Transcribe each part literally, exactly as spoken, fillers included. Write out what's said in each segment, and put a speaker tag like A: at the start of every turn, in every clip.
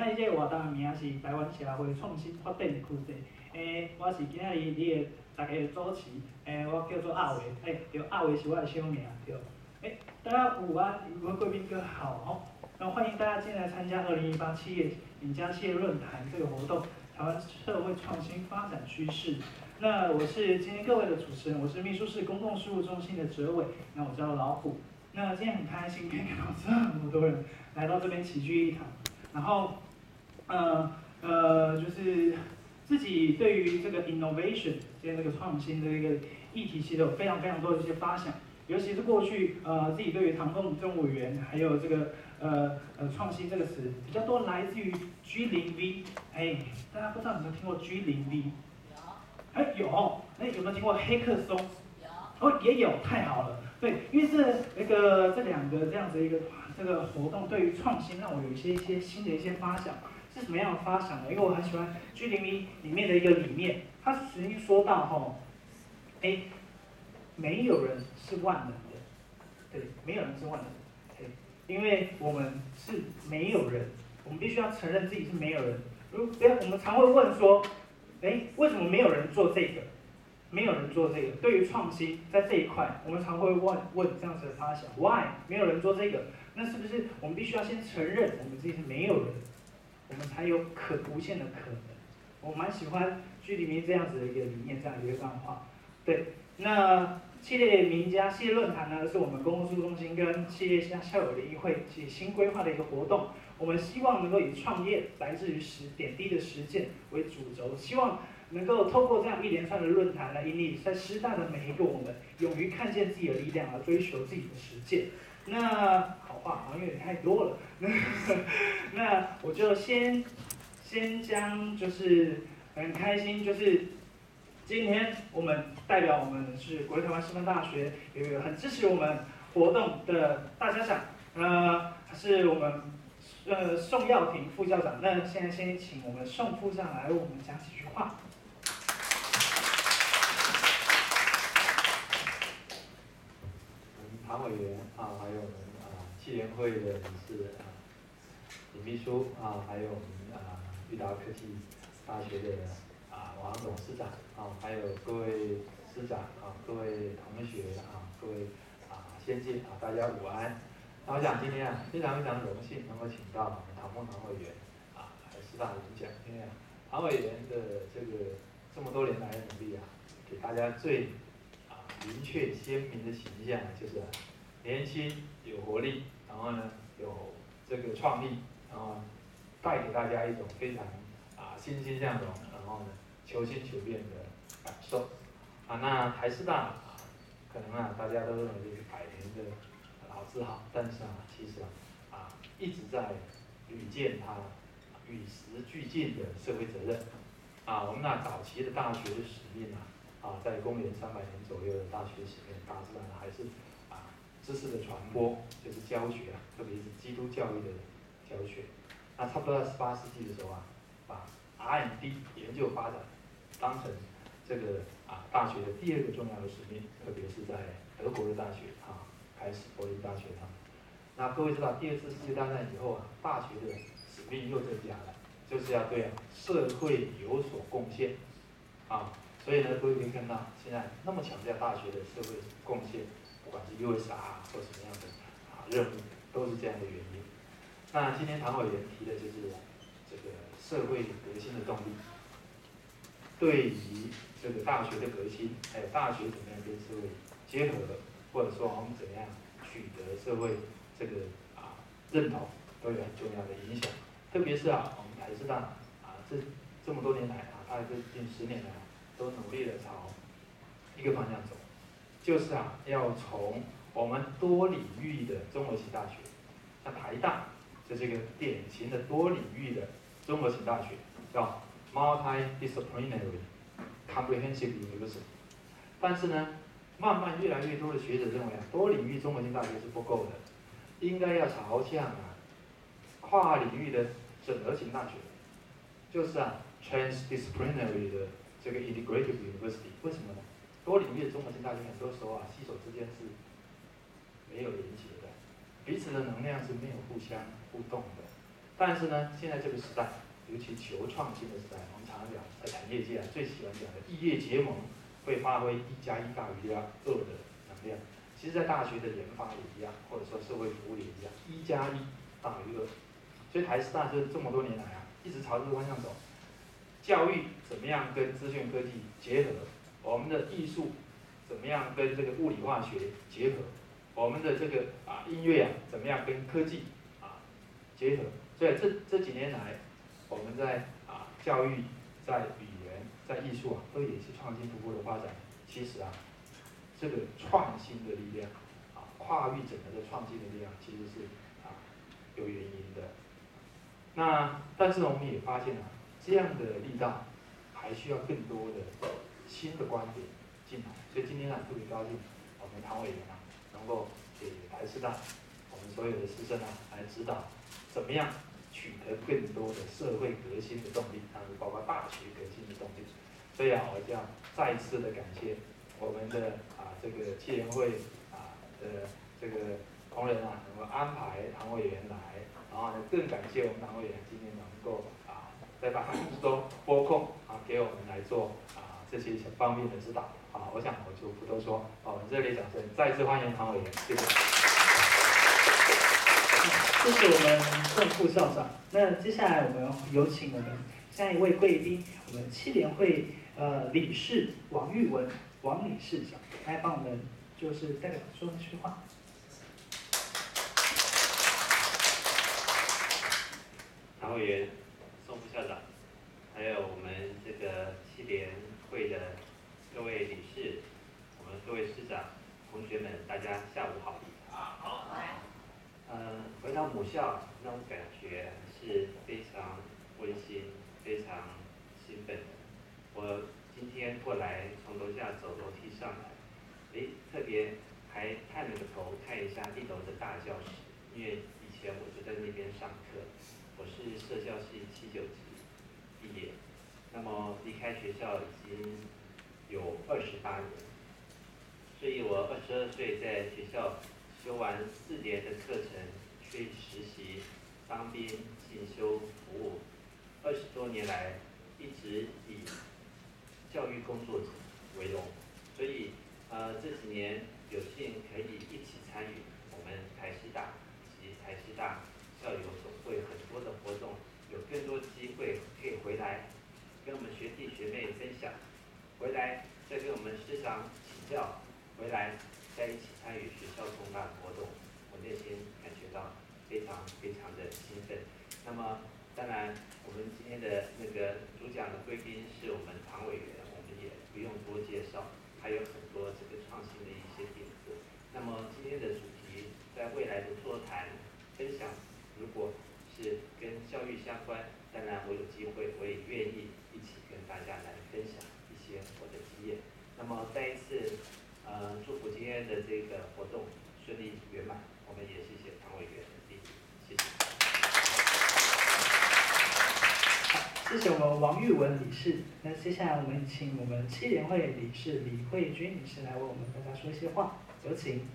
A: 咱即个活动名是台湾社会创新发展区域。诶，我是今仔日你的大家的主持。诶，我叫做阿伟。诶，对，阿伟是我的小名，对。诶，大家午安，各位贵宾哥好哦。那欢迎大家进来参加二零一八企业赢家企业论坛这个活动，台湾社会创新发展趋势。那我是今天各位的主持人，我是秘书室公共事务中心的哲伟，那我叫老虎。那今天很开心可以看到这么多人来到这边齐聚一堂，然后，呃呃，就是自己对于这个 innovation 今天这个创新的一个议题，其实有非常非常多的一些发想，尤其是过去呃自己对于唐凤政务委员还有这个呃呃创新这个词比较多来自于 G 零 V， 哎，大家不知道有没有听过 G 零 V？ 有，哎有，哎有没有听过黑客松？有，哦也有，太好了。对，因为这那个这两个这样子一个这个活动，对于创新让我有一些一些新的一些发想。是什么样的发想呢？因为我很喜欢 G 零 V 里面的一个理念，它曾经说到吼，哎，没有人是万能的，对，没有人是万能的，对，因为我们是没有人，我们必须要承认自己是没有人。如不要，我们常会问说，哎，为什么没有人做这个？没有人做这个。对于创新，在这一块，我们常会问问这样子的发想 ，Why 没有人做这个？那是不是我们必须要先承认我们自己是没有人，我们才有可无限的可能？我蛮喜欢G里面这样子的一个理念，这样一个漫画。对，那企业名家企业论坛呢，是我们公共事务中心跟企业家校友联谊会其新规划的一个活动。我们希望能够以创业来自于实点滴的实践为主轴，希望能够透过这样一连串的论坛来引领在师大的每一个我们，勇于看见自己的力量，而追求自己的实践。那好话好像有点太多了，那我就先先将就是很开心，就是今天我们代表我们是国立台湾师范大学有一个很支持我们活动的大家长，呃，是我们呃宋耀庭副校长。那现在先请我们宋副校长来为我们讲几句话。
B: 唐委员啊，还有我们啊企联会的理事啊，李秘书啊，还有我们啊裕达科技大学的啊王董事长啊，还有各位师长啊，各位同学啊，各位啊先进啊，大家午安。那我想今天啊，非常非常荣幸能够请到我们唐凤唐委员啊来师大演讲，因为啊唐委员的这个这么多年来的努力啊，给大家最明确鲜明的形象就是年轻有活力，然后呢有这个创意，然后带给大家一种非常啊欣欣向荣，然后呢求新求变的感受啊。那台师大啊，可能啊大家都认为这是百年的老字号，但是啊其实啊啊一直在履践它与时俱进的社会责任啊。我们那早期的大学的使命啊。啊，在公元三百年左右的大学使命，大致上还是啊知识的传播，就是教学啊，特别是基督教育的教学。那差不多在十八世纪的时候啊，把 R and D 研究发展当成这个啊大学的第二个重要的使命，特别是在德国的大学啊开始柏林大学上。那各位知道，第二次世界大战以后啊，大学的使命又增加了，就是要对啊社会有所贡献啊。所以呢，各位可以看到，现在那么强调大学的社会贡献，不管是 U S R 或什么样的啊任务，都是这样的原因。那今天唐委员提的就是这个社会革新的动力，对于这个大学的革新，还有大学怎么样跟社会结合，或者说我们怎样取得社会这个啊认同，都有很重要的影响。特别是啊，我们台师大啊这这么多年来啊，大概这近十年来。都努力的朝一个方向走，就是啊，要从我们多领域的综合性大学，像台大，这是一个典型的多领域的综合性大学，叫 multidisciplinary comprehensive university。但是呢，慢慢越来越多的学者认为啊，多领域综合性大学是不够的，应该要朝向啊跨领域的整合型大学，就是啊 transdisciplinary 的。这个 integrated university 为什么呢？多领域的综合性大学很多时候啊，系手之间是没有连接的，彼此的能量是没有互相互动的。 但是呢，现在这个时代，尤其求创新的时代，我们常常讲，在产业界啊最喜欢讲的异业结盟，会发挥一加一大于二的能量。其实，在大学的研发也一样，或者说社会服务也一样，一加一大于二。所以台师大就是这么多年来啊，一直朝这个方向走。教育怎么样跟资讯科技结合？我们的艺术怎么样跟这个物理化学结合？我们的这个啊音乐啊怎么样跟科技啊结合？所以这这几年来，我们在啊教育、在语言、在艺术啊，都也是创新突破的发展。其实啊，这个创新的力量啊，跨域整合的创新的力量，其实是啊有原因的。那但是呢，我们也发现啊，这样的力道还需要更多的新的观点进来。所以今天啊，特别高兴，我们唐委员啊，能够给台师大我们所有的师生啊来指导，怎么样取得更多的社会革新的动力，当然包括大学革新的动力。所以啊，我要再一次的感谢我们的啊这个企联会啊的这个同仁啊，能够安排唐委员来。然后呢，更感谢我们党委员今天能够啊，在办公室中拨空啊，给我们来做啊这些方面的指导啊。我想我就不多说，啊，我们热烈掌声，再次欢迎唐委员，谢谢。
A: 谢谢我们宋副校长。那接下来我们有请我们下一位贵宾，我们企联会呃理事王玉文王理事长来帮我们就是代表说一句话。
C: 唐委员、宋副校长，还有我们这个企联会的各位理事，我们各位师长、同学们，大家下午好。好。嗯，回到母校那种感觉是非常温馨、非常兴奋的。我今天过来从楼下走楼梯上来，诶，特别还探了个头看一下一楼的大教室，因为以前我就在那边上课。我是社教系七九级毕业，那么离开学校已经有二十八年，所以我二十二岁在学校修完四年的课程，去实习、当兵、进修、服务，二十多年来一直以教育工作者为荣，所以呃这几年有幸可以一起参与我们台师大以及台师大校友总会很多的活动，有更多机会可以回来跟我们学弟学妹分享，回来再跟我们师长请教，回来再一起参与学校重大活动，我内心感觉到非常非常的兴奋。那么当然我们今天的那个主讲的贵宾是我们唐委员，我们也不用多介绍，还有很多这个创新的一些点子。那么今天的主题在未来的座谈分享，如果是跟教育相关，当然我有机会，我也愿意一起跟大家来分享一些我的经验。那么再一次，呃，祝福今天的这个活动顺利圆满。我们也谢谢唐委员的莅临，谢谢。
A: 好，谢谢我们王玉文理事。那接下来我们请我们企联会理事李慧君理事来为我们大家说一些话，有请。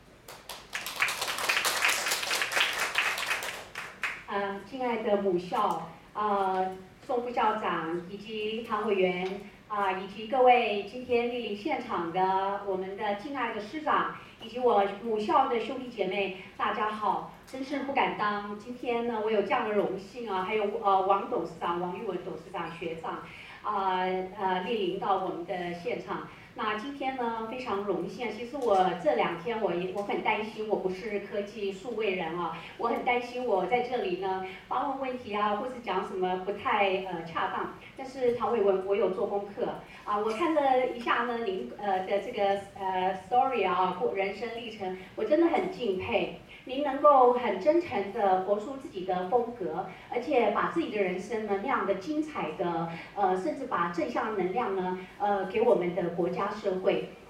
D: 呃，亲爱的母校，呃，宋副校长以及唐委员啊、呃，以及各位今天莅临现场的我们的敬爱的师长，以及我母校的兄弟姐妹，大家好！真是不敢当，今天呢，我有这样的荣幸啊，还有呃王董事长、王玉文董事长学长，啊 呃, 呃莅临到我们的现场。那今天呢，非常荣幸。其实我这两天我也我很担心，我不是科技数位人啊，我很担心我在这里呢发问问题啊，或是讲什么不太呃恰当。但是唐伟文，我有做功课啊，我看了一下呢您呃的这个呃 story 啊，过人生历程，我真的很敬佩。您能够很真诚地活出自己的风格，而且把自己的人生呢那样的精彩的，呃，甚至把正向能量呢，呃，给我们的国家社会。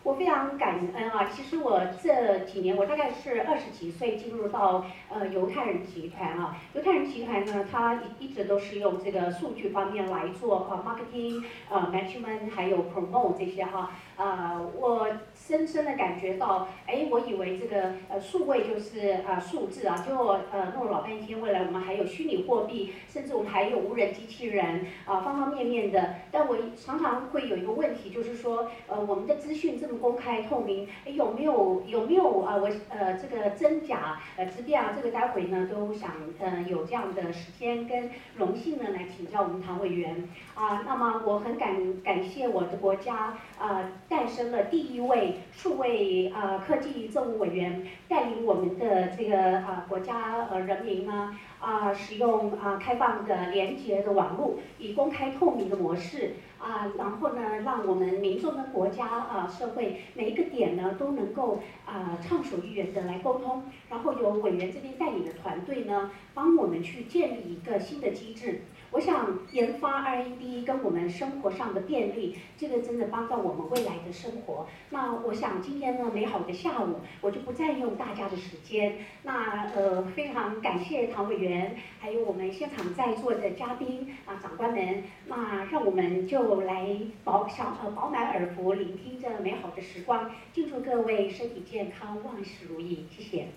D: 我非常感恩啊！其实我这几年，我大概是二十几岁进入到呃犹太人集团啊。犹太人集团呢，它一一直都是用这个数据方面来做呃 marketing、呃 management 还有 promote 这些哈。呃，我深深的感觉到，哎，我以为这个呃数位就是呃数字啊，就呃弄了老半天，未来我们还有虚拟货币，甚至我们还有无人机器人啊、方方面面的。但我常常会有一个问题，就是说，呃，我们的资讯这么公开透明，哎，有没有有没有啊、我呃这个真假呃之辩啊？这个待会呢都想呃有这样的时间跟荣幸呢来请教我们唐委员啊、那么我很感感谢我的国家啊、诞生了第一位数位啊、科技政务委员，带领我们的这个啊、国家呃人民呢啊、使用啊、开放的廉洁的网络，以公开透明的模式啊、然后呢让我们民众跟国家啊、社会每一个点呢都能够啊、畅所欲言的来沟通，然后由委员这边带领的团队呢帮我们去建立一个新的机制。我想研发 R and D 跟我们生活上的便利，这个真的帮到我们未来的生活。那我想今天呢美好的下午，我就不占用大家的时间。那呃非常感谢唐委员，还有我们现场在座的嘉宾啊长官们。那让我们就来饱享呃饱满耳福，聆听这美好的时光。祝祝各位身体健康，万事如意。谢谢。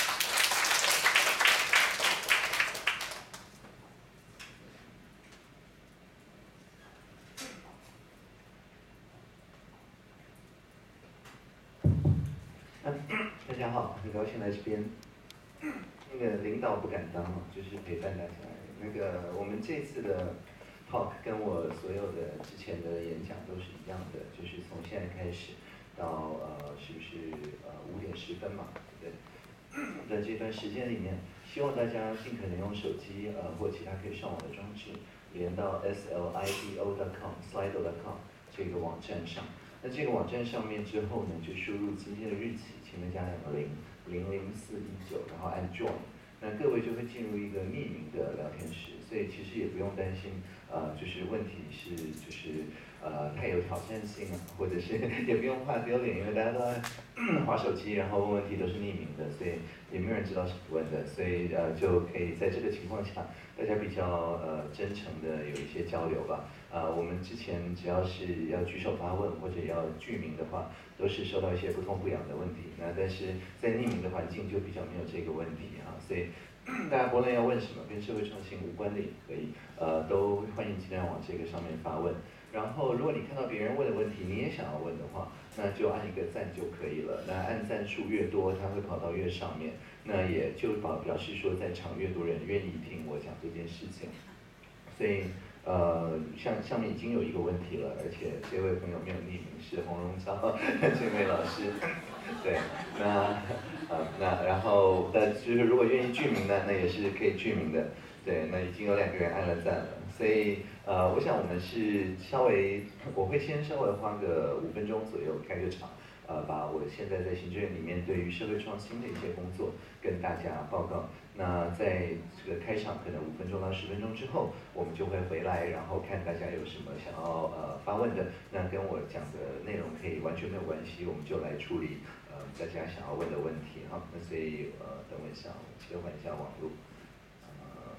E: 大家好，很高兴来这边。那个领导不敢当哦，就是陪伴大家。那个我们这次的 talk 跟我所有的之前的演讲都是一样的，就是从现在开始到呃是不是呃五点十分嘛，对不对？在这段时间里面，希望大家尽可能用手机呃或其他可以上网的装置，连到 S L I D O dot com slido dot com 这个网站上。那这个网站上面之后呢，就输入今天的日期，前面加两个零，零零四一九，然后按 join， 那各位就会进入一个匿名的聊天室，所以其实也不用担心，呃，就是问题是就是呃太有挑战性啊，或者是也不用怕丢脸，因为大家都在滑手机，然后问问题都是匿名的，所以也没有人知道是问的，所以呃就可以在这个情况下，大家比较呃真诚的有一些交流吧。啊、呃，我们之前只要是要举手发问或者要具名的话，都是受到一些不痛不痒的问题。那但是在匿名的环境就比较没有这个问题啊，所以大家不论要问什么跟社会创新无关的也可以，呃，都欢迎尽量往这个上面发问。然后如果你看到别人问的问题，你也想要问的话，那就按一个赞就可以了。那按赞数越多，它会跑到越上面，那也就表表示说在场越多人愿意听我讲这件事情。所以。呃，像上面已经有一个问题了，而且这位朋友没有匿名，是洪荣超这位老师。对，那呃那然后但就是如果愿意具名呢，那也是可以具名的。对，那已经有两个人按了赞了，所以呃，我想我们是稍微，我会先稍微花个五分钟左右开个场。呃，把我现在在行政院里面对于社会创新的一些工作跟大家报告。那在这个开场可能五分钟到十分钟之后，我们就会回来，然后看大家有什么想要呃发问的，那跟我讲的内容可以完全没有关系，我们就来处理呃大家想要问的问题哈。那所以呃，等我一下，我切换一下网络。呃，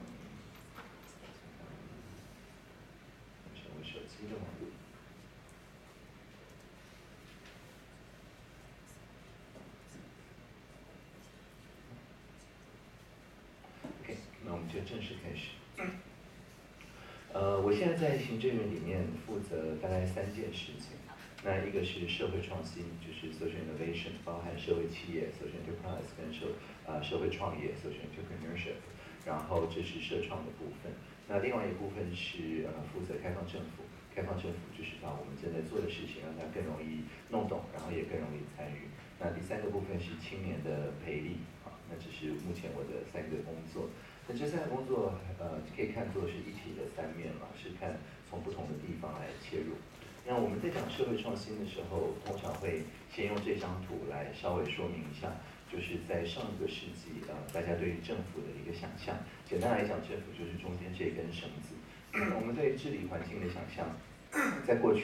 E: 成为手机的网络。那我们就正式开始。呃，我现在在行政院里面负责大概三件事情。那一个是社会创新，就是 social innovation， 包含社会企业 social enterprise 跟社呃社会创业 social entrepreneurship， 然后这是社创的部分。那另外一部分是呃负责开放政府，开放政府就是把我们正在做的事情让它更容易弄懂，然后也更容易参与。那第三个部分是青年的培力，啊，那这是目前我的三个工作。那这三个工作，呃，可以看作是一体的三面嘛，是看从不同的地方来切入。那我们在讲社会创新的时候，通常会先用这张图来稍微说明一下，就是在上一个世纪，呃，大家对于政府的一个想象。简单来讲，政府就是中间这根绳子。我们对治理环境的想象，在过去啊，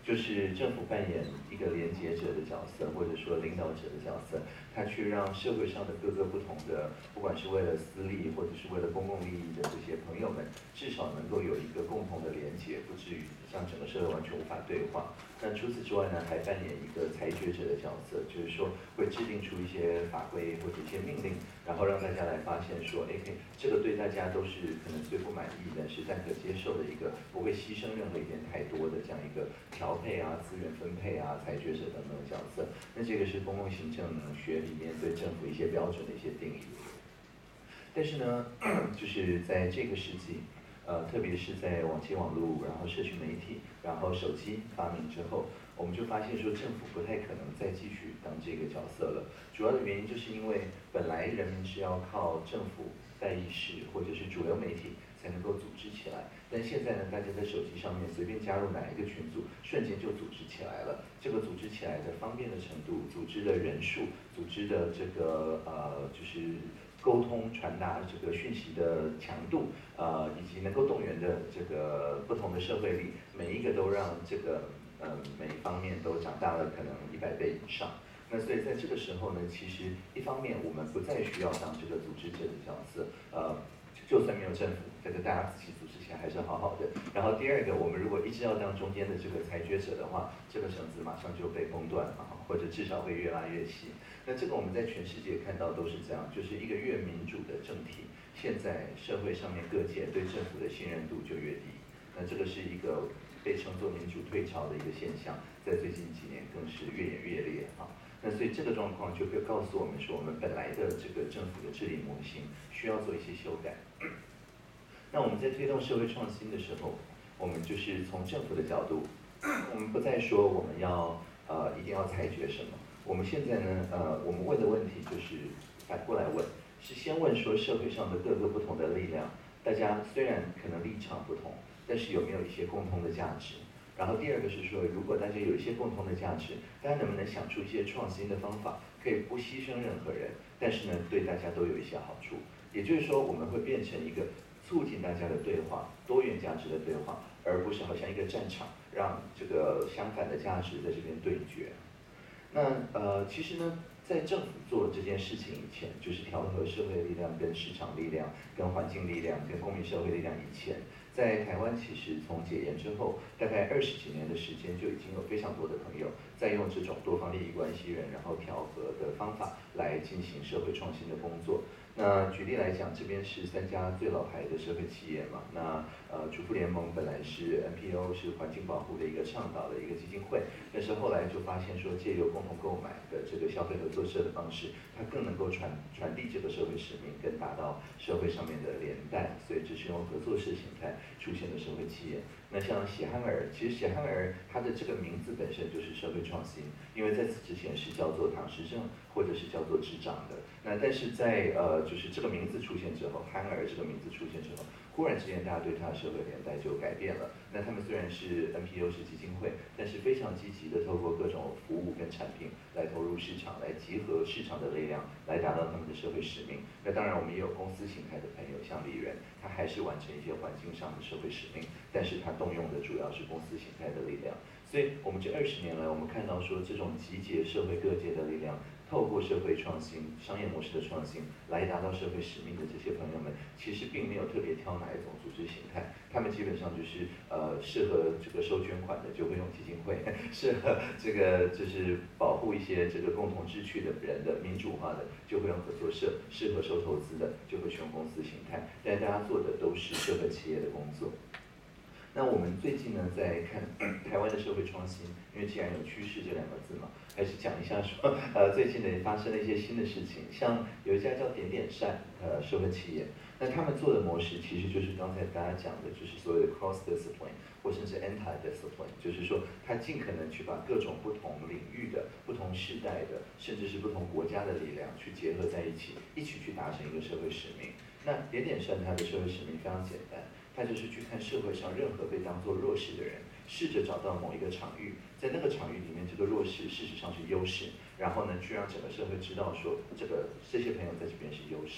E: 就是政府扮演一个连接者的角色，或者说领导者的角色，他去让社会上的各个不同的，不管是为了私利或者是为了公共利益的这些朋友们，至少能够有一个共同的连接，不至于让整个社会完全无法对话。那除此之外呢，还扮演一个裁决者的角色，就是说会制定出一些法规或者一些命令，然后让大家来发现说，哎，这个对大家都是可能最不满意，但是但可接受的一个，不会牺牲任何一点太多的这样一个调配啊、资源分配啊、裁决者等等的角色。那这个是公共行政学里面对政府一些标准的一些定义。但是呢，就是在这个世纪，呃，特别是在网际网络，然后社群媒体，然后手机发明之后，我们就发现说政府不太可能再继续当这个角色了。主要的原因就是因为本来人民是要靠政府代议士或者是主流媒体才能够组织起来，但现在呢，大家在手机上面随便加入哪一个群组，瞬间就组织起来了。这个组织起来的方便的程度、组织的人数、组织的这个呃就是沟通传达这个讯息的强度，呃以及能够动员的这个不同的社会力，每一个都让这个呃每一方面都长大了可能一百倍以上。那所以在这个时候呢，其实一方面我们不再需要当这个组织者的角色，呃，就算没有政府，这个大家自己组织起来还是好好的。然后第二个，我们如果一直要当中间的这个裁决者的话，这个绳子马上就被崩断了，或者至少会越拉越细。那这个我们在全世界看到都是这样，就是一个越民主的政体，现在社会上面各界对政府的信任度就越低。那这个是一个被称作民主退潮的一个现象，在最近几年更是越演越烈啊。那所以这个状况就会告诉我们说，我们本来的这个政府的治理模型需要做一些修改。那我们在推动社会创新的时候，我们就是从政府的角度，我们不再说我们要呃一定要裁决什么，我们现在呢呃我们问的问题就是反过来问，是先问说社会上的各个不同的力量，大家虽然可能立场不同，但是有没有一些共同的价值？然后第二个是说，如果大家有一些共同的价值，大家能不能想出一些创新的方法，可以不牺牲任何人，但是呢对大家都有一些好处。也就是说，我们会变成一个促进大家的对话，多元价值的对话，而不是好像一个战场，让这个相反的价值在这边对决。那呃，其实呢，在政府做这件事情以前，就是调和社会力量跟市场力量、跟环境力量、跟公民社会力量以前，在台湾其实从解严之后，大概二十几年的时间，就已经有非常多的朋友在用这种多方利益关系人，然后调和的方法来进行社会创新的工作。那举例来讲，这边是三家最老牌的社会企业嘛，那呃，主妇联盟本来是 N P O， 是环境保护的一个倡导的一个基金会，但是后来就发现说，借由共同购买的这个消费合作社的方式，它更能够传传递这个社会使命，更达到社会上面的连带，所以这是用合作式形态出现的社会企业。那像血汗儿，其实血汗儿它的这个名字本身就是社会创新，因为在此之前是叫做唐氏症或者是叫做智障的。那但是在呃就是这个名字出现之后，憨儿这个名字出现之后，忽然之间大家对它的社会连带就改变了。那他们虽然是 N P O 是基金会，但是非常积极的透过各种服务跟产品来投入市场，来集合市场的力量，来达到他们的社会使命。那当然我们也有公司形态的朋友，像李源，他还是完成一些环境上的社会使命，但是他动用的主要是公司形态的力量。所以我们这二十年来，我们看到说这种集结社会各界的力量，透过社会创新、商业模式的创新来达到社会使命的这些朋友们，其实并没有特别挑哪一种组织形态，他们基本上就是呃适合这个收捐款的就会用基金会，适合这个就是保护一些这个共同志趣的人的民主化的就会用合作社，适合收投资的就会用公司形态，但大家做的都是社会企业的工作。那我们最近呢，在看台湾的社会创新，因为既然有趋势这两个字嘛，还是讲一下说，呃，最近呢发生了一些新的事情，像有一家叫点点善呃社会企业，那他们做的模式其实就是刚才大家讲的，就是所谓的 cross discipline 或甚至 anti discipline， 就是说他尽可能去把各种不同领域的、不同时代的，甚至是不同国家的力量去结合在一起，一起去达成一个社会使命。那点点善他的社会使命非常简单。他就是去看社会上任何被当作弱势的人，试着找到某一个场域，在那个场域里面，这个弱势事实上是优势，然后呢，去让整个社会知道说，这个这些朋友在这边是优势。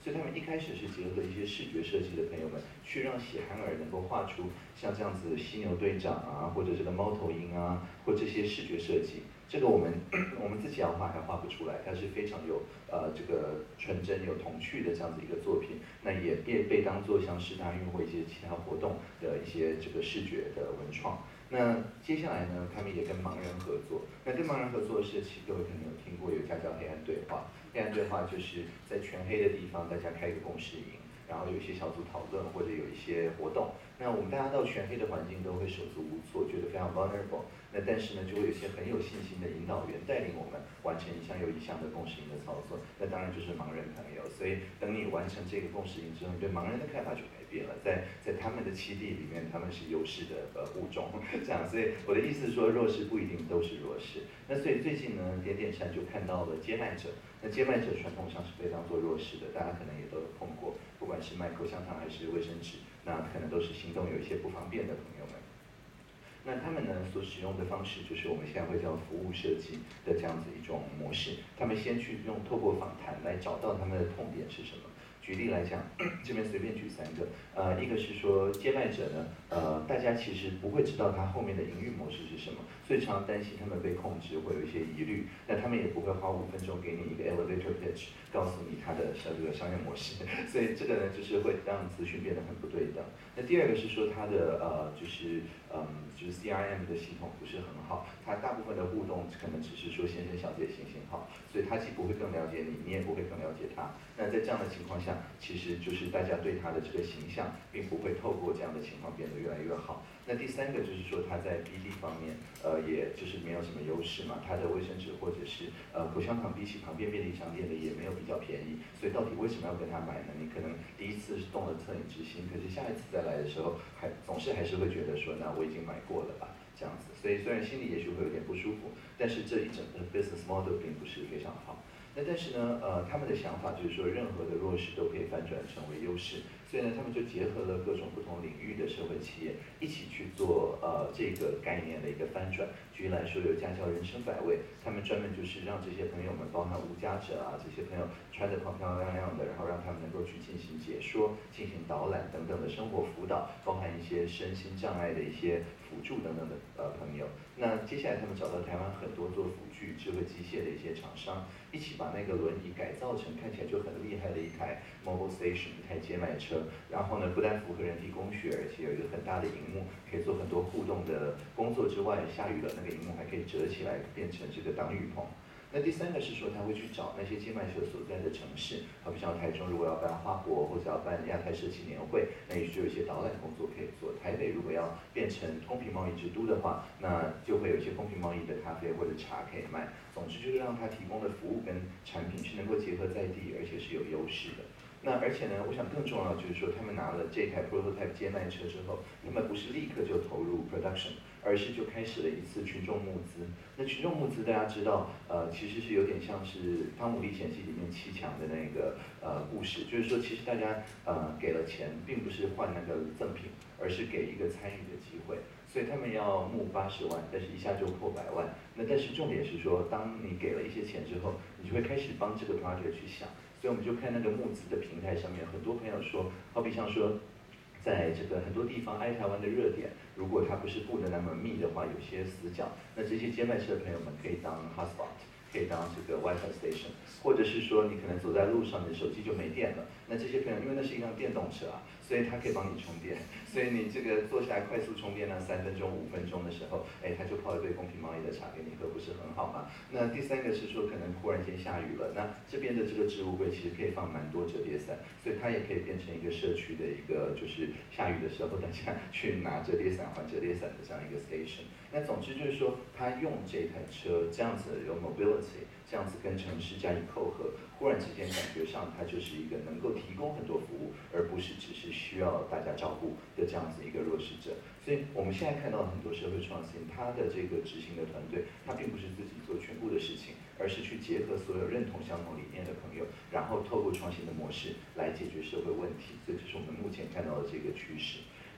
E: 所以他们一开始是结合一些视觉设计的朋友们，去让血汗儿能够画出像这样子犀牛队长啊，或者这个猫头鹰啊，或这些视觉设计。这个我们我们自己要画还画不出来，它是非常有呃这个纯真有童趣的这样子一个作品，那也也被当作像世大运或一些其他活动的一些这个视觉的文创。那接下来呢，他们也跟盲人合作。那跟盲人合作的是，各位可能有听过有一家叫黑暗对话。黑暗对话就是在全黑的地方，大家开一个共识营，然后有一些小组讨论或者有一些活动。那我们大家到全黑的环境都会手足无措，觉得非常 vulnerable。那但是呢，就会有一些很有信心的引导员带领我们完成一项又一项的共识营的操作。那当然就是盲人朋友。所以等你完成这个共识营之后，你对盲人的看法就改变了。在在他们的基地里面，他们是优势的呃物种，这样。所以我的意思是说，弱势不一定都是弱势。那所以最近呢，点点山就看到了接麦者。那接麦者传统上是被当作弱势的，大家可能也都有碰过，不管是卖口香糖还是卫生纸，那可能都是行动有一些不方便的朋友们。那他们呢所使用的方式，就是我们现在会叫服务设计的这样子一种模式。他们先去用透过访谈来找到他们的痛点是什么。举例来讲，这边随便举三个，呃，一个是说接麦者呢，呃，大家其实不会知道他后面的营运模式是什么，所以常常担心他们被控制，会有一些疑虑。那他们也不会花五分钟给你一个 elevator pitch， 告诉你他的这个商业模式，所以这个呢就是会让资讯变得很不对等。那第二个是说他的呃就是嗯就是 C R M 的系统不是很好，他大部分的互动可能只是说先生小姐行行好，所以他既不会更了解你，你也不会更了解他。那在这样的情况下，其实就是大家对他的这个形象，并不会透过这样的情况变得越来越好。那第三个就是说他在 B D 方面，呃，也就是没有什么优势嘛，他的卫生纸或者是呃口香糖比起旁边便利商店的也没有比较便宜，所以到底为什么要跟他买呢？你可能第一次是动了恻隐之心，可是下一次再来的时候，还总是还是会觉得说，那我已经买过了吧，这样子。所以虽然心里也许会有点不舒服，但是这一整个 business model 并不是非常好。那但是呢，呃，他们的想法就是说，任何的弱势都可以翻转成为优势，所以呢，他们就结合了各种不同领域的社会企业，一起去做呃这个概念的一个翻转。举例来说，有家叫人生百味，他们专门就是让这些朋友们，包含无家者啊，这些朋友穿得漂漂亮亮的，然后让他们能够去进行解说、进行导览等等的生活辅导，包含一些身心障碍的一些辅助等等的呃朋友。那接下来他们找到台湾很多做辅具、智慧机械的一些厂商，一起把那个轮椅改造成看起来就很厉害的一台 mobile station， 一台接麦车。然后呢，不但符合人体工学，而且有一个很大的荧幕，可以做很多互动的工作之外，下雨了那个荧幕还可以折起来变成这个挡雨棚。那第三个是说，他会去找那些接麦者所在的城市，好比像台中如果要办花博或者要办亚太社企年会，那也许有一些导览工作可以做。台北如果要变成公平贸易之都的话，那就会有一些公平贸易的咖啡或者茶可以卖。总之就是让他提供的服务跟产品是能够结合在地，而且是有优势的。那而且呢，我想更重要就是说，他们拿了这台 prototype 接麦车之后，他们不是立刻就投入 production， 而是就开始了一次群众募资。那群众募资大家知道，呃，其实是有点像是《汤姆历险记》里面七强的那个呃故事，就是说其实大家呃给了钱，并不是换那个赠品，而是给一个参与的机会。所以他们要募八十万，但是一下就破百万。那但是重点是说，当你给了一些钱之后，你就会开始帮这个 project 去想。所以我们就看那个募资的平台上面，很多朋友说，好比像说，在这个很多地方爱台湾的热点，如果它不是布的那么密的话，有些死角，那这些接麦车的朋友们可以当 hotspot， 可以当这个 WiFi station， 或者是说你可能走在路上，你的手机就没电了，那这些朋友因为那是一辆电动车啊，所以它可以帮你充电，所以你这个坐下来快速充电那三分钟、五分钟的时候，哎，他就泡一杯公平贸易的茶给你喝，不是很好吗？那第三个是说，可能忽然间下雨了，那这边的这个置物柜其实可以放蛮多折叠伞，所以它也可以变成一个社区的一个，就是下雨的时候大家去拿折叠伞还折叠伞的这样一个 station。那总之就是说，他用这台车这样子有 mobility， 这样子跟城市加以扣合，忽然之间感觉上它就是一个能够提供很多服务，而不是只是需要大家照顾的这样子一个弱势者。所以我们现在看到很多社会创新，它的这个执行的团队，它并不是自己做全部的事情，而是去结合所有认同相同理念的朋友，然后透过创新的模式来解决社会问题。所以这是我们目前看到的这个趋势。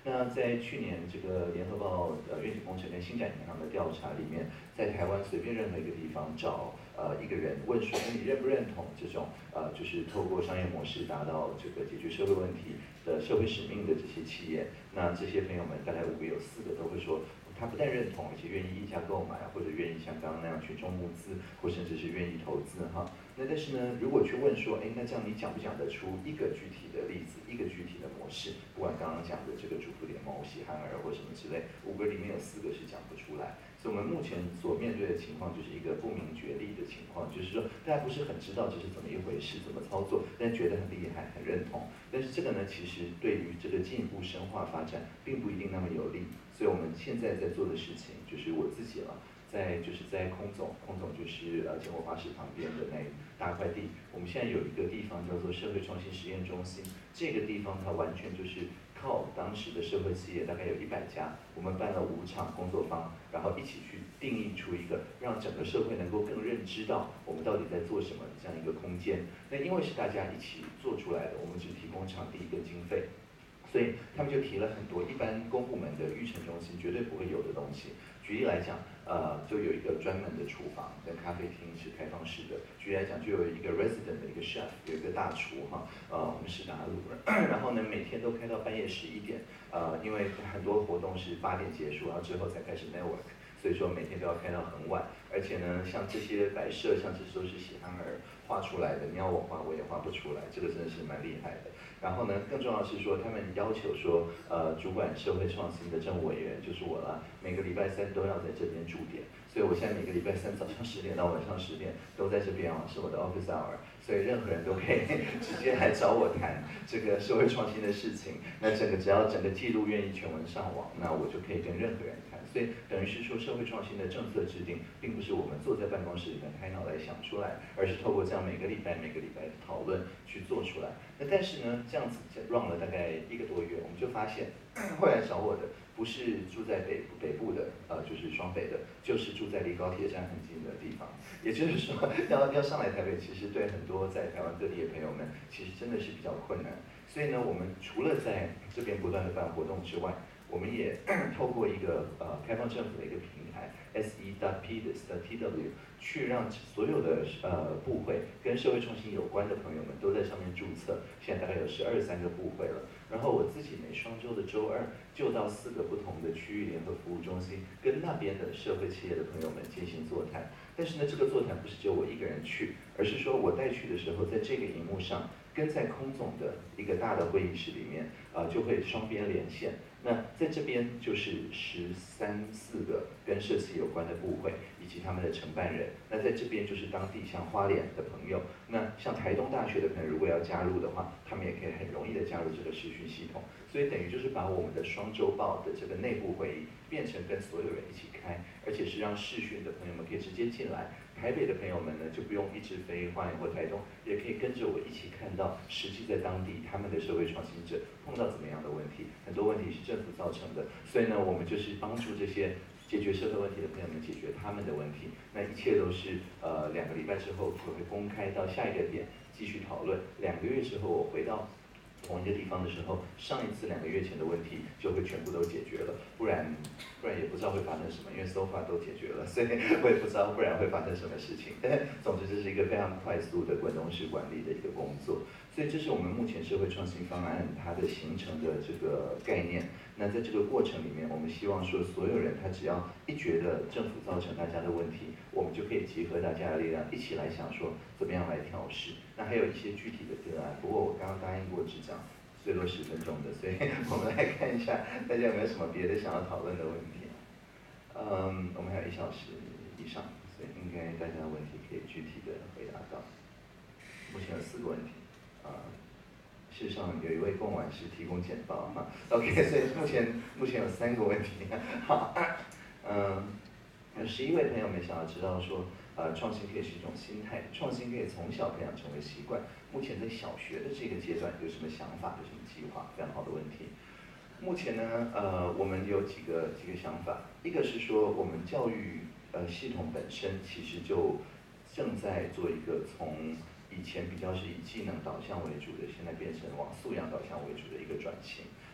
E: 那在去年这个联合报呃愿景工程跟星展银行的调查里面，在台湾随便任何一个地方找呃一个人问说，哎，你认不认同这种呃就是透过商业模式达到这个解决社会问题的社会使命的这些企业，那这些朋友们大概五个有四个都会说。他不但认同，而且愿意溢价购买，或者愿意像刚刚那样群众募资，或甚至是愿意投资哈。那但是呢，如果去问说，哎，那这样你讲不讲得出一个具体的例子，一个具体的模式？不管刚刚讲的这个主妇联盟、喜憨儿或什么之类，五个里面有四个是讲不出来。所以我们目前所面对的情况就是一个不明觉厉的情况，就是说大家不是很知道这是怎么一回事，怎么操作，但觉得很厉害、很认同。但是这个呢，其实对于这个进一步深化发展，并不一定那么有利。所以我们现在在做的事情，就是我自己了，在就是在空总，空总就是呃建国花市旁边的那大块地，我们现在有一个地方叫做社会创新实验中心，这个地方它完全就是靠当时的社会企业，大概有一百家，我们办了五场工作坊，然后一起去定义出一个让整个社会能够更认知到我们到底在做什么这样一个空间。那因为是大家一起做出来的，我们只提供场地跟经费。所以他们就提了很多一般公部门的育成中心绝对不会有的东西。举例来讲，呃，就有一个专门的厨房跟咖啡厅是开放式的。举例来讲，就有一个 resident 的一个 chef， 有一个大厨哈，呃，我们是打卤人，然后呢每天都开到半夜十一点，呃，因为很多活动是八点结束，然后之后才开始 network。所以说每天都要开到很晚，而且呢，像这些摆设，像这都是喜憨儿画出来的，你要我画我也画不出来，这个真的是蛮厉害的。然后呢，更重要的是说，他们要求说，呃，主管社会创新的政务委员就是我了，每个礼拜三都要在这边驻点。所以我现在每个礼拜三早上十点到晚上十点都在这边啊，是我的 office hour， 所以任何人都可以直接来找我谈这个社会创新的事情。那整个只要整个记录愿意全文上网，那我就可以跟任何人谈。所以等于是说，社会创新的政策制定，并不是我们坐在办公室里面开脑袋想出来，而是透过这样每个礼拜每个礼拜的讨论去做出来。那但是呢，这样子 run 了大概一个多月，我们就发现，后来找我的不是住在北部北部的，呃，就是双北的，就是住在离高铁站很近的地方。也就是说，要要上来台北，其实对很多在台湾各地的朋友们，其实真的是比较困难。所以呢，我们除了在这边不断的办活动之外，我们也透过一个呃开放政府的一个平台 S E dot P D I S dot T W 去让所有的呃部会跟社会创新有关的朋友们都在上面注册，现在大概有十二三个部会了。然后我自己每双周的周二就到四个不同的区域联合服务中心，跟那边的社会企业的朋友们进行座谈。但是呢，这个座谈不是只有我一个人去，而是说我带去的时候，在这个荧幕上跟在空总的一个大的会议室里面，呃，就会双边连线。那在这边就是十三四个跟社企有关的部会以及他们的承办人，那在这边就是当地像花莲的朋友，那像台东大学的朋友如果要加入的话，他们也可以很容易的加入这个视讯系统，所以等于就是把我们的双周报的这个内部会议变成跟所有人一起开，而且是让视讯的朋友们可以直接进来。台北的朋友们呢，就不用一直飞花莲或台东，也可以跟着我一起看到实际在当地他们的社会创新者碰到怎么样的问题，很多问题是政府造成的，所以呢，我们就是帮助这些解决社会问题的朋友们解决他们的问题。那一切都是呃两个礼拜之后就会公开到下一个点继续讨论，两个月之后我回到同一个地方的时候，上一次两个月前的问题就会全部都解决了，不然不然也不知道会发生什么，因为 so far 都解决了，所以我也不知道不然会发生什么事情。但总之这是一个非常快速的滚动式管理的一个工作，所以这是我们目前社会创新方案它的形成的这个概念。那在这个过程里面，我们希望说所有人他只要一觉得政府造成大家的问题，我们就可以集合大家的力量一起来想说怎么样来调试。那还有一些具体的个案，不过我刚刚答应过只讲最多十分钟的，所以我们来看一下大家有没有什么别的想要讨论的问题。嗯，我们还有一小时以上，所以应该大家的问题可以具体的回答到。目前有四个问题，啊、呃，事实上有一位共管师提供简报哈 ，OK， 所以目前目前有三个问题，好，嗯，有十一位朋友们想要知道说。呃，创新可以是一种心态，创新可以从小培养成为习惯。目前在小学的这个阶段有什么想法，有什么计划？非常好的问题。目前呢，呃，我们有几个几个想法，一个是说我们教育呃系统本身其实就正在做一个从以前比较是以技能导向为主的，现在变成往素养导向为主的一个转型。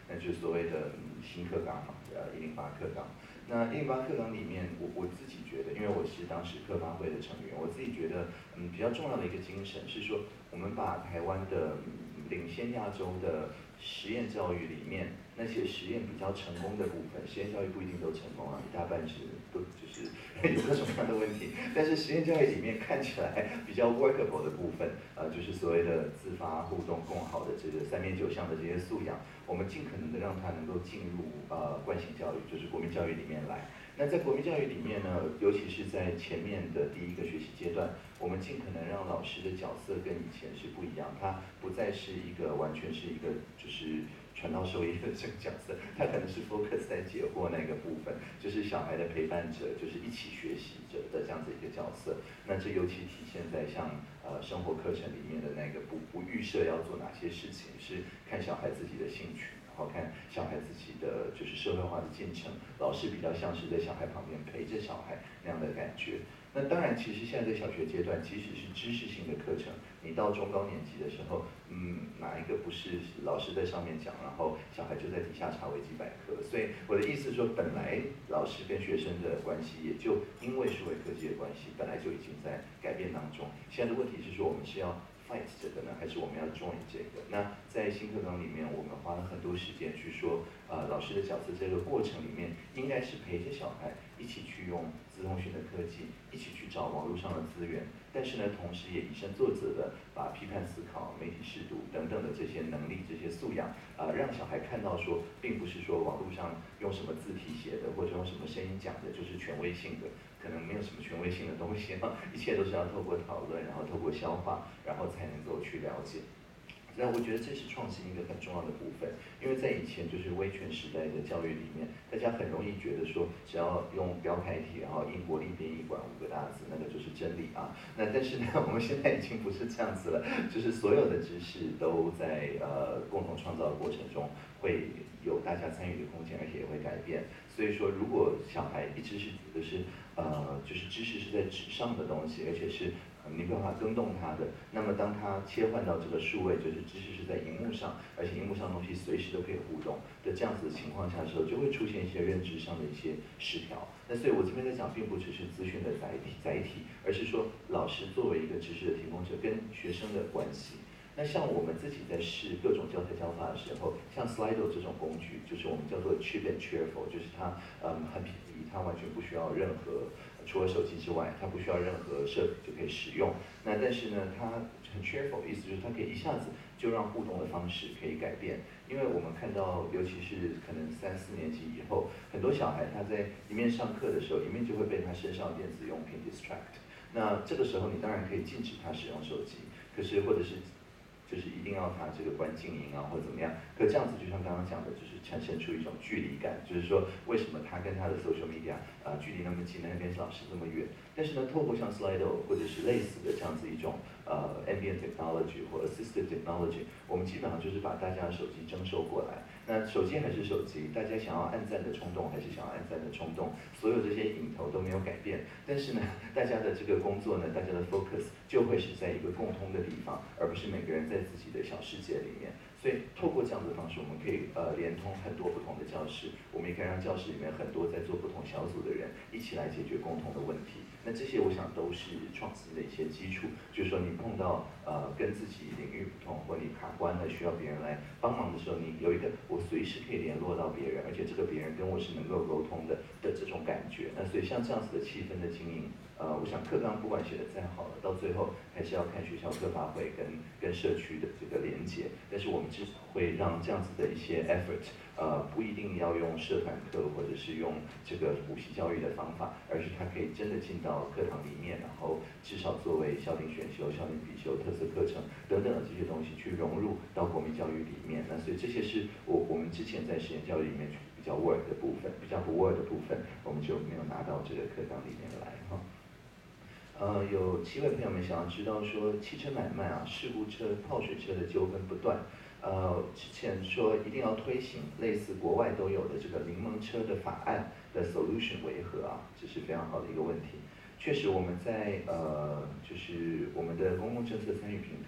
E: 那就是所谓的、嗯、新课纲嘛，呃一零八课纲。那一零八课纲里面，我我自己觉得，因为我是当时课发会的成员，我自己觉得，嗯，比较重要的一个精神是说，我们把台湾的、嗯、领先亚洲的实验教育里面那些实验比较成功的部分，实验教育不一定都成功啊，一大半是都就是有各种各样的问题。但是实验教育里面看起来比较 workable 的部分，呃，就是所谓的自发、互动、共好的这个三面九项的这些素养，我们尽可能的让它能够进入呃惯性教育，就是国民教育里面来。那在国民教育里面呢，尤其是在前面的第一个学习阶段，我们尽可能让老师的角色跟以前是不一样，他不再是一个完全是一个就是传道授业的这个角色，他可能是 focus 在解惑那个部分，就是小孩的陪伴者，就是一起学习者的这样子一个角色。那这尤其体现在像呃生活课程里面的那个不不预设要做哪些事情，是看小孩自己的兴趣。然后看小孩自己的就是社会化的进程，老师比较像是在小孩旁边陪着小孩那样的感觉。那当然，其实现在在小学阶段，即使是知识性的课程，你到中高年级的时候，嗯，哪一个不是老师在上面讲，然后小孩就在底下查维基百科？所以我的意思是说，本来老师跟学生的关系也就因为数位科技的关系，本来就已经在改变当中。现在的问题是说，我们是要fight 这个呢，还是我们要 join 这个？那在新课纲里面，我们花了很多时间去说，呃，老师的角色这个过程里面，应该是陪着小孩一起去用资通讯的科技，一起去找网络上的资源，但是呢，同时也以身作则的把批判思考、媒体识读等等的这些能力、这些素养，呃，让小孩看到说，并不是说网络上用什么字体写的，或者用什么声音讲的，就是权威性的。可能没有什么权威性的东西，一切都是要透过讨论，然后透过消化，然后才能够去了解。那我觉得这是创新一个很重要的部分，因为在以前就是威权时代的教育里面，大家很容易觉得说，只要用标楷体，然后英国立编译馆五个大字，那个就是真理啊。那但是呢，我们现在已经不是这样子了，就是所有的知识都在呃共同创造的过程中会有大家参与的空间，而且也会改变。所以说，如果小孩一直是觉得是呃就是知识是在纸上的东西，而且是没办法更动它的，那么当它切换到这个数位，就是知识是在荧幕上，而且荧幕上的东西随时都可以互动的这样子的情况下的时候，就会出现一些认知上的一些失调。那所以我这边在讲，并不只是资讯的载体载体，而是说老师作为一个知识的提供者跟学生的关系。那像我们自己在试各种教材教法的时候，像 Slido 这种工具，就是我们叫做 cheap and cheerful， 就是它嗯很便宜，它完全不需要任何。除了手机之外，它不需要任何设备就可以使用。那但是呢，它很 cheerful， 意思就是它可以一下子就让互动的方式可以改变。因为我们看到，尤其是可能三四年级以后，很多小孩他在一面上课的时候，一面就会被他身上的电子用品 distract。那这个时候你当然可以禁止他使用手机，可是或者是。就是一定要他这个关静音啊，或者怎么样？可这样子就像刚刚讲的，就是产生出一种距离感，就是说为什么他跟他的 social media 啊、呃、距离那么近，那边老师这么远？但是呢，透过像 Slido 或者是类似的这样子一种呃 ambient technology 或 assistive technology， 我们基本上就是把大家的手机征收过来。那手机还是手机，大家想要按赞的冲动还是想要按赞的冲动，所有这些引头都没有改变。但是呢，大家的这个工作呢，大家的 focus 就会是在一个共通的地方，而不是每个人在自己的小世界里面。所以透过这样的方式，我们可以呃连通很多不同的教室，我们也可以让教室里面很多在做不同小组的人一起来解决共同的问题。那这些我想都是创新的一些基础，就是说你碰到呃跟自己领域不同，或你卡关了需要别人来帮忙的时候，你有一个我随时可以联络到别人，而且这个别人跟我是能够沟通的的这种感觉。那所以像这样子的气氛的经营。呃，我想课纲不管写得再好了，到最后还是要看学校课发会跟跟社区的这个连结。但是我们至少会让这样子的一些 effort， 呃，不一定要用社团课或者是用这个补习教育的方法，而是它可以真的进到课堂里面，然后至少作为校定选修、校定必修、特色课程等等的这些东西去融入到国民教育里面。那所以这些是我我们之前在实验教育里面比较 work 的部分，比较不 work 的部分，我们就没有拿到这个课纲里面来哈。呃，有七位朋友们想要知道说，汽车买卖啊，事故车、泡水车的纠纷不断。呃，之前说一定要推行类似国外都有的这个柠檬车的法案的 solution 为何啊？这是非常好的一个问题。确实，我们在呃，就是我们的公共政策参与平台，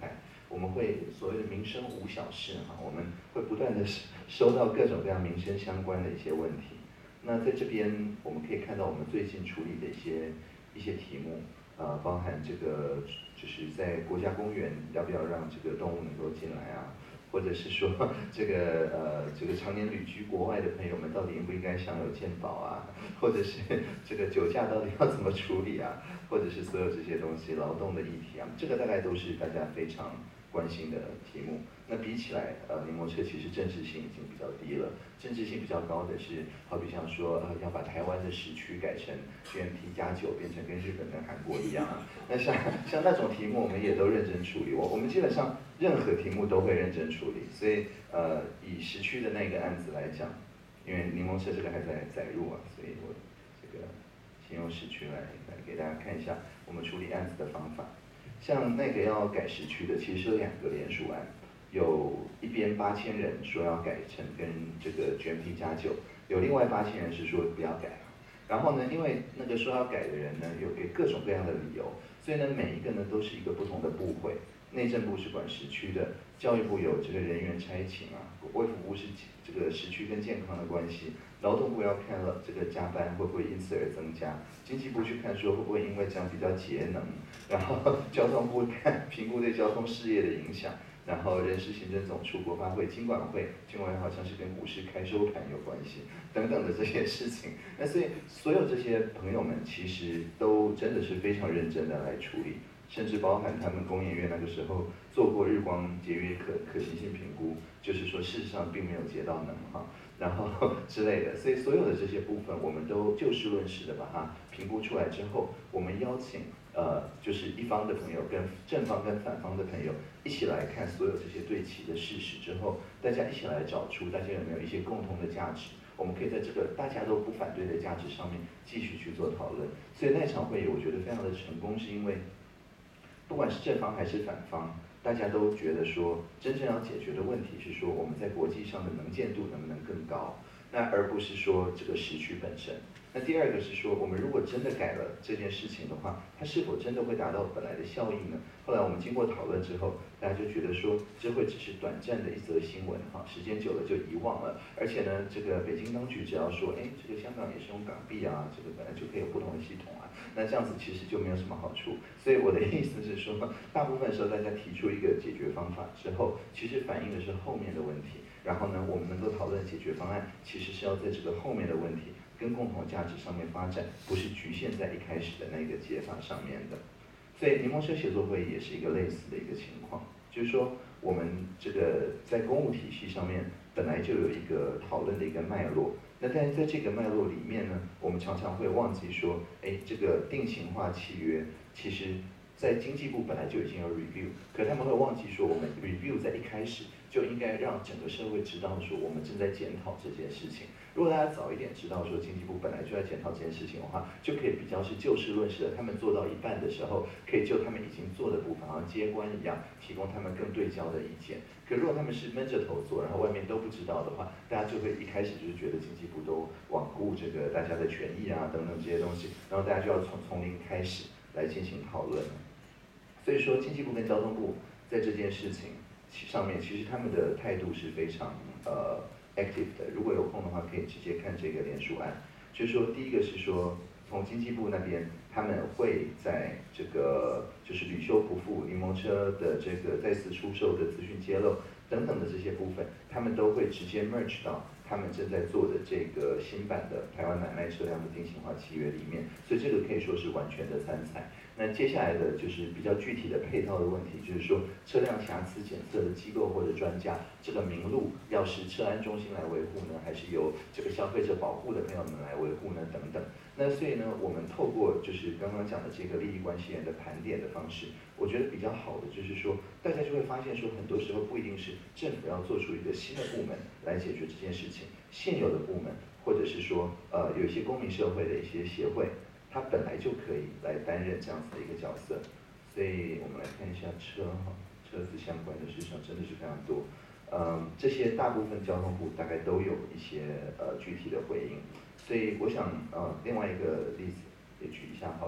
E: 我们会所谓的民生无小事哈，我们会不断的收到各种各样民生相关的一些问题。那在这边我们可以看到我们最近处理的一些一些题目，呃，包含这个就是在国家公园要不要让这个动物能够进来啊，或者是说这个呃这个常年旅居国外的朋友们到底应不应该享有健保啊，或者是这个酒驾到底要怎么处理啊，或者是所有这些东西劳动的议题啊，这个大概都是大家非常关心的题目。那比起来，呃，柠檬车其实政治性已经比较低了，政治性比较高的是，好比像说，呃，要把台湾的时区改成 G M P 加九，变成跟日本跟韩国一样啊。那像像那种题目，我们也都认真处理。我我们基本上任何题目都会认真处理。所以，呃，以时区的那个案子来讲，因为柠檬车这个还在载入啊，所以我这个先用时区来来给大家看一下我们处理案子的方法。像那个要改时区的，其实是有两个联署案，有一边八千人说要改成跟这个 G M P 加九，有另外八千人是说不要改。然后呢，因为那个说要改的人呢，有给各种各样的理由，所以呢，每一个呢都是一个不同的部会。内政部是管时区的，教育部有这个人员差勤啊，卫福部是这个时区跟健康的关系，劳动部要看了这个加班会不会因此而增加，经济部去看说会不会因为这样比较节能，然后交通部看评估对交通事业的影响，然后人事行政总处、国发会、经管会，经管会好像是跟股市开收盘有关系等等的这些事情。那所以所有这些朋友们其实都真的是非常认真的来处理。甚至包含他们工研院那个时候做过日光节约可可行性评估，就是说事实上并没有节到能哈，然后之类的，所以所有的这些部分我们都就事论事的把它评估出来之后，我们邀请呃就是一方的朋友跟正方跟反方的朋友一起来看所有这些对齐的事实之后，大家一起来找出大家有没有一些共同的价值。我们可以在这个大家都不反对的价值上面继续去做讨论，所以那场会议我觉得非常的成功，是因为不管是正方还是反方，大家都觉得说，真正要解决的问题是说，我们在国际上的能见度能不能更高，那而不是说这个时区本身。那第二个是说，我们如果真的改了这件事情的话，它是否真的会达到本来的效益呢？后来我们经过讨论之后，大家就觉得说，这会只是短暂的一则新闻哈，时间久了就遗忘了。而且呢，这个北京当局只要说，哎，这个香港也是用港币啊，这个本来就可以有不同的系统啊，那这样子其实就没有什么好处。所以我的意思是说，大部分时候大家提出一个解决方法之后，其实反映的是后面的问题。然后呢，我们能够讨论解决方案，其实是要在这个后面的问题跟共同价值上面发展，不是局限在一开始的那个解法上面的。所以柠檬车协作会议也是一个类似的一个情况，就是说我们这个在公务体系上面本来就有一个讨论的一个脉络，那但是在这个脉络里面呢，我们常常会忘记说，哎，这个定型化契约其实在经济部本来就已经有 review， 可他们会忘记说，我们 review 在一开始就应该让整个社会知道说，我们正在检讨这件事情。如果大家早一点知道说经济部本来就在检讨这件事情的话，就可以比较是就事论事的，他们做到一半的时候，可以就他们已经做的部分，好像接官一样，提供他们更对焦的意见。可如果他们是闷着头做，然后外面都不知道的话，大家就会一开始就是觉得经济部都罔顾这个大家的权益啊等等这些东西，然后大家就要从从零开始来进行讨论。所以说，经济部跟交通部在这件事情上面，其实他们的态度是非常呃 active 的。如果有空的话，可以直接看这个联署案。就是说，第一个是说，从经济部那边，他们会在这个就是旅修不付、柠檬车的这个再次出售的资讯揭露等等的这些部分，他们都会直接 merge 到他们正在做的这个新版的台湾买卖车辆的定型化契约里面，所以这个可以说是完全的参采。那接下来的就是比较具体的配套的问题，就是说车辆瑕疵检测的机构或者专家，这个名录要是车安中心来维护呢，还是由这个消费者保护的朋友们来维护呢？等等。那所以呢，我们透过就是刚刚讲的这个利益关系人的盘点的方式，我觉得比较好的就是说，大家就会发现说，很多时候不一定是政府要做出一个新的部门来解决这件事情，现有的部门或者是说呃有一些公民社会的一些协会。它本来就可以来担任这样子的一个角色，所以我们来看一下车哈，车子相关的事情真的是非常多，嗯，这些大部分交通部大概都有一些呃具体的回应，所以我想呃另外一个例子也举一下好了，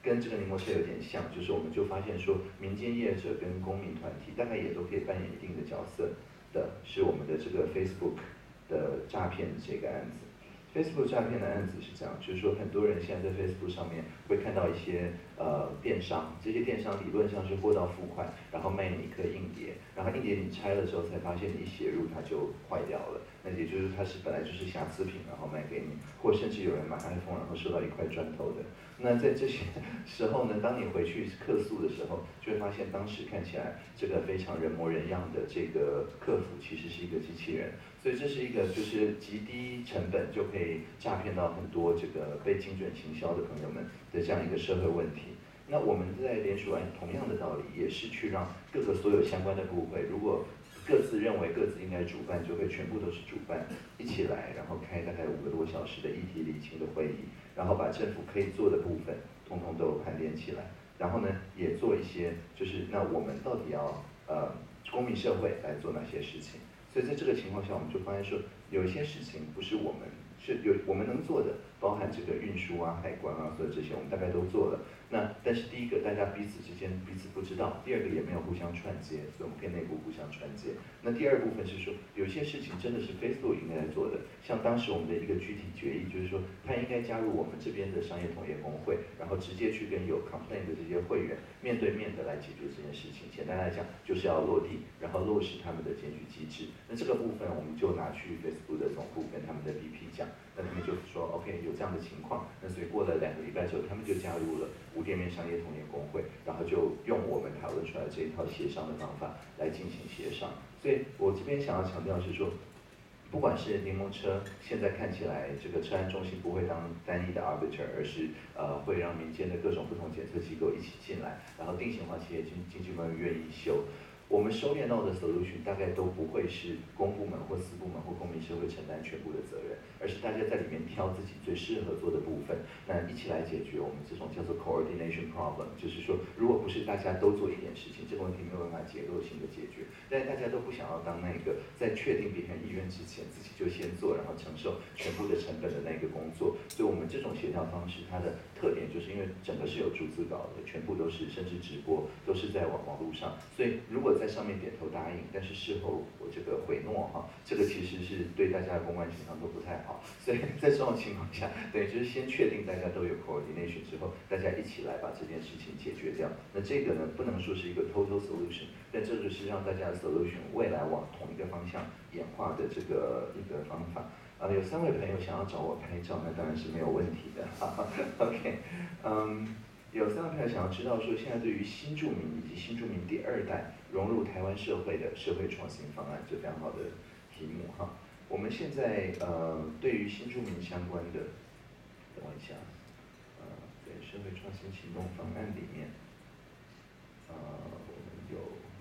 E: 跟这个柠檬车有点像，就是我们就发现说，民间业者跟公民团体大概也都可以扮演一定的角色的，是我们的这个 Facebook 的诈骗这个案子。Facebook 诈骗的案子是这样，就是说很多人现在在 Facebook 上面会看到一些呃电商，这些电商理论上是货到付款，然后卖你一颗硬碟，然后硬碟你拆了之后才发现你一写入它就坏掉了，那也就是它是本来就是瑕疵品，然后卖给你，或甚至有人买 iPhone 然后收到一块砖头的。那在这些时候呢，当你回去客诉的时候，就会发现当时看起来这个非常人模人样的这个客服其实是一个机器人。所以这是一个就是极低成本就可以诈骗到很多这个被精准行销的朋友们的这样一个社会问题。那我们在联署案同样的道理，也是去让各个所有相关的部会，如果各自认为各自应该主办，就会全部都是主办一起来，然后开大概五个多小时的议题理清的会议，然后把政府可以做的部分通通都盘点起来，然后呢也做一些就是那我们到底要呃公民社会来做哪些事情。所以在这个情况下，我们就发现说，有一些事情不是我们是有我们能做的，包含这个运输啊、海关啊，所有这些我们大概都做了。那但是第一个，大家彼此之间彼此不知道；第二个也没有互相串接，所以我们可以内部互相串接。那第二部分是说，有些事情真的是 Facebook 应该来做的，像当时我们的一个具体决议，就是说他应该加入我们这边的商业同业工会，然后直接去跟有 complaint 的这些会员面对面的来解决这件事情。简单来讲，就是要落地，然后落实他们的检举机制。那这个部分我们就拿去 Facebook 的总部跟他们的 V P 讲，那他们就说 OK 有这样的情况，那所以过了两个礼拜之后，他们就加入了无店面商业同业工会，然后就用我们讨论出来这一套协商的方法来进行协商。所以我这边想要强调是说，不管是柠檬车，现在看起来这个车安中心不会当单一的 arbiter， 而是呃会让民间的各种不同检测机构一起进来，然后定型化企业经经济贸易愿意修。我们收敛到的 solution 大概都不会是公部门或私部门或公民社会承担全部的责任，而是大家在里面挑自己最适合做的部分，那一起来解决我们这种叫做 coordination problem， 就是说，如果不是大家都做一点事情，这个问题没有办法结构性的解决。但是大家都不想要当那个在确定别人意愿之前，自己就先做，然后承受全部的成本的那个工作。所以我们这种协调方式，它的特点就是因为整个是有逐字稿的，全部都是甚至直播都是在网网络上，所以如果在上面点头答应，但是事后我这个毁诺哈，这个其实是对大家的公关形象都不太好。所以在这种情况下，对，就是先确定大家都有 coordination 之后，大家一起来把这件事情解决掉。那这个呢，不能说是一个 total solution， 但这个是让大家的 solution 未来往同一个方向演化的这个一个方法。啊、呃，有三位朋友想要找我拍照，那当然是没有问题的。OK， 嗯。有三位朋友想要知道说，现在对于新住民以及新住民第二代融入台湾社会的社会创新方案，这非常好的题目哈。我们现在呃对于新住民相关的，等我一下，呃，对社会创新行动方案里面，呃，我们有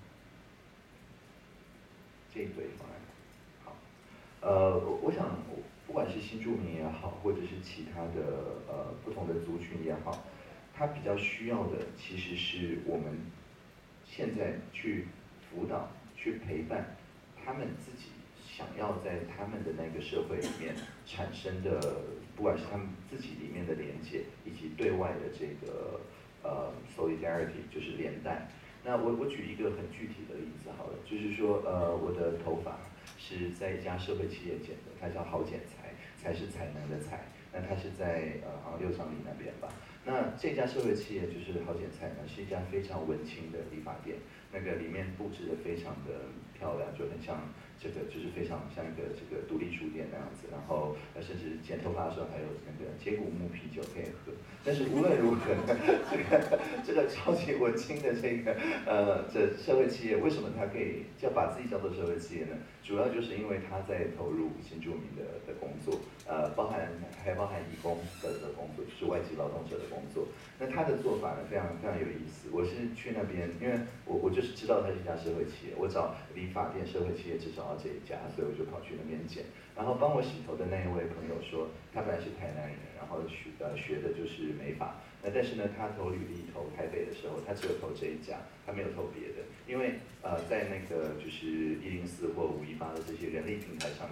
E: 这一堆方案。好，呃，我想不管是新住民也好，或者是其他的呃不同的族群也好。他比较需要的其实是我们现在去辅导、去陪伴他们自己想要在他们的那个社会里面产生的，不管是他们自己里面的连接，以及对外的这个呃 solidarity， 就是连带。那我我举一个很具体的例子好了，就是说呃我的头发是在一家社会企业剪的，它叫好剪裁，才是才能的才，那它是在呃好像六张里那边吧。那这家社会企业就是好剪裁呢，是一家非常文青的理发店，那个里面布置的非常的漂亮，就很像这个就是非常像一个这个独立书店那样子，然后呃甚至剪头发的时候还有那个接骨木啤酒可以喝。但是无论如何呢，这个这个超级文青的这个呃这社会企业，为什么它可以叫把自己叫做社会企业呢？主要就是因为他在投入新住民的的工作，呃，包含还包含移工的的工作，就是外籍劳动者的工作。那他的做法呢，非常非常有意思。我是去那边，因为我我就是知道他是一家社会企业，我找理发店社会企业至少要这一家，所以我就跑去那边剪。然后帮我洗头的那一位朋友说，他本来是台南人，然后学呃学的就是美发。那但是呢，他投履历投台北的时候，他只有投这一家，他没有投别的，因为呃在那个就是一零四或五一八的这些人力平台上面，第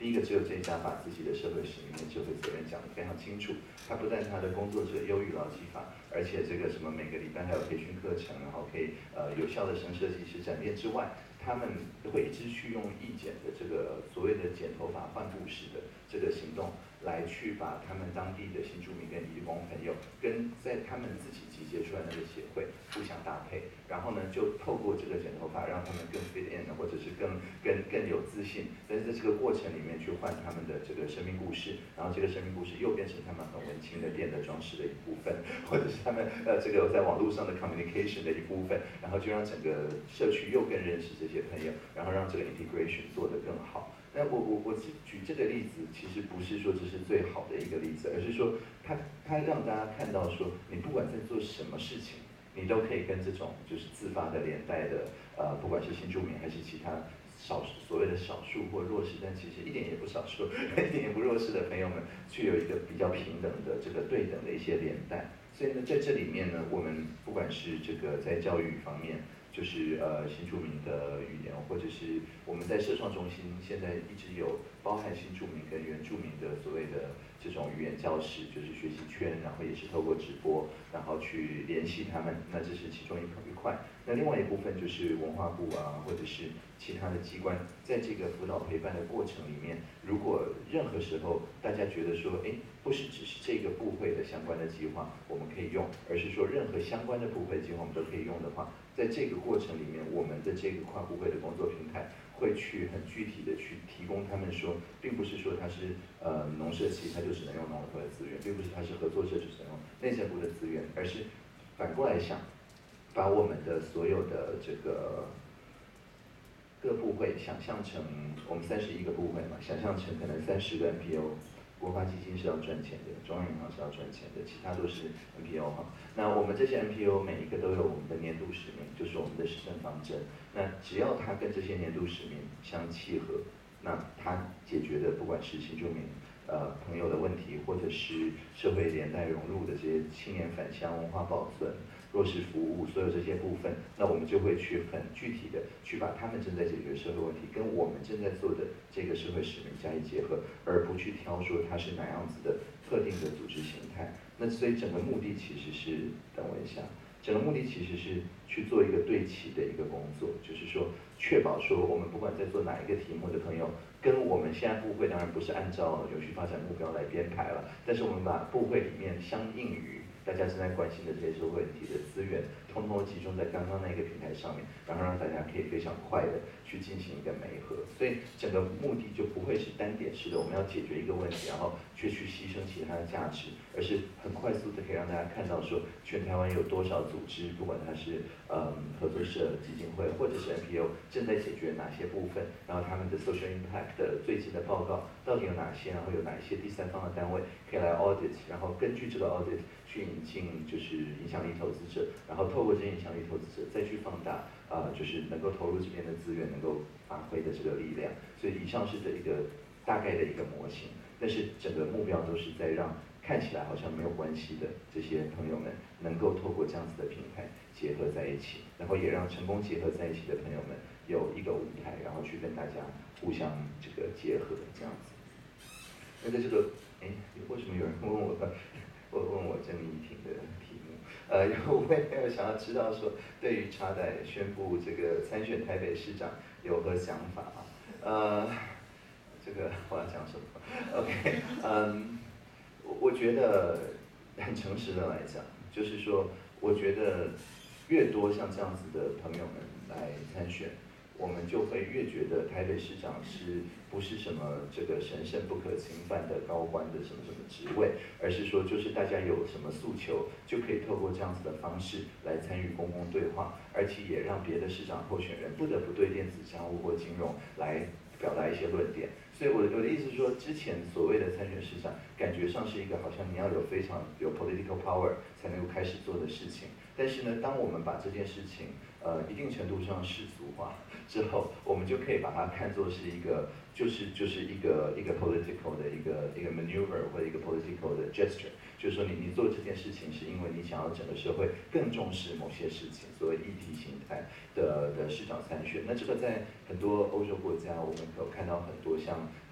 E: 第一个，只有这一家把自己的社会使命跟社会责任讲得非常清楚。他不但他的工作者优于劳基法，而且这个什么每个礼拜还有培训课程，然后可以呃有效的升设计师展练之外，他们会一直去用义剪的这个所谓的剪头发换布式的这个行动，来去把他们当地的新住民跟移工朋友跟在他们自己集结出来的那个协会互相搭配，然后呢就透过这个剪头发让他们更 fit in， 或者是更更更有自信，但是在这个过程里面去换他们的这个生命故事，然后这个生命故事又变成他们很文青的店的装饰的一部分，或者是他们呃这个在网络上的 communication 的一部分，然后就让整个社区又更认识这些朋友，然后让这个 integration 做得更好。那我我我举这个例子，其实不是说这是最好的一个例子，而是说它它让大家看到说，你不管在做什么事情，你都可以跟这种就是自发的连带的呃，不管是新住民还是其他少所谓的少数或弱势，但其实一点也不少数，一点也不弱势的朋友们，去有一个比较平等的这个对等的一些连带。所以呢，在这里面呢，我们不管是这个在教育方面，就是呃新住民的语言，或者是我们在社创中心现在一直有包含新住民跟原住民的所谓的这种语言教室，就是学习圈，然后也是透过直播，然后去联系他们，那这是其中一一块。那另外一部分就是文化部啊，或者是其他的机关，在这个辅导陪伴的过程里面，如果任何时候大家觉得说，哎，不是只是这个部会的相关的计划我们可以用，而是说任何相关的部会计划我们都可以用的话，在这个过程里面，我们的这个跨部会的工作平台会去很具体的去提供他们说，并不是说它是呃农社系，它就只能用农委会的资源，并不是它是合作社就只能用内政部的资源，而是反过来想，把我们的所有的这个各部会想象成我们三十一个部会嘛，想象成可能三十个 N P O。国发基金是要赚钱的，中央银行是要赚钱的，其他都是 N P O 哈。那我们这些 N P O 每一个都有我们的年度使命，就是我们的施政方针。那只要它跟这些年度使命相契合，那它解决的不管是新住民呃朋友的问题，或者是社会连带融入的这些青年返乡、文化保存、弱势服务，所有这些部分，那我们就会去很具体的去把他们正在解决的社会问题，跟我们正在做的这个社会使命加以结合，而不去挑说它是哪样子的特定的组织形态。那所以整个目的其实是，等我一下，整个目的其实是去做一个对齐的一个工作，就是说确保说我们不管在做哪一个题目的朋友，跟我们现在部会当然不是按照永续发展目标来编排了，但是我们把部会里面相应于大家正在关心的这些社会问题的资源，通通集中在刚刚那个平台上面，然后让大家可以非常快的去进行一个媒合，所以整个目的就不会是单点式的，我们要解决一个问题，然后却去牺牲其他的价值，而是很快速的可以让大家看到说，全台湾有多少组织，不管它是嗯合作社、基金会或者是 N P O， 正在解决哪些部分，然后他们的 social impact 的最近的报告到底有哪些，然后有哪一些第三方的单位可以来 audit， 然后根据这个 audit。去引进就是影响力投资者，然后透过这些影响力投资者再去放大，呃，就是能够投入这边的资源能够发挥的这个力量。所以以上是的一个大概的一个模型，但是整个目标都是在让看起来好像没有关系的这些朋友们能够透过这样子的平台结合在一起，然后也让成功结合在一起的朋友们有一个舞台，然后去跟大家互相这个结合这样子。那在这个，哎，为什么有人问我？问问我郑怡婷的题目，呃，然后我也有想要知道说，对于茶仔宣布这个参选台北市长有何想法啊？呃，这个我要讲什么 ？OK， 嗯，我我觉得很诚实的来讲，就是说，我觉得越多像这样子的朋友们来参选，我们就会越觉得台北市长是不是什么这个神圣不可侵犯的高官的什么什么职位，而是说就是大家有什么诉求，就可以透过这样子的方式来参与公共对话，而且也让别的市长候选人不得不对电子商务或金融来表达一些论点。所以我的我的意思是说，之前所谓的参选市长，感觉上是一个好像你要有非常有 political power 才能够开始做的事情。但是呢，当我们把这件事情呃一定程度上世俗化之后，我们就可以把它看作是一个，就是就是一个一个 political 的一个一个 maneuver 或者一个 political 的 gesture， 就是说你你做这件事情是因为你想要整个社会更重视某些事情，所谓议题形态的的市长参选。那这个在很多欧洲国家，我们有看到很多像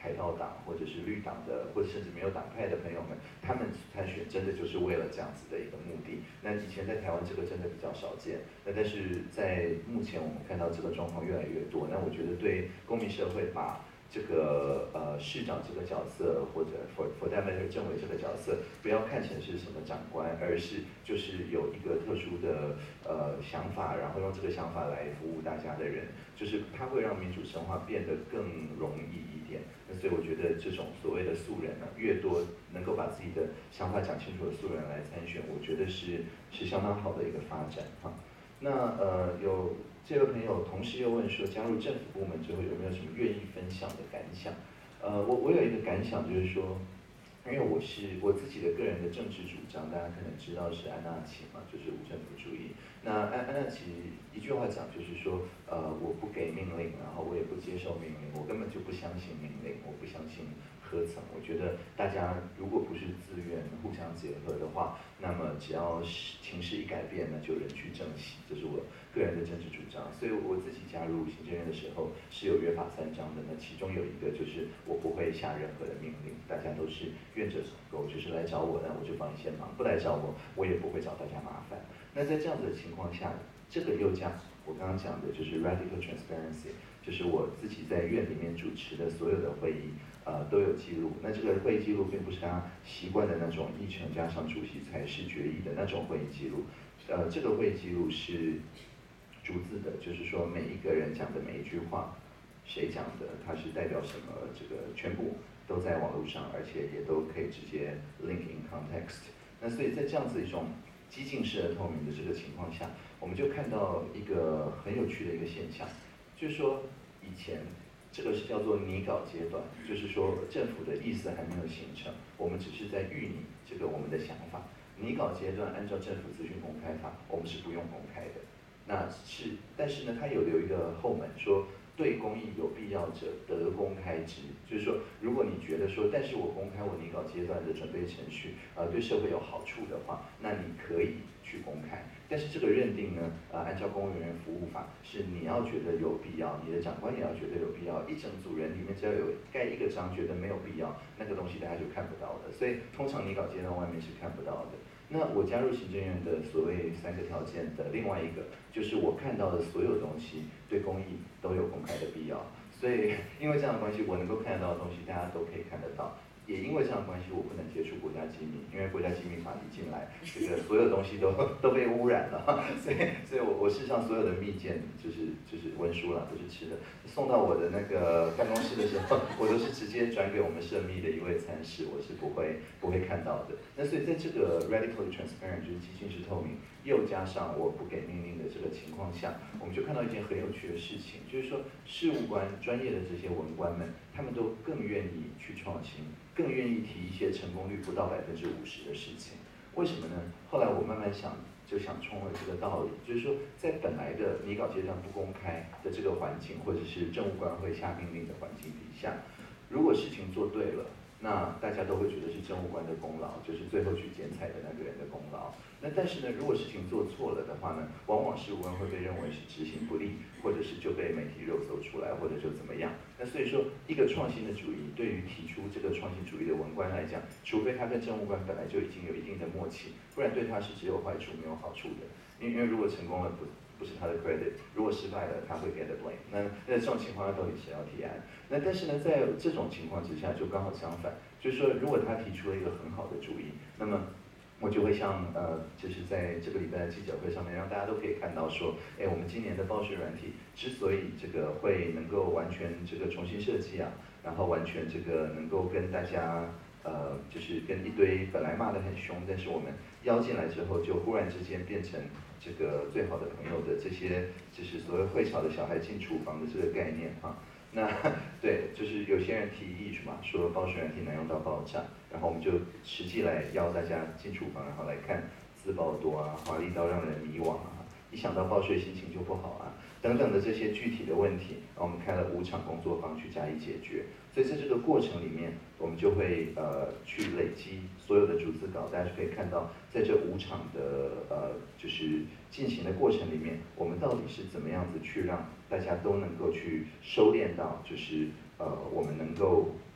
E: 海盗党或者是绿党的，或者甚至没有党派的朋友们，他们参选真的就是为了这样子的一个目的。那以前在台湾这个真的比较少见，那但是在目前我们看到这个状况越来越多。那我觉得对公民社会把这个呃市长这个角色，或者 for for that matter 政委这个角色，不要看成是什么长官，而是就是有一个特殊的呃想法，然后用这个想法来服务大家的人，就是它会让民主深化变得更容易一点。那所以我觉得这种所谓的素人呢，越多能够把自己的想法讲清楚的素人来参选，我觉得是是相当好的一个发展哈。那呃有。这位朋友同时又问说，加入政府部门之后有没有什么愿意分享的感想？呃，我我有一个感想就是说，因为我是我自己的个人的政治主张，大家可能知道是安纳奇嘛，就是无政府主义。那安安纳奇一句话讲就是说，呃，我不给命令，然后我也不接受命令，我根本就不相信命令，我不相信科层。我觉得大家如果不是自愿互相结合的话，那么只要情势一改变，那就人去正席，这是我个人的政治主张。所以我自己加入行政院的时候是有约法三章的，那其中有一个就是我不会下任何的命令，大家都是愿者上钩，就是来找我的我就帮你先忙，不来找我我也不会找大家麻烦。那在这样子的情况下，这个又加我刚刚讲的就是 radical transparency， 就是我自己在院里面主持的所有的会议，呃都有记录。那这个会议记录并不是大家习惯的那种议程加上主席才是决议的那种会议记录，呃这个会议记录是逐字的，就是说每一个人讲的每一句话，谁讲的，它是代表什么，这个全部都在网络上，而且也都可以直接 link in context。那所以在这样子一种激进式的透明的这个情况下，我们就看到一个很有趣的一个现象，就是说以前这个是叫做拟稿阶段，就是说政府的意思还没有形成，我们只是在预拟这个我们的想法。拟稿阶段按照政府资讯公开法，我们是不用公开的。那是，但是呢，它有留一个后门，说对公益有必要者得公开之，就是说，如果你觉得说，但是我公开我拟稿阶段的准备程序，呃，对社会有好处的话，那你可以去公开。但是这个认定呢，呃，按照公务人员服务法，是你要觉得有必要，你的长官也要觉得有必要，一整组人里面只要有盖一个章觉得没有必要，那个东西大家就看不到的。所以通常拟稿阶段外面是看不到的。那我加入行政院的所谓三个条件的另外一个，就是我看到的所有东西对公益都有公开的必要。所以因为这样的关系，我能够看得到的东西，大家都可以看得到。也因为这样的关系，我不能接触国家机密，因为国家机密法一进来，这个所有东西都都被污染了。所以，所以我我事实上所有的密件，就是就是文书啦，都是吃的，送到我的那个办公室的时候，我都是直接转给我们社密的一位参事，我是不会不会看到的。那所以在这个 radically transparent 就是激进式透明，又加上我不给命令的这个情况下，我们就看到一件很有趣的事情，就是说事务官专业的这些文官们，他们都更愿意去创新。更愿意提一些成功率不到百分之五十的事情，为什么呢？后来我慢慢想，就想通了这个道理，就是说，在本来的拟稿阶段不公开的这个环境，或者是政务官会下命令的环境底下，如果事情做对了，那大家都会觉得是政务官的功劳，就是最后去剪彩的那个人的功劳。那但是呢，如果事情做错了的话呢，往往事务官会被认为是执行不力，或者是就被媒体肉搜出来，或者就怎么样。那所以说，一个创新的主义，对于提出这个创新主义的文官来讲，除非他跟政务官本来就已经有一定的默契，不然对他是只有坏处没有好处的。因为因为如果成功了不不是他的 credit， 如果失败了他会 get the blame。那那这种情况到底谁要提案？那但是呢，在这种情况之下就刚好相反，就是说如果他提出了一个很好的主意，那么我就会像呃，就是在这个礼拜的记者会上面，让大家都可以看到说，哎，我们今年的报税软体之所以这个会能够完全这个重新设计啊，然后完全这个能够跟大家呃，就是跟一堆本来骂得很凶，但是我们邀进来之后，就忽然之间变成这个最好的朋友的这些，就是所谓会吵的小孩进厨房的这个概念哈。那对，就是有些人提议什么，说报税软体难用到爆炸，然后我们就实际来邀大家进厨房，然后来看字报多啊，华丽到让人迷惘啊，一想到报税心情就不好啊，等等的这些具体的问题，然后我们开了五场工作坊去加以解决。所以在这个过程里面，我们就会呃去累积所有的逐字稿，大家就可以看到，在这五场的呃就是进行的过程里面，我们到底是怎么样子去让大家都能够去收敛到，就是呃我们能够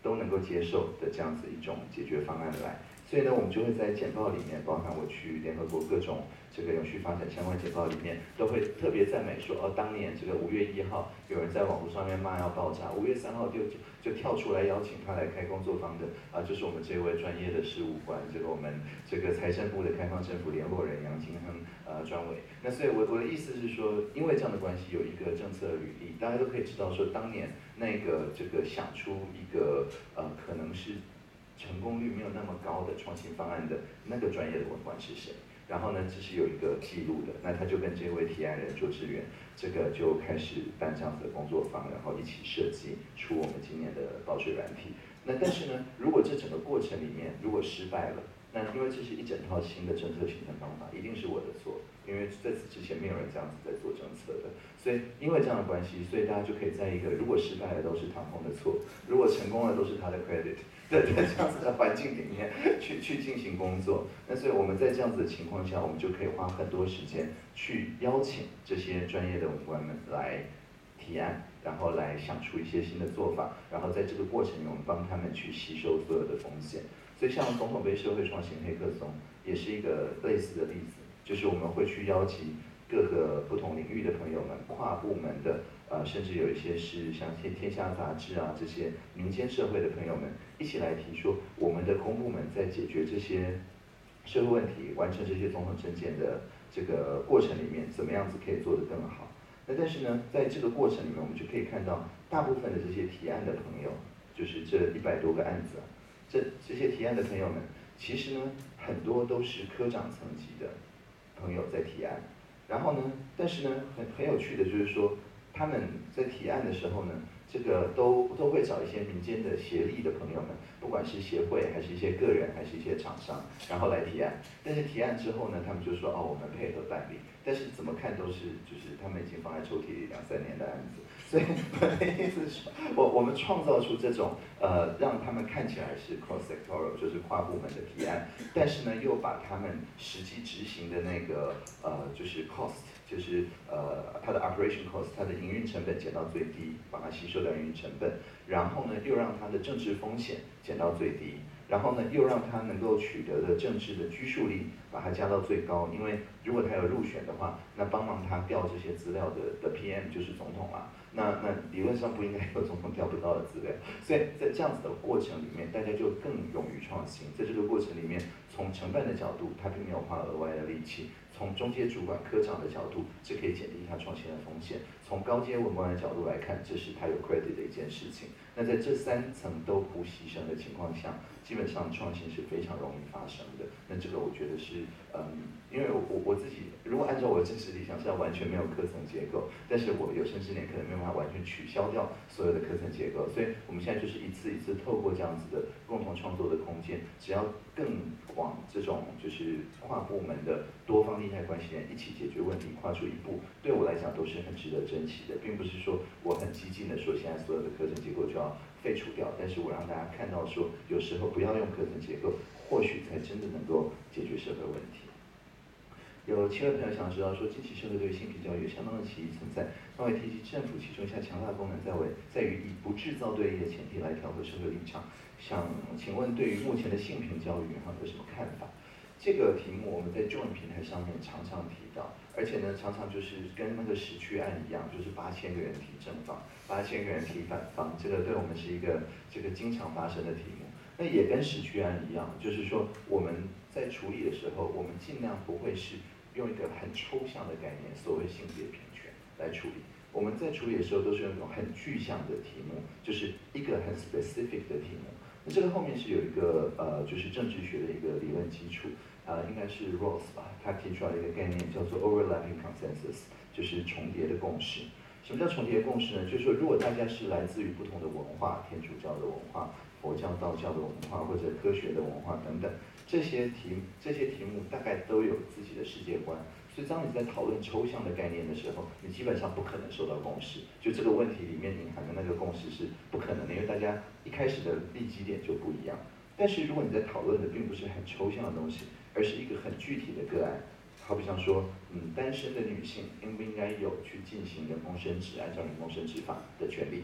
E: 都能够接受的这样子一种解决方案来。所以呢，我们就会在简报里面，包含我去联合国各种这个永续发展相关简报里面，都会特别赞美说，哦，当年这个五月一号有人在网络上面骂要爆炸，五月三号就就跳出来邀请他来开工作坊的啊，就是我们这位专业的事务官，这个我们这个财政部的开放政府联络人杨金亨呃专委。那所以我我的意思是说，因为这样的关系，有一个政策履历，大家都可以知道说，当年那个这个想出一个呃可能是成功率没有那么高的创新方案的那个专业的文官是谁？然后呢，这是有一个记录的，那他就跟这位提案人卓志远，这个就开始办这样子的工作坊，然后一起设计出我们今年的保水软体。那但是呢，如果这整个过程里面如果失败了，那因为这是一整套新的政策形成方法，一定是我的错，因为在此之前没有人这样子在做政策的，所以因为这样的关系，所以大家就可以在一个如果失败了都是唐凤的错，如果成功了都是他的 credit。在这样子的环境里面去去进行工作，那所以我们在这样子的情况下，我们就可以花很多时间去邀请这些专业的文官们来提案，然后来想出一些新的做法，然后在这个过程里，我们帮他们去吸收所有的风险。所以像总统杯社会创新黑客松也是一个类似的例子，就是我们会去邀请各个不同领域的朋友们，跨部门的。呃，甚至有一些是像天天下杂志啊这些民间社会的朋友们一起来提说，我们的公部门在解决这些社会问题、完成这些总统政见的这个过程里面，怎么样子可以做得更好？那但是呢，在这个过程里面，我们就可以看到，大部分的这些提案的朋友，就是这一百多个案子啊，这这些提案的朋友们，其实呢，很多都是科长层级的朋友在提案。然后呢，但是呢，很很有趣的就是说。他们在提案的时候呢，这个都都会找一些民间的协力的朋友们，不管是协会还是一些个人还是一些厂商，然后来提案。但是提案之后呢，他们就说哦，我们配合办理。但是怎么看都是就是他们已经放在抽屉里两三年的案子。所以我的意思是说，我我们创造出这种呃让他们看起来是 cross sectoral， 就是跨部门的提案，但是呢又把他们实际执行的那个呃就是 cost。就是呃，它的 operation cost， 它的营运成本减到最低，把它吸收掉营运成本，然后呢，又让它的政治风险减到最低，然后呢，又让它能够取得的政治的拘束力把它加到最高，因为如果他有入选的话，那帮忙他调这些资料的的 P M 就是总统啊，那那理论上不应该有总统调不到的资料，所以在这样子的过程里面，大家就更勇于创新，在这个过程里面，从承办的角度，他并没有花额外的力气。从中介主管科长的角度，这可以减低他创新的风险；从高阶文官的角度来看，这是他有 credit 的一件事情。那在这三层都不牺牲的情况下，基本上创新是非常容易发生的。那这个我觉得是，嗯，因为我我我自己如果按照我的真实理想是要完全没有课程结构，但是我有生之年可能没有办法完全取消掉所有的课程结构，所以我们现在就是一次一次透过这样子的共同创作的空间，只要更往这种就是跨部门的多方利害关系人一起解决问题跨出一步，对我来讲都是很值得珍惜的，并不是说我很激进的说现在所有的课程结构就要废除掉，但是我让大家看到说有时候不要用课程结构，或许才真的能够解决社会问题。有七位朋友想知道说，近期社会对性平教育有相当的歧义存在，他会提及政府其中一项强大的功能在为在于以不制造对立的前提来调和社会立场。想请问对于目前的性平教育哈有什么看法？这个题目我们在 Join 平台上面常常提到，而且呢常常就是跟那个时区案一样，就是八千个人提正方，八千个人提反方，这个对我们是一个这个经常发生的题目。那也跟时区案一样，就是说我们在处理的时候，我们尽量不会是用一个很抽象的概念，所谓性别平权来处理。我们在处理的时候都是用一种很具象的题目，就是一个很 specific 的题目。那这个后面是有一个呃，就是政治学的一个理论基础，呃，应该是 Rawls 吧，他提出来的一个概念叫做 overlapping consensus， 就是重叠的共识。什么叫重叠共识呢？就是说，如果大家是来自于不同的文化，天主教的文化、佛教、道教的文化或者科学的文化等等，这些题这些题目大概都有自己的世界观。所以当你在讨论抽象的概念的时候，你基本上不可能收到共识。就这个问题里面隐含的那个共识是不可能的，因为大家一开始的立基点就不一样。但是如果你在讨论的并不是很抽象的东西，而是一个很具体的个案，好比像说，嗯，单身的女性应不应该有去进行人工生殖，按照人工生殖法的权利？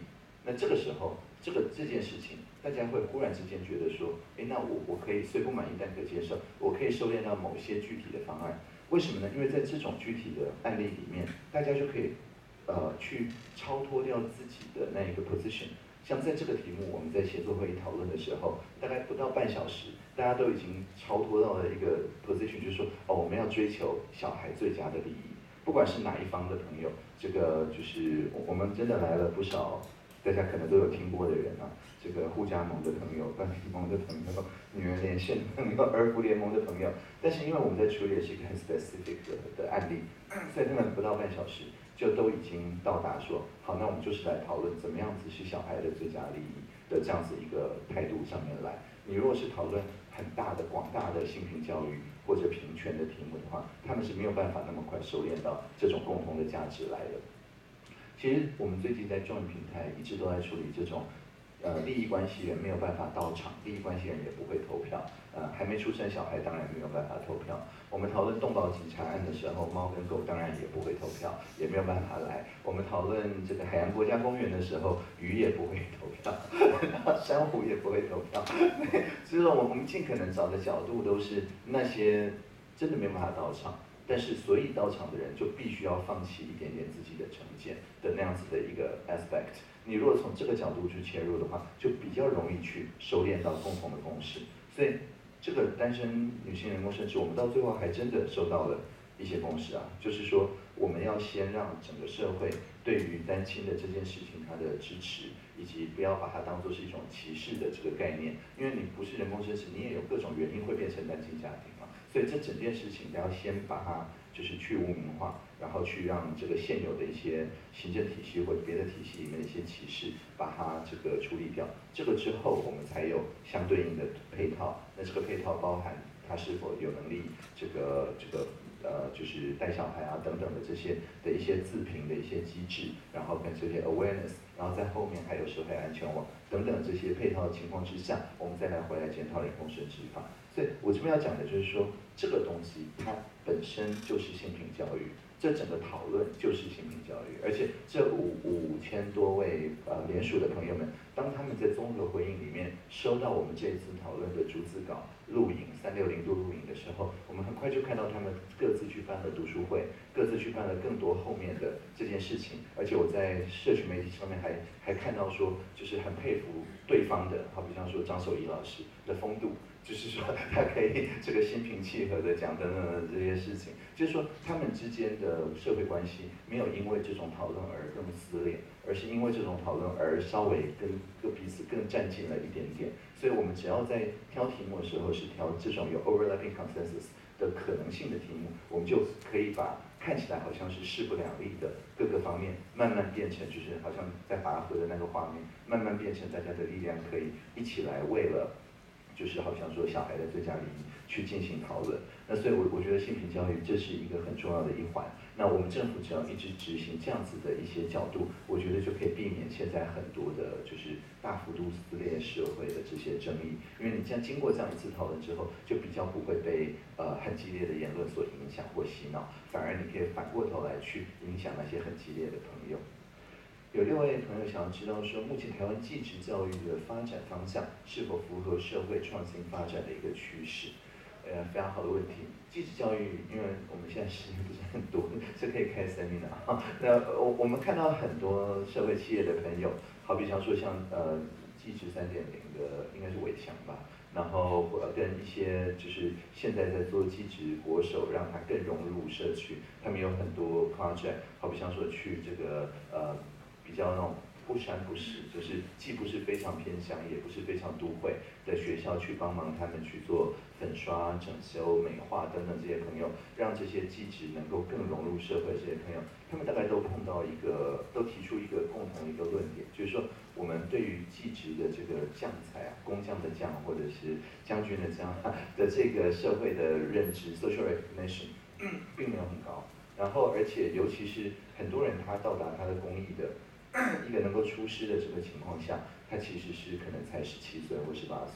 E: 那这个时候，这个这件事情，大家会忽然之间觉得说，哎，那我我可以虽不满意但可接受，我可以收敛到某些具体的方案。为什么呢？因为在这种具体的案例里面，大家就可以，呃，去超脱掉自己的那一个 position。像在这个题目，我们在协作会议讨论的时候，大概不到半小时，大家都已经超脱到了一个 position，就是说，哦，我们要追求小孩最佳的利益，不管是哪一方的朋友，这个就是我们真的来了不少，大家可能都有听过的人啊，这个互加盟的朋友、伴侣盟的朋友、女人连线的朋友、儿福联盟的朋友，但是因为我们在处理的是一个很 specific 的的案例，所以他们不到半小时就都已经到达说，好，那我们就是来讨论怎么样子是小孩的最佳利益的这样子一个态度上面来。你如果是讨论很大的、广大的性平教育或者平权的题目的话，他们是没有办法那么快收敛到这种共同的价值来的。其实我们最近在众人平台一直都在处理这种，呃，利益关系人没有办法到场，利益关系人也不会投票，呃，还没出生小孩当然没有办法投票。我们讨论动保警察案的时候，猫跟狗当然也不会投票，也没有办法来。我们讨论这个海洋国家公园的时候，鱼也不会投票，珊瑚也不会投票。所以说，我们尽可能找的角度都是那些真的没有办法到场。但是，所以到场的人就必须要放弃一点点自己的成见的那样子的一个 aspect。你如果从这个角度去切入的话，就比较容易去收敛到共同的共识。所以，这个单身女性人工生殖，我们到最后还真的收到了一些共识啊，就是说我们要先让整个社会对于单亲的这件事情它的支持，以及不要把它当作是一种歧视的这个概念，因为你不是人工生殖，你也有各种原因会变成单亲家庭嘛。所以这整件事情，要先把它就是去污名化，然后去让这个现有的一些行政体系或者别的体系里面的一些歧视，把它这个处理掉。这个之后，我们才有相对应的配套。那这个配套包含他是否有能力这个这个呃就是带小孩啊等等的这些的一些自评的一些机制，然后跟这些 awareness， 然后在后面还有社会安全网等等这些配套的情况之下，我们再来回来检讨人工生殖法。所以我这边要讲的就是说，这个东西它本身就是性平教育，这整个讨论就是性平教育，而且这五五千多位呃联署的朋友们，当他们在综合回应里面收到我们这一次讨论的逐字稿录影三六零度录影的时候，我们很快就看到他们各自去办了读书会，各自去办了更多后面的这件事情，而且我在社群媒体上面还还看到说，就是很佩服对方的，好比方说张守一老师的风度。就是说，他可以这个心平气和的讲等等的这些事情，就是说他们之间的社会关系没有因为这种讨论而更撕裂，而是因为这种讨论而稍微跟跟彼此更站近了一点点。所以我们只要在挑题目的时候是挑这种有 overlapping consensus 的可能性的题目，我们就可以把看起来好像是势不两立的各个方面，慢慢变成就是好像在拔河的那个画面，慢慢变成大家的力量可以一起来为了。就是好像说小孩的最佳利益去进行讨论，那所以我我觉得性平教育这是一个很重要的一环。那我们政府只要一直执行这样子的一些角度，我觉得就可以避免现在很多的就是大幅度撕裂社会的这些争议，因为你这样经过这样一次讨论之后，就比较不会被呃很激烈的言论所影响或洗脑，反而你可以反过头来去影响那些很激烈的朋友。有六位朋友想要知道说，目前台湾技职教育的发展方向是否符合社会创新发展的一个趋势？呃，非常好的问题。技职教育，因为我们现在时间不是很多，是可以开 seminar 啊。那我我们看到很多社会企业的朋友，好比方说像呃技职三点零的，应该是伟强吧。然后呃跟一些就是现在在做技职国手，让它更融入社区，他们有很多 project， 好比方说去这个呃。比较那种不山不石，就是既不是非常偏乡，也不是非常都会的学校去帮忙他们去做粉刷、整修、美化等等这些朋友，让这些技职能够更融入社会。这些朋友，他们大概都碰到一个，都提出一个共同的一个论点，就是说我们对于技职的这个将才啊，工匠的匠或者是将军的将的这个社会的认知 （social recognition） 并没有很高。然后，而且尤其是很多人他到达他的工艺的。一个能够出师的这个情况下，他其实是可能才十七岁或十八岁，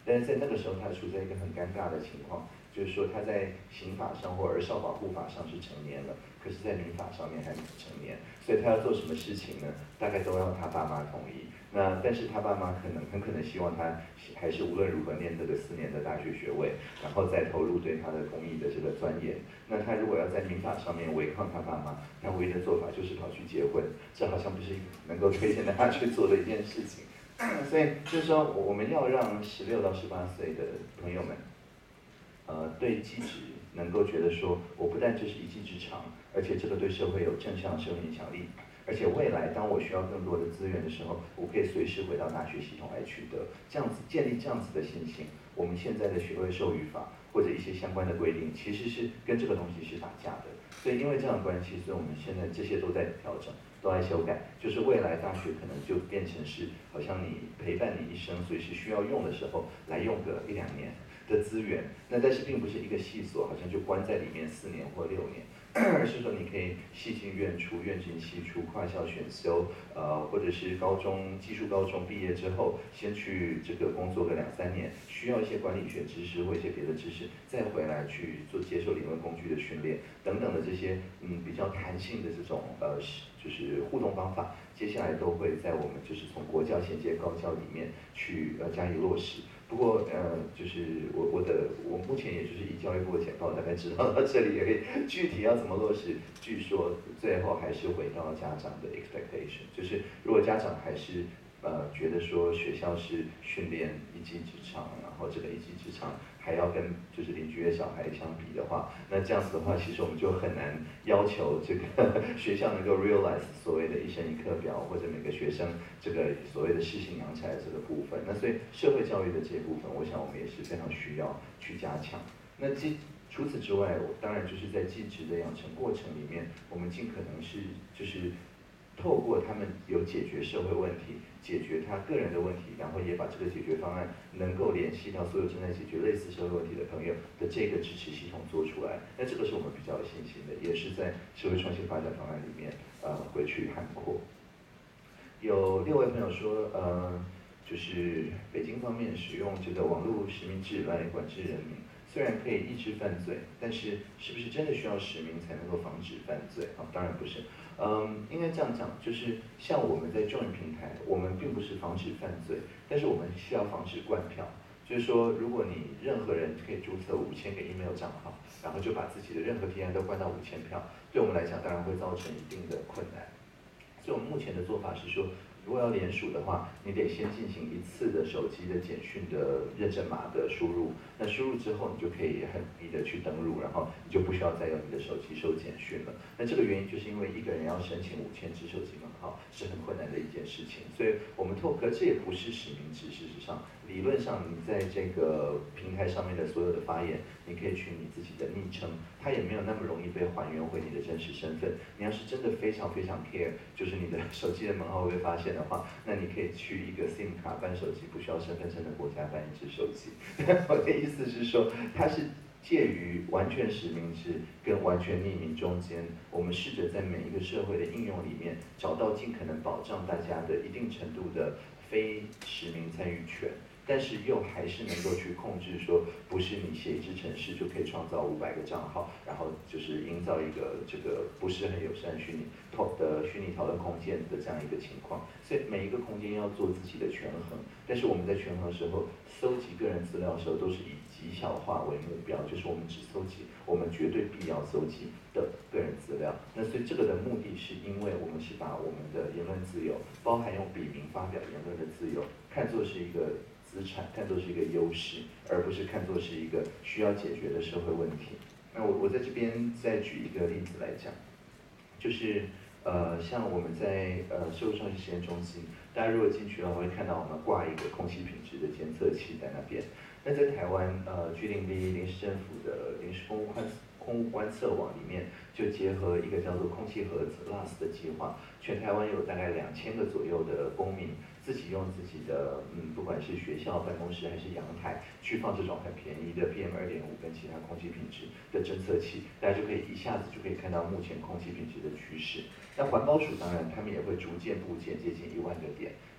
E: 但是在那个时候他处在一个很尴尬的情况，就是说他在刑法上或儿少保护法上是成年了，可是在民法上面还没成年，所以他要做什么事情呢？大概都要他爸妈同意。那但是他爸妈可能很可能希望他还是无论如何念这个四年的大学学位，然后再投入对他的公益的这个钻研。那他如果要在民法上面违抗他爸妈，他唯一的做法就是跑去结婚，这好像不是一个能够推荐他去做的一件事情。所以就是说，我们要让十六到十八岁的朋友们，呃，对技职能够觉得说，我不但这是一技之长，而且这个对社会有正向社会影响力。而且未来当我需要更多的资源的时候，我可以随时回到大学系统来取得，这样子建立这样子的信心。我们现在的学位授予法或者一些相关的规定，其实是跟这个东西是打架的。所以因为这样的关系，所以我们现在这些都在调整，都在修改。就是未来大学可能就变成是，好像你陪伴你一生，随时需要用的时候来用个一两年的资源。那但是并不是一个系所，好像就关在里面四年或六年。而是说你可以系进院出，院进系出，跨校选修，呃，或者是高中技术高中毕业之后，先去这个工作个两三年，需要一些管理学知识或一些别的知识，再回来去做接受理论工具的训练等等的这些嗯比较弹性的这种呃就是互动方法，接下来都会在我们就是从国教衔接高教里面去呃加以落实。不过，呃，就是我我的我目前也就是以教育部的简报大概知道到这里而已，具体要怎么落实，据说最后还是回到家长的 expectation， 就是如果家长还是呃觉得说学校是训练一技之长，然后这个一技之长还要跟就是邻居的小孩相比的话，那这样子的话，其实我们就很难要求这个学校能够 realize 所谓的一生一课表，或者每个学生这个所谓的适性扬才这个部分。那所以社会教育的这一部分，我想我们也是非常需要去加强。那既除此之外，当然就是在技职的养成过程里面，我们尽可能是就是透过他们有解决社会问题，解决他个人的问题，然后也把这个解决方案能够联系到所有正在解决类似社会问题的朋友的这个支持系统做出来。那这个是我们比较有信心的，也是在社会创新发展方案里面呃会去涵括。有六位朋友说，呃，就是北京方面使用这个网络实名制来管制人民，虽然可以抑制犯罪，但是是不是真的需要实名才能够防止犯罪？啊，当然不是。嗯，应该这样讲，就是像我们在 Join 平台，我们并不是防止犯罪，但是我们需要防止灌票。就是说，如果你任何人可以注册五千个 email 账号，然后就把自己的任何提案都灌到五千票，对我们来讲当然会造成一定的困难。所以我们目前的做法是说，如果要联署的话，你得先进行一次的手机的简讯的认证码的输入，那输入之后，你就可以很容易的去登录，然后你就不需要再用你的手机收简讯了。那这个原因就是因为一个人要申请五千只手机门号是很困难的一件事情，所以我们透，可这也不是实名制，事实上，理论上你在这个平台上面的所有的发言，你可以取你自己的昵称，它也没有那么容易被还原回你的真实身份。你要是真的非常非常 care， 就是你的手机的门号会被发现的话，那你可以去一个 SIM 卡办手机，不需要身份证的国家办一只手机。我的意思是说，它是介于完全实名制跟完全匿名中间，我们试着在每一个社会的应用里面，找到尽可能保障大家的一定程度的非实名参与权。但是又还是能够去控制说，不是你写一支程式就可以创造五百个账号，然后就是营造一个这个不是很友善虚拟讨的虚拟讨论空间的这样一个情况。所以每一个空间要做自己的权衡，但是我们在权衡的时候，搜集个人资料的时候都是以极小化为目标，就是我们只搜集我们绝对必要搜集的个人资料。那所以这个的目的是因为我们是把我们的言论自由，包含用笔名发表言论的自由，看作是一个资产，看作是一个优势，而不是看作是一个需要解决的社会问题。那我我在这边再举一个例子来讲，就是呃像我们在呃社会创新实验中心，大家如果进去的话会看到我们挂一个空气品质的监测器在那边。那在台湾呃 G 零 B 临时政府的临时空污观空污观测网里面，就结合一个叫做空气盒子 L A S 的计划，全台湾有大概两千个左右的公民。自己用自己的嗯，不管是学校办公室还是阳台，去放这种很便宜的 P M 二点五跟其他空气品质的侦测器，大家就可以一下子就可以看到目前空气品质的趋势。那环保署当然他们也会逐渐布建接近一万个点，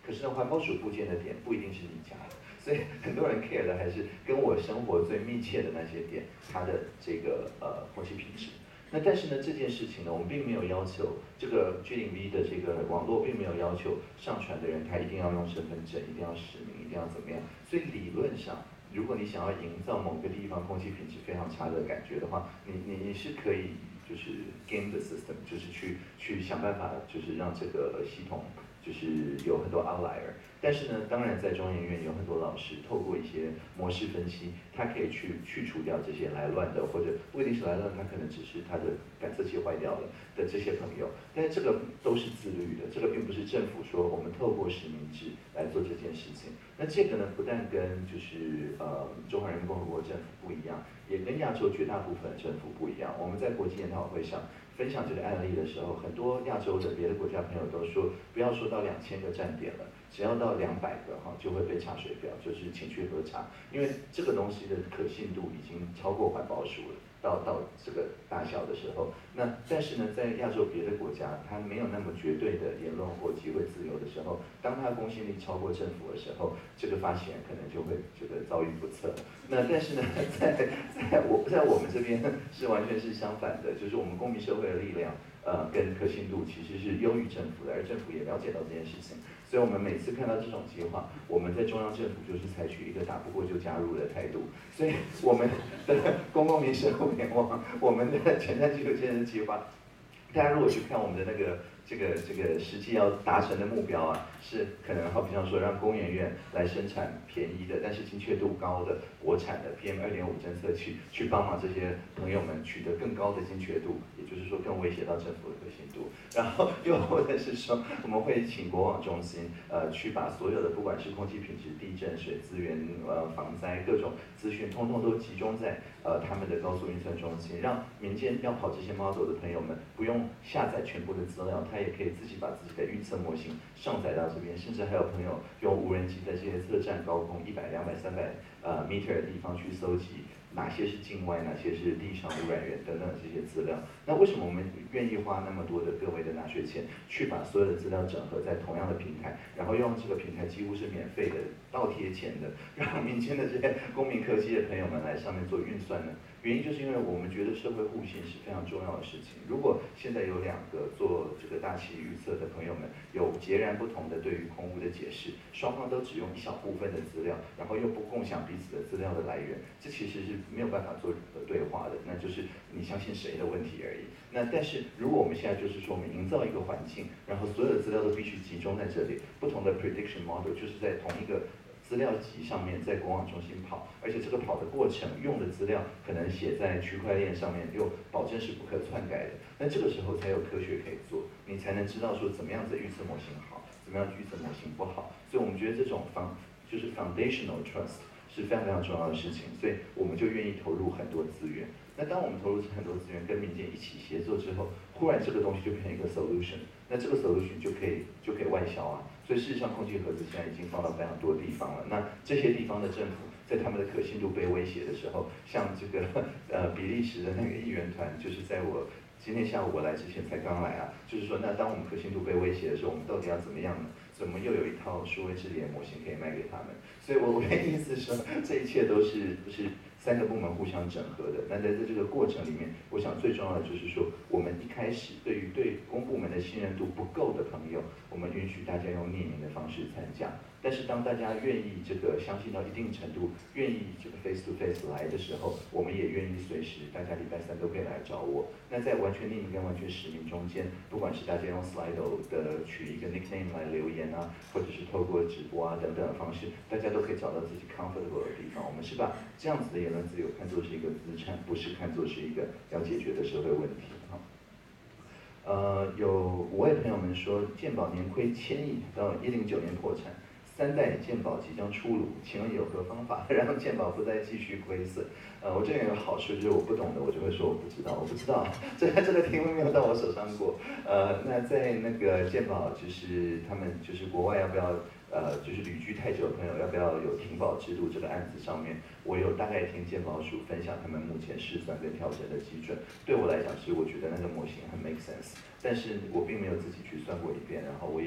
E: 可是呢，环保署部件的点不一定是你家的，所以很多人 care 的还是跟我生活最密切的那些点，它的这个呃空气品质。那但是呢，这件事情呢，我们并没有要求这个 G 零 V 的这个网络并没有要求上传的人他一定要用身份证，一定要实名，一定要怎么样。所以理论上，如果你想要营造某个地方空气品质非常差的感觉的话，你你你是可以就是 game the system， 就是去去想办法，就是让这个系统就是有很多 outlier。但是呢，当然在中研院有很多老师透过一些模式分析，他可以去去除掉这些来乱的，或者不一定是来乱，他可能只是他的感测器坏掉了的这些朋友。但是这个都是自律的，这个并不是政府说我们透过实名制来做这件事情。那这个呢，不但跟就是呃中华人民共和国政府不一样，也跟亚洲绝大部分政府不一样。我们在国际研讨会上分享这个案例的时候，很多亚洲的别的国家朋友都说，不要说到两千个站点了。只要到两百个哈，就会被查水表，就是请去核查，因为这个东西的可信度已经超过环保署了。到到这个大小的时候，那但是呢，在亚洲别的国家，它没有那么绝对的言论或机会自由的时候，当它公信力超过政府的时候，这个发起人可能就会这个遭遇不测。那但是呢，在在我在我们这边是完全是相反的，就是我们公民社会的力量，呃，跟可信度其实是优于政府的，而政府也了解到这件事情。所以我们每次看到这种计划，我们在中央政府就是采取一个打不过就加入的态度。所以我们的公共民生互联网，我们的前瞻基础建设计划，大家如果去看我们的那个这个这个实际要达成的目标啊，是可能好比方说让工研院来生产便宜的，但是精确度高的国产的 P M 二点五 侦测器，去帮忙这些朋友们取得更高的精确度，也就是说更威胁到政府的可信度。然后又或者是说，我们会请国网中心，呃，去把所有的不管是空气品质、地震、水资源、呃防灾各种资讯，通通都集中在呃他们的高速运算中心，让民间要跑这些 model 的朋友们不用下载全部的资料，他也可以自己把自己的预测模型上载到这边，甚至还有朋友用无人机在这些测站高空一百、两百、三百呃 meter 的地方去搜集。哪些是境外，哪些是地上污染源等等这些资料。那为什么我们愿意花那么多的各位的纳税钱，去把所有的资料整合在同样的平台，然后用这个平台几乎是免费的、倒贴钱的，让民间的这些公民科技的朋友们来上面做运算呢？原因就是因为我们觉得社会互信是非常重要的事情。如果现在有两个做这个大气预测的朋友们有截然不同的对于空污的解释，双方都只用一小部分的资料，然后又不共享彼此的资料的来源，这其实是没有办法做对话的，那就是你相信谁的问题而已。那但是如果我们现在就是说我们营造一个环境，然后所有的资料都必须集中在这里，不同的 prediction model 就是在同一个资料集上面在国网中心跑，而且这个跑的过程用的资料可能写在区块链上面，又保证是不可篡改的。那这个时候才有科学可以做，你才能知道说怎么样子预测模型好，怎么样预测模型不好。所以我们觉得这种方就是 foundational trust 是非常非常重要的事情，所以我们就愿意投入很多资源。那当我们投入很多资源跟民间一起协作之后，忽然这个东西就变成一个 solution， 那这个 solution 就可以就可以外销啊。所以事实上，空气盒子现在已经放到非常多地方了。那这些地方的政府在他们的可信度被威胁的时候，像这个呃比利时的那个议员团，就是在我今天下午我来之前才刚来啊，就是说，那当我们可信度被威胁的时候，我们到底要怎么样呢？所以我们又有一套数位治理的模型可以卖给他们。所以我我的意思是说，这一切都是不是三个部门互相整合的。那在这个过程里面，我想最重要的就是说，我们一开始对于对公部门的信任度不够的朋友，我们允许大家用匿名的方式参加。但是当大家愿意这个相信到一定程度，愿意这个 face to face 来的时候，我们也愿意随时大家礼拜三都可以来找我。那在完全匿名跟完全实名中间，不管是大家用 Slido 的取一个 nickname 来留言啊，或者是透过直播啊等等的方式，大家都可以找到自己 comfortable 的地方。我们是把这样子的言论自由看作是一个资产，不是看作是一个要解决的社会问题哈。呃，有五位朋友们说，健保年亏千亿，到一零九年破产。三代健保即将出炉，请问有何方法让健保不再继续亏损？呃，我这边有个好处，就是我不懂的，我就会说我不知道，我不知道，这这个题目没有到我手上过。呃，那在那个健保，就是他们就是国外要不要呃，就是旅居太久的朋友要不要有停保制度这个案子上面，我有大概听健保署分享他们目前试算跟调整的基准。对我来讲是我觉得那个模型很 make sense， 但是我并没有自己去算过一遍，然后我也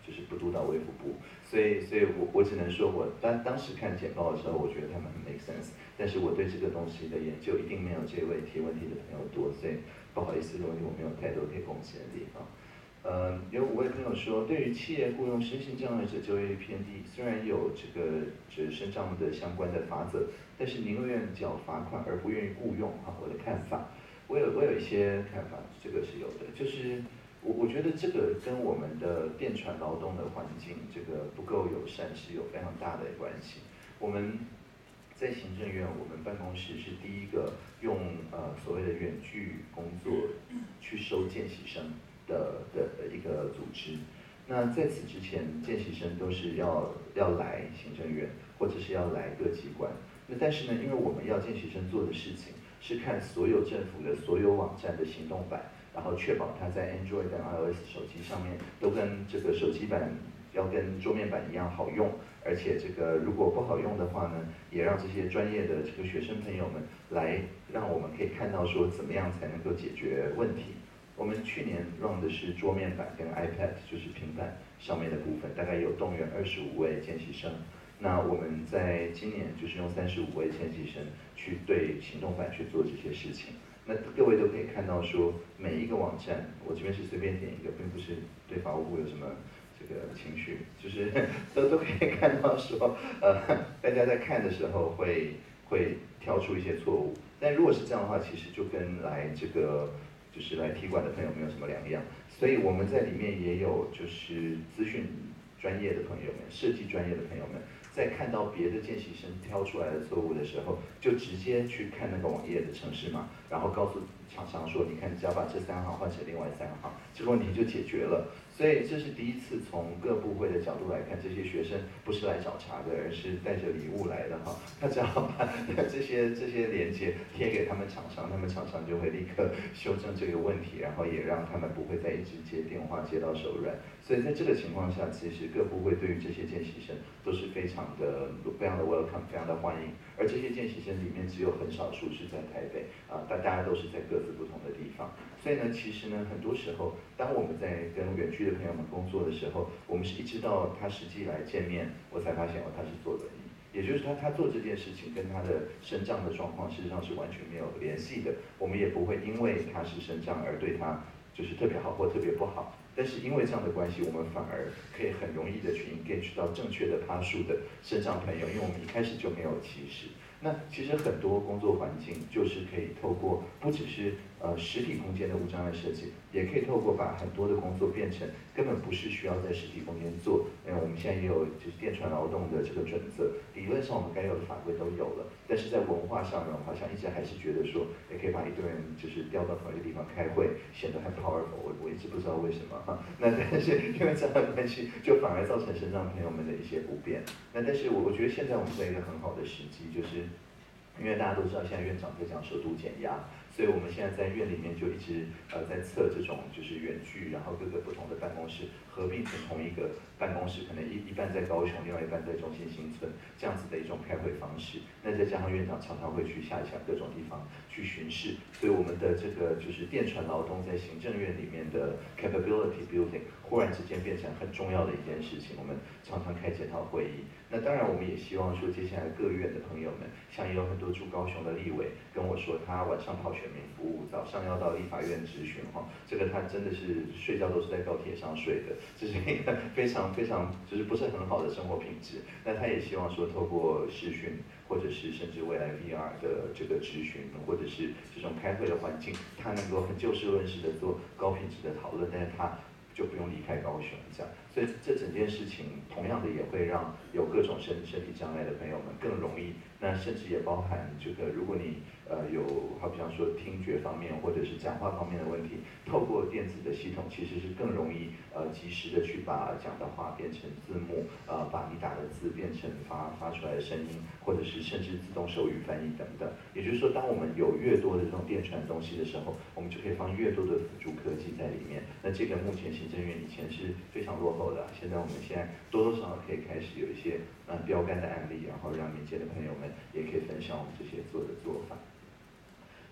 E: 就是不督导卫福部，所以所以我我只能说我当当时看简报的时候，我觉得他们很 make sense， 但是我对这个东西的研究一定没有这位提问题的朋友多，所以不好意思，这个问题我没有太多可以贡献的地方。呃，有五位朋友说，对于企业雇佣身心障碍者就业率偏低，虽然有这个这身障的相关的法则，但是宁愿缴罚款而不愿意雇佣啊。我的看法，我有我有一些看法，这个是有的，就是我我觉得这个跟我们的电传劳动的环境这个不够友善是有非常大的关系。我们在行政院，我们办公室是第一个用呃所谓的远距工作去收见习生。的的一个组织，那在此之前，见习生都是要要来行政院，或者是要来各机关。那但是呢，因为我们要见习生做的事情是看所有政府的所有网站的行动版，然后确保它在 Android 跟 iOS 手机上面都跟这个手机版要跟桌面版一样好用，而且这个如果不好用的话呢，也让这些专业的这个学生朋友们来，让我们可以看到说怎么样才能够解决问题。我们去年 run 的是桌面版跟 iPad， 就是平板上面的部分，大概有动员二十五位见习生。那我们在今年就是用三十五位见习生去对行动版去做这些事情。那各位都可以看到说，每一个网站，我这边是随便点一个，并不是对法务部有什么这个情绪，就是都都可以看到说，呃，大家在看的时候会会挑出一些错误。但如果是这样的话，其实就跟来这个。就是来踢馆的朋友没有什么两样，所以我们在里面也有就是资讯专业的朋友们、设计专业的朋友们，在看到别的见习生挑出来的错误的时候，就直接去看那个网页的程式码，然后告诉厂商说，你看你只要把这三行换成另外三行，这个问题就解决了。所以这是第一次从各部会的角度来看，这些学生不是来找茬的，而是带着礼物来的哈。他只要把这些这些连接贴给他们厂商，他们厂商就会立刻修正这个问题，然后也让他们不会再一直接电话接到手软。所以在这个情况下，其实各部会对于这些见习生都是非常的非常的 welcome， 非常的欢迎。而这些见习生里面只有很少数是在台北啊，大大家都是在各自不同的地方。所以呢，其实呢，很多时候，当我们在跟远距的朋友们工作的时候，我们是一直到他实际来见面，我才发现哦，他是坐轮椅，也就是他他做这件事情跟他的身障的状况事实上是完全没有联系的。我们也不会因为他是身障而对他就是特别好或特别不好。但是因为这样的关系，我们反而可以很容易的去 engage 到正确的趴数的身障朋友，因为我们一开始就没有歧视。那其实很多工作环境就是可以透过不只是呃实体空间的无障碍设计，也可以透过把很多的工作变成根本不是需要在实体空间做。因为我们现在也有就是电传劳动的这个准则，理论上我们该有的法规都有了，但是在文化上呢，好像一直还是觉得说，也可以把一堆人就是调到同一个地方开会，显得很 powerful。我我一直不知道为什么哈。那但是因为这样的关系，就反而造成身障朋友们的一些不便。那但是我我觉得现在我们在一个很好的时机，就是因为大家都知道现在院长在讲首都减压，所以我们现在在院里面就一直呃在测这种就是远距，然后各个不同的办公室合并成同一个办公室，可能一一半在高雄，另外一半在中心新村这样子的一种开会方式。那再加上院长常常会去下辖各种地方去巡视，所以我们的这个就是电传劳动在行政院里面的 capability building 忽然之间变成很重要的一件事情。我们常常开检讨会议。那当然我们也希望说接下来各院的朋友们，像也有很多住高雄的立委跟我说，他晚上跑选民服务，早上要到立法院质询哈，这个他真的是睡觉都是在高铁上睡的，这是一个非常非常就是不是很好的生活品质。那他也希望说透过视讯，或者是甚至未来 V R 的这个质询，或者是这种开会的环境，他能够很就事论事的做高品质的讨论，但是他就不用离开高雄这样。所以这整件事情同样的也会让有各种身身体障碍的朋友们更容易，那甚至也包含这个，如果你呃有好比方说听觉方面或者是讲话方面的问题，透过电子的系统其实是更容易呃及时的去把讲的话变成字幕，呃把你打的字变成发发出来的声音，或者是甚至自动手语翻译等等。也就是说，当我们有越多的这种电传东西的时候，我们就可以放越多的辅助科技在里面。那这个目前行政院以前是非常落后的，现在我们现在多多少少可以开始有一些嗯标杆的案例，然后让民间的朋友们也可以分享我们这些做的做法。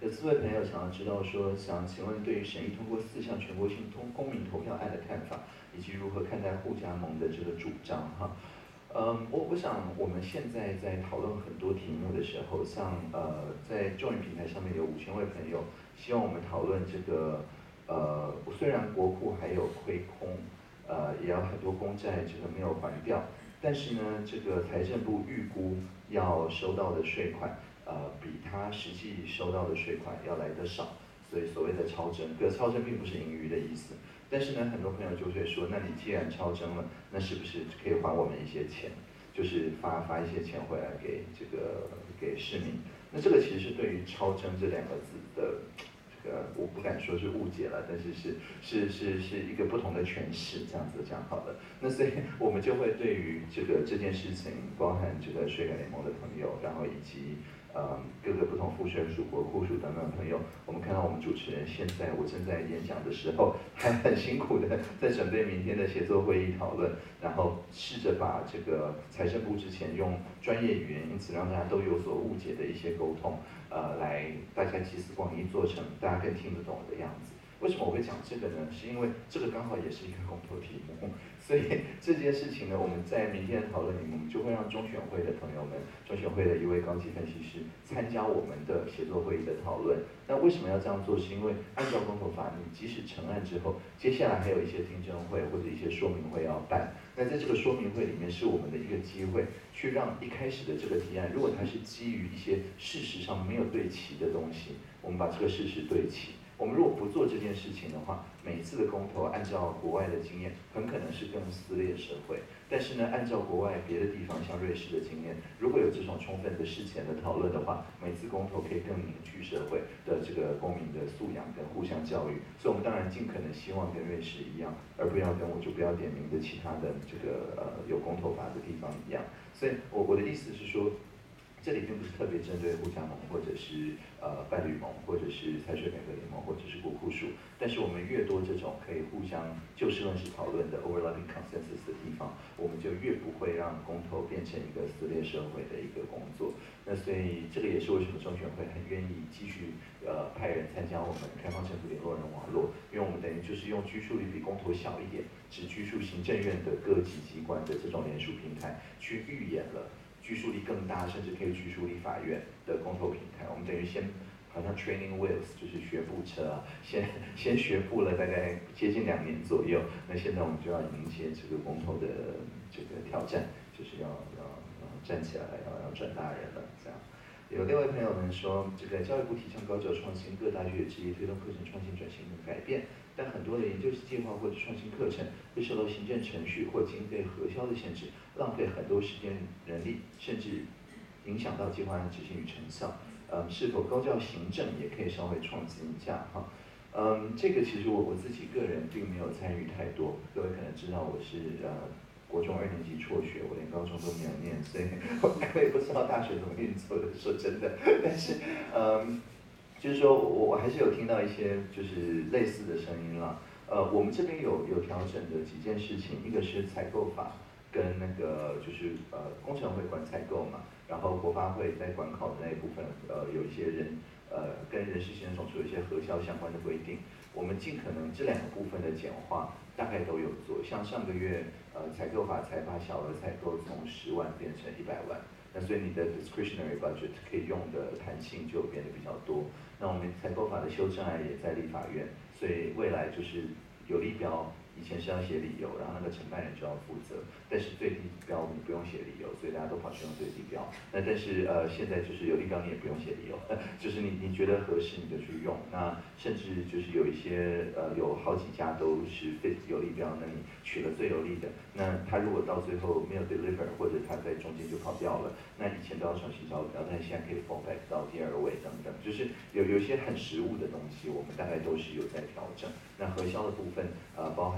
E: 有四位朋友想要知道说，想请问对于审议通过四项全国性通公民投票案的看法，以及如何看待互加盟的这个主张哈。嗯，我我想我们现在在讨论很多题目的时候，像呃在 Join 平台上面有五千位朋友，希望我们讨论这个呃虽然国库还有亏空，呃也要很多公债这个没有还掉，但是呢这个财政部预估要收到的税款，呃比他实际收到的税款要来得少，所以所谓的超征，可超征并不是盈余的意思。但是呢，很多朋友就会说，那你既然超征了，那是不是可以还我们一些钱，就是发发一些钱回来给这个给市民？那这个其实是对于超征这两个字的这个，我不敢说是误解了，但是是是是是一个不同的诠释，这样子讲好了。那所以我们就会对于这个这件事情，包含这个税改联盟的朋友，然后以及。呃，各个不同赋税署、国库署等等的朋友，我们看到我们主持人现在我正在演讲的时候，还很辛苦的在准备明天的协作会议讨论，然后试着把这个财政部之前用专业语言，因此让大家都有所误解的一些沟通，呃，来大家集思广益做成大家更听得懂的样子。为什么我会讲这个呢？是因为这个刚好也是一个公投题目，所以这件事情呢，我们在明天的讨论里面，我们就会让中选会的朋友们，中选会的一位高级分析师参加我们的协作会议的讨论。那为什么要这样做？是因为按照公投法，你即使成案之后，接下来还有一些听证会或者一些说明会要办。那在这个说明会里面，是我们的一个机会，去让一开始的这个提案，如果它是基于一些事实上没有对齐的东西，我们把这个事实对齐。我们如果不做这件事情的话，每一次的公投，按照国外的经验，很可能是更撕裂社会。但是呢，按照国外别的地方，像瑞士的经验，如果有这种充分的事前的讨论的话，每次公投可以更凝聚社会的这个公民的素养跟互相教育。所以，我们当然尽可能希望跟瑞士一样，而不要跟我就不要点名的其他的这个呃有公投法的地方一样。所以我我的意思是说。这里并不是特别针对互加盟，或者是呃伴侣盟，或者是财税改革联盟，或者是国库署。但是我们越多这种可以互相就事论事讨论的 overlapping consensus 的地方，我们就越不会让公投变成一个撕裂社会的一个工作。那所以这个也是为什么中选会很愿意继续呃派人参加我们开放政府联络人网络，因为我们等于就是用拘束力比公投小一点，只拘束行政院的各级机关的这种联署平台，去预演了。拘束力更大，甚至可以拘束立法院的公投平台。我们等于先好像 training wheels 就是学步车啊，先先学步了大概接近两年左右。那现在我们就要迎接这个公投的这个挑战，就是要要要站起来，要要转大人了这样。有六位朋友们说，这个教育部提倡高教创新，各大学也致力推动课程创新转型和改变，但很多的研究计划或者创新课程会受到行政程序或经费核销的限制，浪费很多时间、人力，甚至影响到计划案执行与成效。嗯，是否高教行政也可以稍微创新一下哈？嗯，这个其实我我自己个人并没有参与太多，各位可能知道我是呃。国中二年级辍学，我连高中都没有念，所以我我也不知道大学怎么运作的。说真的，但是，嗯，就是说我我还是有听到一些就是类似的声音啦。呃，我们这边有有调整的几件事情，一个是采购法跟那个就是呃工程会管采购嘛，然后国发会在管考的那一部分，呃有一些人呃跟人事行政总署有一些核销相关的规定，我们尽可能这两个部分的简化。大概都有做，像上个月，呃，采购法才把小额采购从十万变成一百万，那所以你的 discretionary budget 可以用的弹性就变得比较多。那我们采购法的修正案也在立法院，所以未来就是有立标，以前是要写理由，然后那个承办人就要负责，但是最低标你不用写理由，所以大家都跑去用最低标。那但是呃现在就是有立标你也不用写理由，就是你你觉得合适你就去用。那甚至就是有一些呃有好几家都是非有立标，那你取了最有利的，那他如果到最后没有 deliver 或者他在中间就跑掉了，那以前都要重新招标，但现在可以 fall back 到第二位等等，就是有有一些很实务的东西，我们大概都是有在调整。那核销的部分呃包含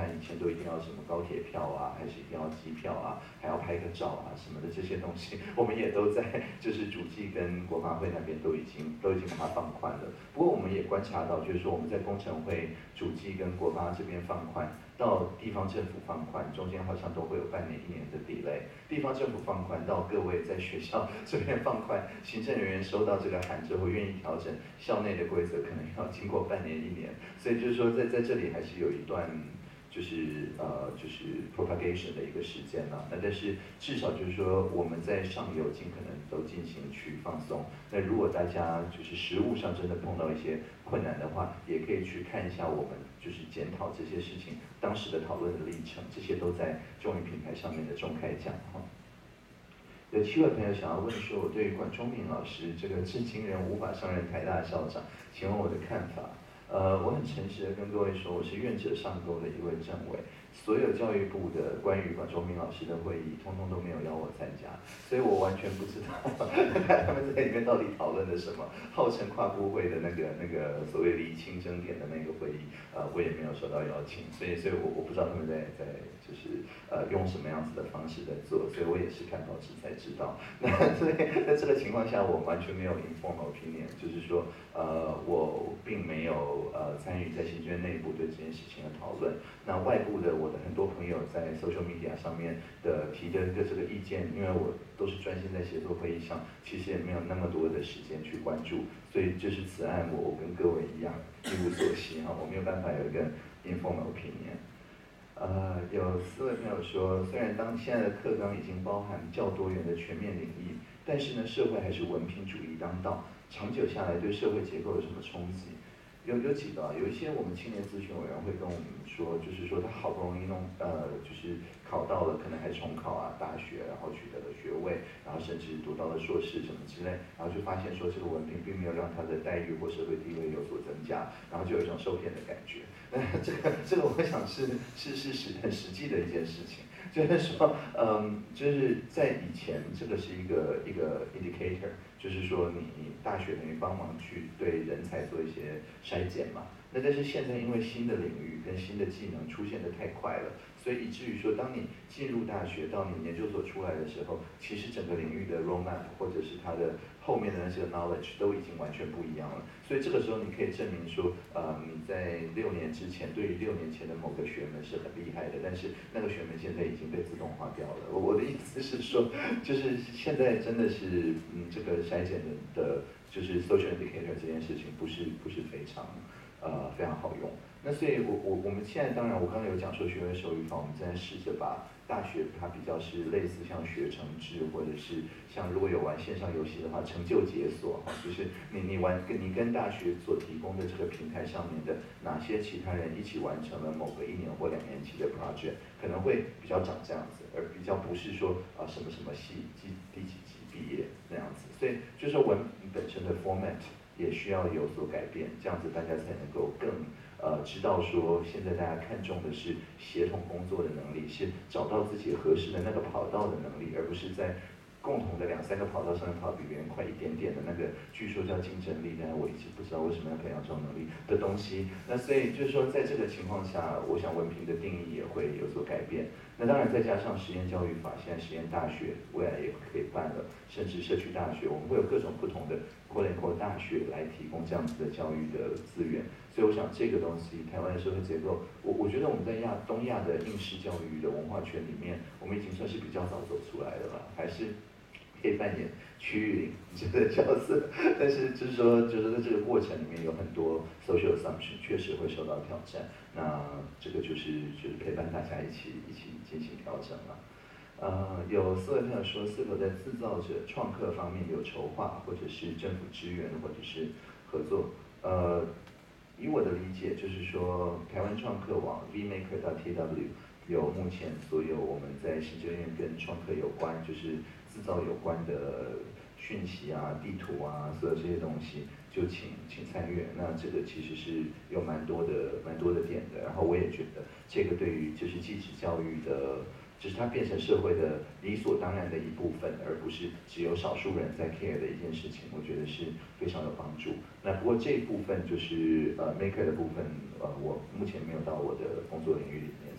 E: 含以前都一定要什么高铁票啊，还是一定要机票啊，还要拍个照啊什么的这些东西，我们也都在就是主计跟国发会那边都已经都已经把它放宽了。不过我们也观察到，就是说我们在工程会、主计跟国发这边放宽，到地方政府放宽，中间好像都会有半年、一年的 delay。地方政府放宽到各位在学校这边放宽，行政人员收到这个函之后愿意调整校内的规则，可能要经过半年、一年。所以就是说在在这里还是有一段。就是呃就是 propagation 的一个时间了，那但是至少就是说我们在上游尽可能都进行去放松。那如果大家就是实务上真的碰到一些困难的话，也可以去看一下我们就是检讨这些事情当时的讨论的历程，这些都在中语品牌上面的中开讲哈。有七位朋友想要问说，我对于管中明老师这个至今仍无法上任台大校长，请问我的看法？呃，我很诚实的跟各位说，我是愿者上钩的一位政委，所有教育部的关于管中明老师的会议，通通都没有邀我参加，所以我完全不知道他们在里面到底讨论了什么。号称跨部会的那个那个所谓厘清争点的那个会议，呃，我也没有收到邀请，所以所以我我不知道他们在在就是呃用什么样子的方式在做，所以我也是看报纸才知道。那所以在这个情况下，我完全没有 informal opinion，就是说呃我并没有。呃，参与在行政院内部对这件事情的讨论。那外部的我的很多朋友在 social media 上面的提的的这个意见，因为我都是专心在协作会议上，其实也没有那么多的时间去关注，所以就是此案我我跟各位一样一无所悉哈，我没有办法有一个 informal opinion。呃，有四位朋友说，虽然当现在的课纲已经包含较多元的全面领域，但是呢，社会还是文凭主义当道，长久下来对社会结构有什么冲击？有有几个，有一些我们青年咨询委员会跟我们说，就是说他好不容易弄，呃，就是考到了，可能还重考啊，大学，然后取得了学位，然后甚至读到了硕士什么之类，然后就发现说这个文凭并没有让他的待遇或社会地位有所增加，然后就有一种受骗的感觉。那这个这个我想是是是实很实际的一件事情，就是说，嗯，就是在以前这个是一个一个 indicator。就是说你，你大学等于帮忙去对人才做一些筛检嘛。那但是现在因为新的领域跟新的技能出现的太快了，所以以至于说，当你进入大学到你研究所出来的时候，其实整个领域的 roadmap 或者是它的后面的那些 knowledge 都已经完全不一样了。所以这个时候你可以证明说，呃，你在六年之前对于六年前的某个学门是很厉害的，但是那个学门现在已经被自动化掉了。我的意思是说，就是现在真的是，嗯，这个筛检的的，就是 social indicator 这件事情不是不是非常，呃，非常好用。那所以我我我们现在当然我刚刚有讲说学位手语法，我们正在试着把大学它比较是类似像学程制，或者是像如果有玩线上游戏的话，成就解锁哈，就是你你玩跟你跟大学所提供的这个平台上面的哪些其他人一起完成了某个一年或两年期的 project， 可能会比较长这样子，而比较不是说啊什么什么系第第几级毕业那样子，所以就是文本身的 format 也需要有所改变，这样子大家才能够更。呃，知道说现在大家看重的是协同工作的能力，是找到自己合适的那个跑道的能力，而不是在共同的两三个跑道上面跑比别人快一点点的那个，据说叫竞争力，但是我一直不知道为什么要培养这种能力的东西。那所以就是说，在这个情况下，我想文凭的定义也会有所改变。那当然再加上实验教育法，现在实验大学未来也可以办了，甚至社区大学，我们会有各种不同的 quote unquote 大学来提供这样子的教育的资源。所以我想这个东西，台湾的社会结构，我我觉得我们在亚东亚的应试教育的文化圈里面，我们已经算是比较早走出来的了，还是可以扮演区域领这个角色。但是就是说，就是在这个过程里面有很多 social assumption 确实会受到挑战。那这个就是就是陪伴大家一起一起进行调整了。呃，有四位朋友说，是否在制造者创客方面有筹划，或者是政府支援，或者是合作？呃。以我的理解，就是说，台湾创客网 v maker 到 T W 有目前所有我们在行政院跟创客有关，就是制造有关的讯息啊、地图啊，所有这些东西，就请请参阅。那这个其实是有蛮多的蛮多的点的。然后我也觉得，这个对于就是技职教育的。就是它变成社会的理所当然的一部分，而不是只有少数人在 care 的一件事情，我觉得是非常有帮助。那不过这一部分就是呃 maker 的部分，呃我目前没有到我的工作领域里面，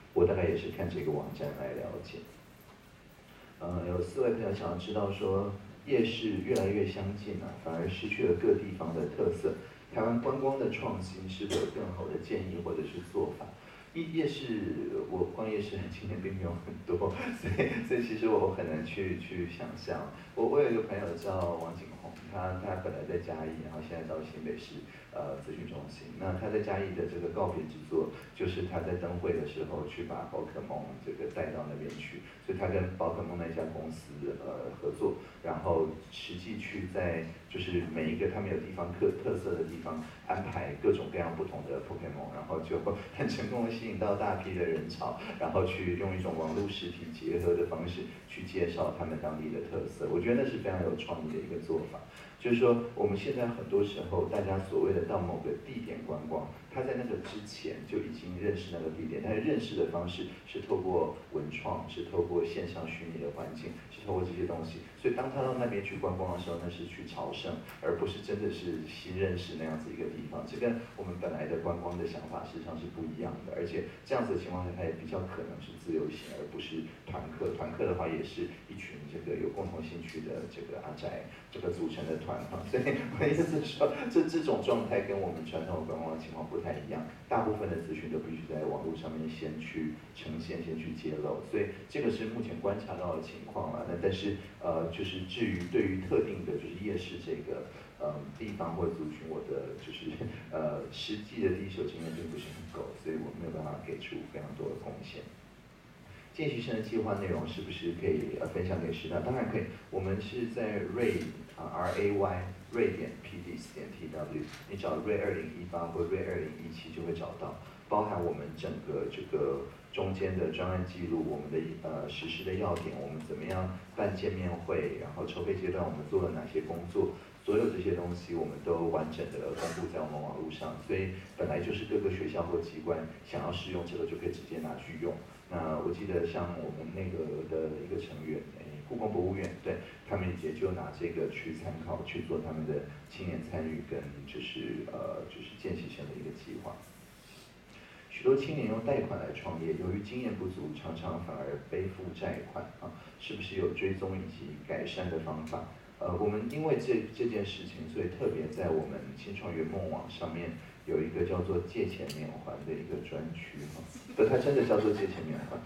E: 我大概也是看这个网站来了解。呃，有四位朋友想要知道说，夜市越来越相近了、啊，反而失去了各地方的特色。台湾观光的创新是否有更好的建议或者是做法？夜夜市，我逛夜市今年并没有很多，所以所以其实我很难去去想象。我我有一个朋友叫王景宏，他他本来在嘉义，然后现在到新北市呃咨询中心。那他在嘉义的这个告别之作，就是他在灯会的时候去把宝可梦这个带到那边去，所以他跟宝可梦那家公司呃合作，然后实际去在就是每一个他们有地方特特色的地方安排各种各样不同的 Pokemon， 然后就很成功的吸引到大批的人潮，然后去用一种网络实体结合的方式去介绍他们当地的特色。我觉得那是非常有创意的一个做法。就是说，我们现在很多时候，大家所谓的到某个地点观光，他在那个之前就已经认识那个地点，但是认识的方式是透过文创，是透过线上虚拟的环境，是透过这些东西。所以当他到那边去观光的时候，那是去朝圣，而不是真的是新认识那样子一个地方。这跟我们本来的观光的想法实际上是不一样的。而且这样子的情况下，它也比较可能是自由行，而不是团客。团客的话，也是一群这个有共同兴趣的这个阿宅这个组成的团。所以我的意思是说，这这种状态跟我们传统观光的情况不太一样。大部分的资讯都必须在网络上面先去呈现，先去揭露。所以这个是目前观察到的情况了。那但是呃，就是至于对于特定的就是夜市这个呃地方或者族群，我的就是呃实际的第一手经验并不是很够，所以我没有办法给出非常多的贡献。见习生的计划内容是不是可以呃分享给师大？当然可以，我们是在瑞啊 R A Y 瑞点 P D S 点 T W， 你找瑞二零一八或瑞二零一七就会找到，包含我们整个这个中间的专案记录，我们的呃实施的要点，我们怎么样办见面会，然后筹备阶段我们做了哪些工作，所有这些东西我们都完整的公布在我们网络上，所以本来就是各个学校或机关想要使用这个就可以直接拿去用。那我记得像我们那个的一个成员，诶，故宫博物院，对，他们也就拿这个去参考，去做他们的青年参与跟就是呃就是见习生的一个计划。许多青年用贷款来创业，由于经验不足，常常反而背负债款啊，是不是有追踪以及改善的方法？呃，我们因为这这件事情，所以特别在我们新创圆梦网上面有一个叫做借钱免还的一个专区哈，不，它真的叫做借钱免还。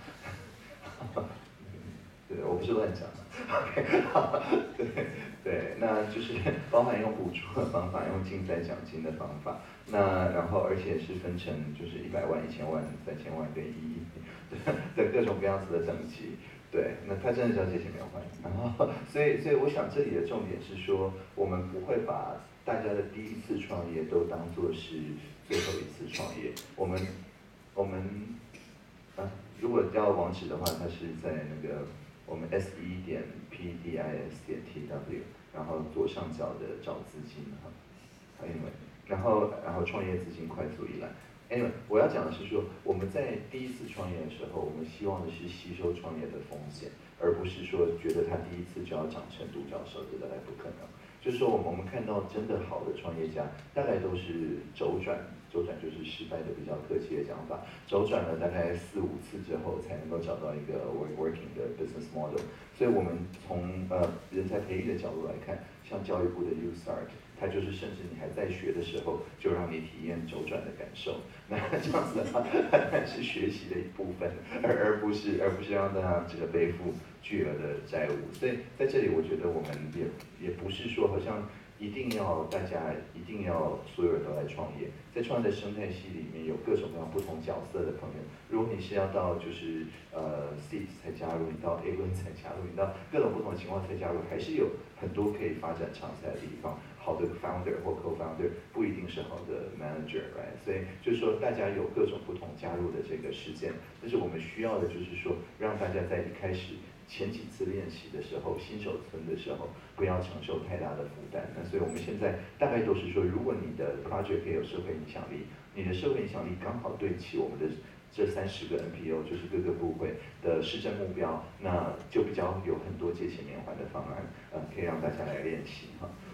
E: 对，我不是乱讲的。对对，那就是包含用补助的方法，用竞赛奖金的方法，那然后而且是分成就是一百万、一千万、三千万跟一亿的各种各样子的等级。对，那它真的叫借钱免还。然后，所以所以我想这里的重点是说，我们不会把大家的第一次创业都当作是最后一次创业。我们我们啊，如果要网址的话，它是在那个我们 S 一点 P D I S 点 T W， 然后左上角的找资金哈 ，Anyway， 然后然后创业资金快速一览。Anyway， 我要讲的是说，我们在第一次创业的时候，我们希望的是吸收创业的风险，而不是说觉得他第一次就要长成独角兽，这大概不可能。就是说，我们看到真的好的创业家，大概都是周转，周转就是失败的比较客气的讲法，周转了大概四五次之后，才能够找到一个 working 的 business model。所以我们从呃人才培育的角度来看，像教育部的 U-Start。它就是甚至你还在学的时候，就让你体验周转的感受。那这样子的话，它当然是学习的一部分，而而不是而不是让大家这个背负巨额的债务。所以在这里，我觉得我们也也不是说好像一定要大家一定要所有人都来创业。在创业的生态系里面，有各种各样不同角色的朋友。如果你是要到就是呃 Seed 才加入，你到 A 轮才加入，你到各种不同的情况才加入，还是有很多可以发展长才的地方。好的 founder 或 co-founder 不一定是好的 manager，right？ 所以就是说大家有各种不同加入的这个事件，但是我们需要的就是说让大家在一开始前几次练习的时候，新手村的时候不要承受太大的负担。那所以我们现在大概都是说，如果你的 project 可以有社会影响力，你的社会影响力刚好对齐我们的这三十个 N P O， 就是各个部会的施政目标，那就比较有很多借钱免还的方案，呃，可以让大家来练习哈。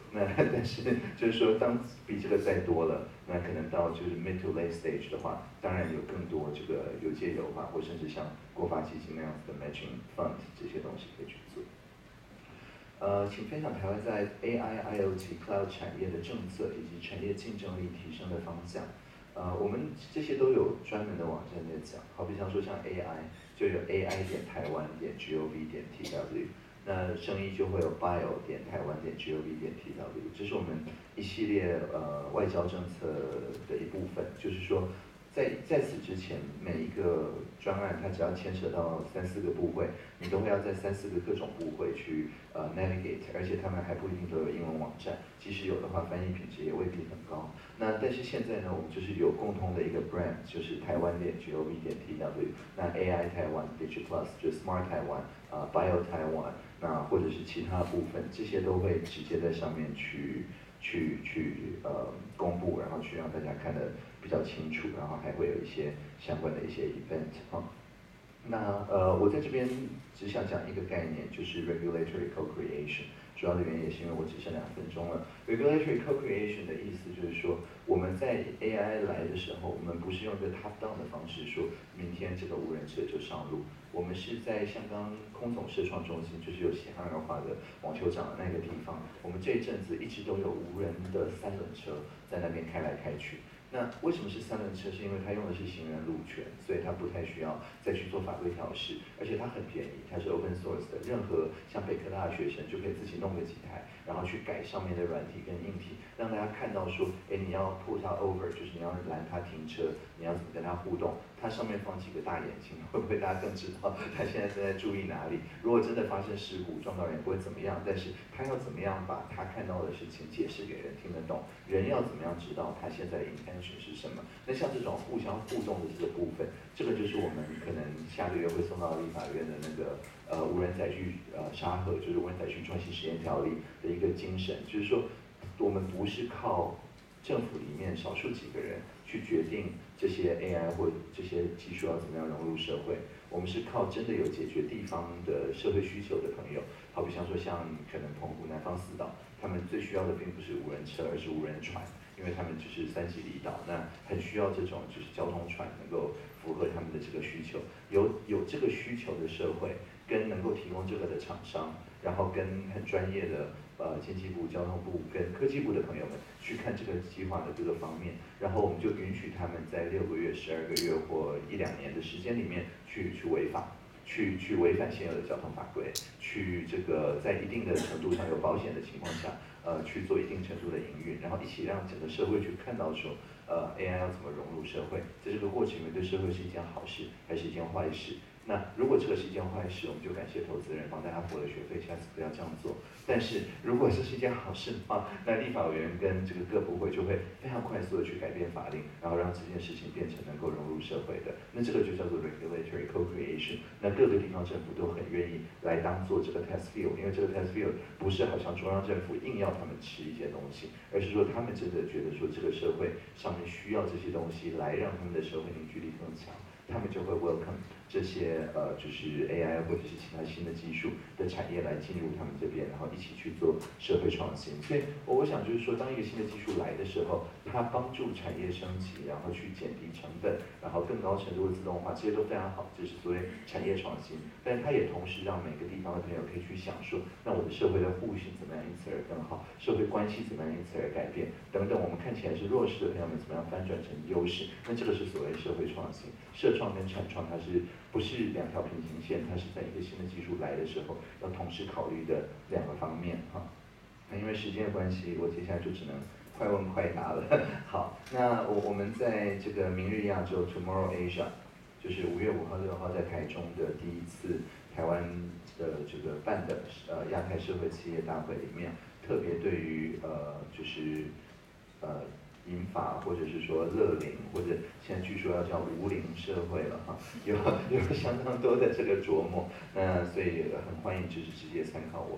E: 那但是就是说，当比这个再多了，那可能到就是 mid to late stage 的话，当然有更多这个有借有还，或甚至像国发基金那样子的 matching fund 这些东西可以去做。呃，请分享台湾在 A I、IoT、Cloud 产业的政策以及产业竞争力提升的方向。呃，我们这些都有专门的网站在讲，好比方说像 A I 就有 A I 点台湾点 gov 点 tw， 那生意就会有 bio 点台湾点 gov 点 tw， 这是我们一系列呃外交政策的一部分，就是说。在在此之前，每一个专案它只要牵扯到三四个部会，你都会要在三四个各种部会去呃 navigate， 而且他们还不一定都有英文网站，即使有的话，翻译品质也未必很高。那但是现在呢，我们就是有共同的一个 brand， 就是台湾点 gov 点 tw， 那 A I 台湾 Digital Plus 就是 Smart 台湾啊 Bio 台湾，那或者是其他部分，这些都会直接在上面去去去呃公布，然后去让大家看得比较清楚，然后还会有一些相关的一些 event 哈。那呃，我在这边只想讲一个概念，就是 regulatory co-creation。主要的原因也是因为我只剩两分钟了。regulatory co-creation 的意思就是说，我们在 A I 来的时候，我们不是用一个 top down 的方式说，明天这个无人车就上路。我们是在香港空总社创中心，就是有喜憨儿画的网球场的那个地方，我们这一阵子一直都有无人的三轮车在那边开来开去。那为什么是三轮车？是因为它用的是行人路权，所以它不太需要再去做法规调试，而且它很便宜，它是 open source 的，任何像北科大的学生就可以自己弄个几台，然后去改上面的软体跟硬体，让大家看到说，哎，你要 pull 它 over， 就是你要拦它停车，你要怎么跟它互动，它上面放几个大眼睛，会不会大家更知道它现在正在注意哪里？如果真的发生事故撞到人不会怎么样，但是它要怎么样把它看到的事情解释给人听得懂，人要怎么样知道它现在的 intention是什么？那像这种互相互动的这个部分，这个就是我们可能下个月会送到立法院的那个呃无人载具呃沙盒，就是无人载具创新实验条例的一个精神，就是说我们不是靠政府里面少数几个人去决定这些 A I 或这些技术要怎么样融入社会，我们是靠真的有解决地方的社会需求的朋友，好比像说像可能澎湖南方四岛，他们最需要的并不是无人车，而是无人船。因为他们只是三级离岛，那很需要这种就是交通船能够符合他们的这个需求。有有这个需求的社会，跟能够提供这个的厂商，然后跟很专业的呃经济部、交通部跟科技部的朋友们去看这个计划的各个方面，然后我们就允许他们在六个月、十二个月或一两年的时间里面去去违法。去去违反现有的交通法规，去这个在一定的程度上有保险的情况下，呃，去做一定程度的营运，然后一起让整个社会去看到说，呃 A I 要怎么融入社会，在这个过程里面对社会是一件好事还是一件坏事？那如果这个是一件坏事，我们就感谢投资人帮大家付了学费，下次不要这样做。但是如果这是一件好事的话，那立法委员跟这个各部会就会非常快速的去改变法令，然后让这件事情变成能够融入社会的。那这个就叫做 regulatory co-creation。那各个地方政府都很愿意来当做这个 test field， 因为这个 test field 不是好像中央政府硬要他们吃一些东西，而是说他们真的觉得说这个社会上面需要这些东西来让他们的社会凝聚力更强。他们就会 welcome 这些呃，就是 A I 或者是其他新的技术的产业来进入他们这边，然后一起去做社会创新。所以我我想就是说，当一个新的技术来的时候，它帮助产业升级，然后去减低成本，然后更高程度的自动化，这些都非常好，这是所谓产业创新。但是它也同时让每个地方的朋友可以去想说，那我的社会的互信怎么样因此而更好，社会关系怎么样因此而改变，等等，我们看起来是弱势的朋友们怎么样翻转成优势，那这个是所谓社会创新。社创跟产创它是不是两条平行线？它是在一个新的技术来的时候要同时考虑的两个方面哈。那因为时间的关系，我接下来就只能快问快答了。好，那我我们在这个明日亚洲 Tomorrow Asia， 就是五月五号、六号在台中的第一次台湾的这个办的呃亚太社会企业大会里面，特别对于呃就是呃。银发或者是说乐龄，或者现在据说要叫无龄社会了哈，有有相当多的这个琢磨，那所以很欢迎就是直接参考我们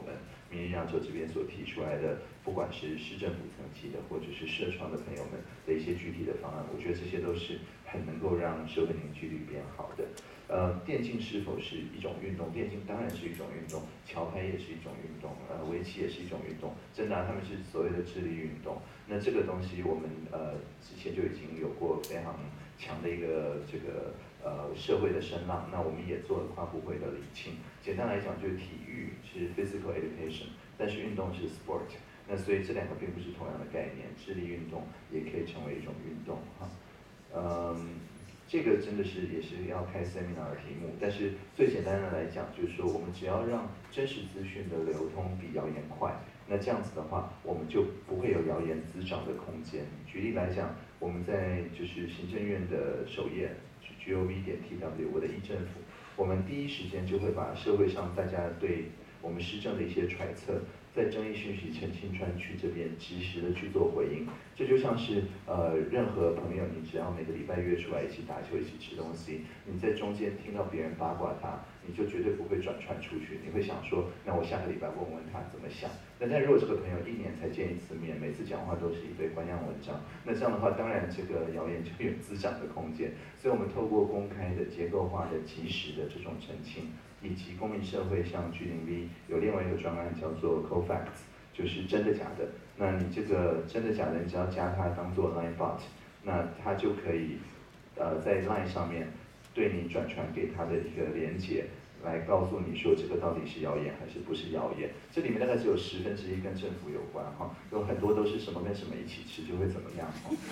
E: 明日亚洲这边所提出来的，不管是市政府层级的，或者是社创的朋友们的一些具体的方案，我觉得这些都是很能够让社会凝聚力变好的。呃，电竞是否是一种运动？电竞当然是一种运动，桥牌也是一种运动，呃，围棋也是一种运动，真的、啊，他们是所谓的智力运动。那这个东西我们呃之前就已经有过非常强的一个这个呃社会的声浪，那我们也做了跨部会的理清。简单来讲，就是体育是 physical education， 但是运动是 sport。那所以这两个并不是同样的概念，智力运动也可以成为一种运动哈。嗯。这个真的是也是要开 seminar 的题目，但是最简单的来讲，就是说我们只要让真实资讯的流通比谣言快，那这样子的话，我们就不会有谣言滋长的空间。举例来讲，我们在就是行政院的首页 gov 点 tw 我的 e 政府，我们第一时间就会把社会上大家对我们施政的一些揣测，在争议讯息澄清专区这边及时的去做回应。这就像是呃任何朋友，你只要每个礼拜约出来一起打球、一起吃东西，你在中间听到别人八卦他，你就绝对不会转传出去，你会想说，那我下个礼拜问问他怎么想。那但如果这个朋友一年才见一次面，每次讲话都是一堆官样文章，那这样的话，当然这个谣言就有滋长的空间。所以我们透过公开的、结构化的、及时的这种澄清，以及公民社会像 G 零 V 有另外一个专案叫做 Co-Facts， 就是真的假的。那你这个真的假的，你只要加它当做 Line Bot， 那它就可以呃在 Line 上面对你转传给他的一个连结，来告诉你说这个到底是谣言还是不是谣言。这里面大概只有十分之一跟政府有关哈，有很多都是什么跟什么一起吃就会怎么样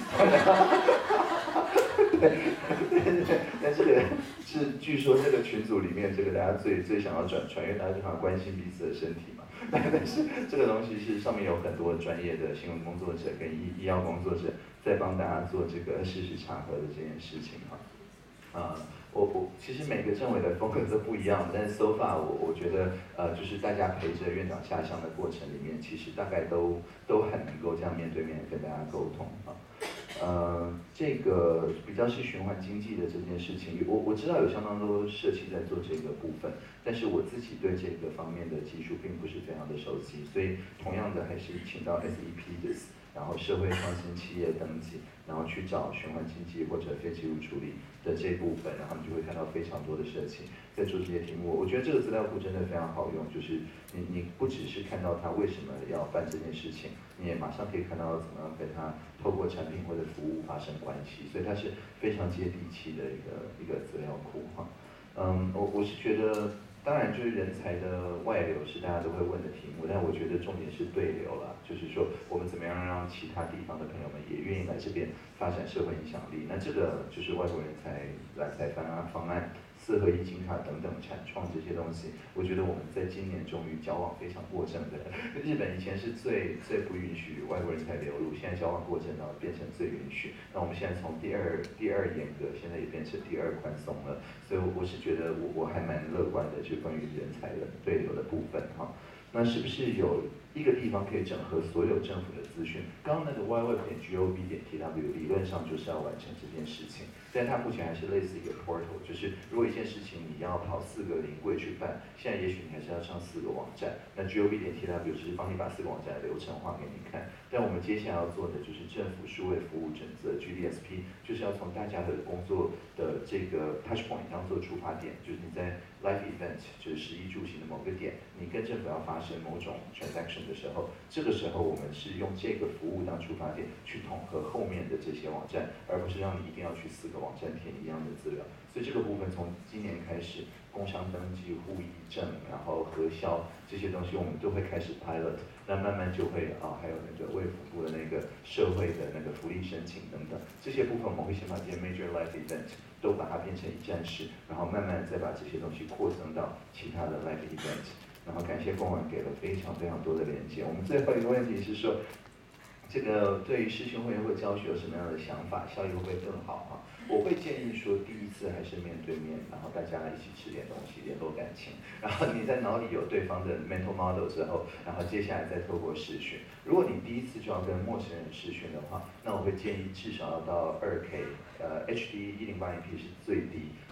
E: 哈。对对对，但这个是据说这个群组里面，这个大家最最想要转传，因为大家就想关心彼此的身体嘛。但是这个东西是上面有很多专业的新闻工作者跟医医药工作者在帮大家做这个事实查核的这件事情哈。啊、呃，我我其实每个政委的风格都不一样，但是 so far 我我觉得呃就是大家陪着院长下乡的过程里面，其实大概都都很能够这样面对面跟大家沟通啊。呃，这个比较是循环经济的这件事情，我我知道有相当多社企在做这个部分，但是我自己对这个方面的技术并不是非常的熟悉，所以同样的还是请到 S E P 的，然后社会创新企业登记，然后去找循环经济或者废弃物处理的这部分，然后你就会看到非常多的社企在做这些题目。我觉得这个资料库真的非常好用，就是你你不只是看到他为什么要办这件事情，你也马上可以看到怎么样跟他透过产品或者服务发生关系，所以它是非常接地气的一个一个资料库哈。嗯，我我是觉得。当然，就是人才的外流是大家都会问的题目，但我觉得重点是对流了，就是说我们怎么样让其他地方的朋友们也愿意来这边发展社会影响力。那这个就是外国人才来才方案方案、四合一金卡等等产创这些东西，我觉得我们在今年终于矫枉非常过正的。日本以前是最最不允许外国人才流入，现在矫枉过正，然后变成最允许。那我们现在从第二第二严格，现在也变成第二宽松了。所以我是觉得我我还蛮乐观的，就关于人才的对流的部分哈。那是不是有一个地方可以整合所有政府的资讯？刚刚那个 Y Y 点 gov 点 tw 理论上就是要完成这件事情，但它目前还是类似一个 portal， 就是如果一件事情你要跑四个临柜去办，现在也许你还是要上四个网站，那 gov 点 tw 只是帮你把四个网站的流程化给你看。但我们接下来要做的就是政府数位服务准则 G D S P， 就是要从大家的工作的这个 touch point 当做出发点，就是你在 life event， 就是食衣住行的某个点，你跟政府要发生某种 transaction 的时候，这个时候我们是用这个服务当出发点去统合后面的这些网站，而不是让你一定要去四个网站填一样的资料。所以这个部分从今年开始，工商登记、户役证，然后核销这些东西，我们都会开始 pilot。那慢慢就会啊，还有那个卫福部的那个社会的那个福利申请等等，这些部分我们会先把这些 major life event 都把它变成一站式，然后慢慢再把这些东西扩增到其他的 life event。然后感谢公文给了非常非常多的连接。我们最后一个问题是说，这个对于视讯会或教学有什么样的想法，效益会不会更好啊？我会建议说，第一次还是面对面，然后大家一起吃点东西，联络感情。然后你在脑里有对方的 mental model 之后，然后接下来再透过视讯。如果你第一次就要跟陌生人视讯的话，那我会建议至少要到 二 K， 呃 H D 一零八零 P 是最低，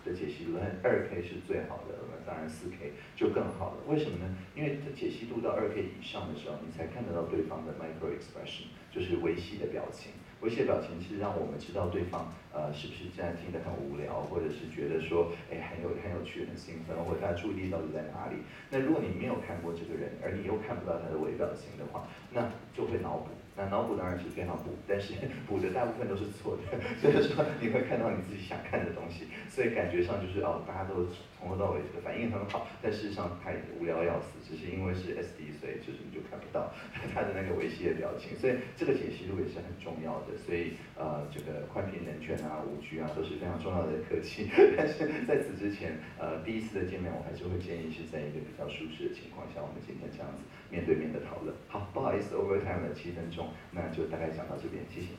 E: 的解析度，但二 K 是最好的，当然四 K 就更好了。为什么呢？因为解析度到二 K 以上的时候，你才看得到对方的 micro expression， 就是微细的表情。微细的表情是让我们知道对方呃是不是现在听得很无聊，或者是觉得说哎很有很有趣、很兴奋，或者他的注意力到底在哪里。那如果你没有看过这个人，而你又看不到他的微表情的话，那就会脑补。那脑补当然是非常补，但是补的大部分都是错的，所以说你会看到你自己想看的东西，所以感觉上就是哦，大家都从头到尾这个反应很好，但事实上他也无聊要死，只是因为是 S D， 所以就是你就看不到他的那个微细的表情，所以这个解析度也是很重要的。所以呃，这个宽屏人权啊、五 G 啊都是非常重要的科技，但是在此之前，呃，第一次的见面我还是会建议是在一个比较舒适的情况下，我们今天这样子面对面的讨论。好，不好意思 ，overtime 了七分钟。那就大概讲到这边，谢谢。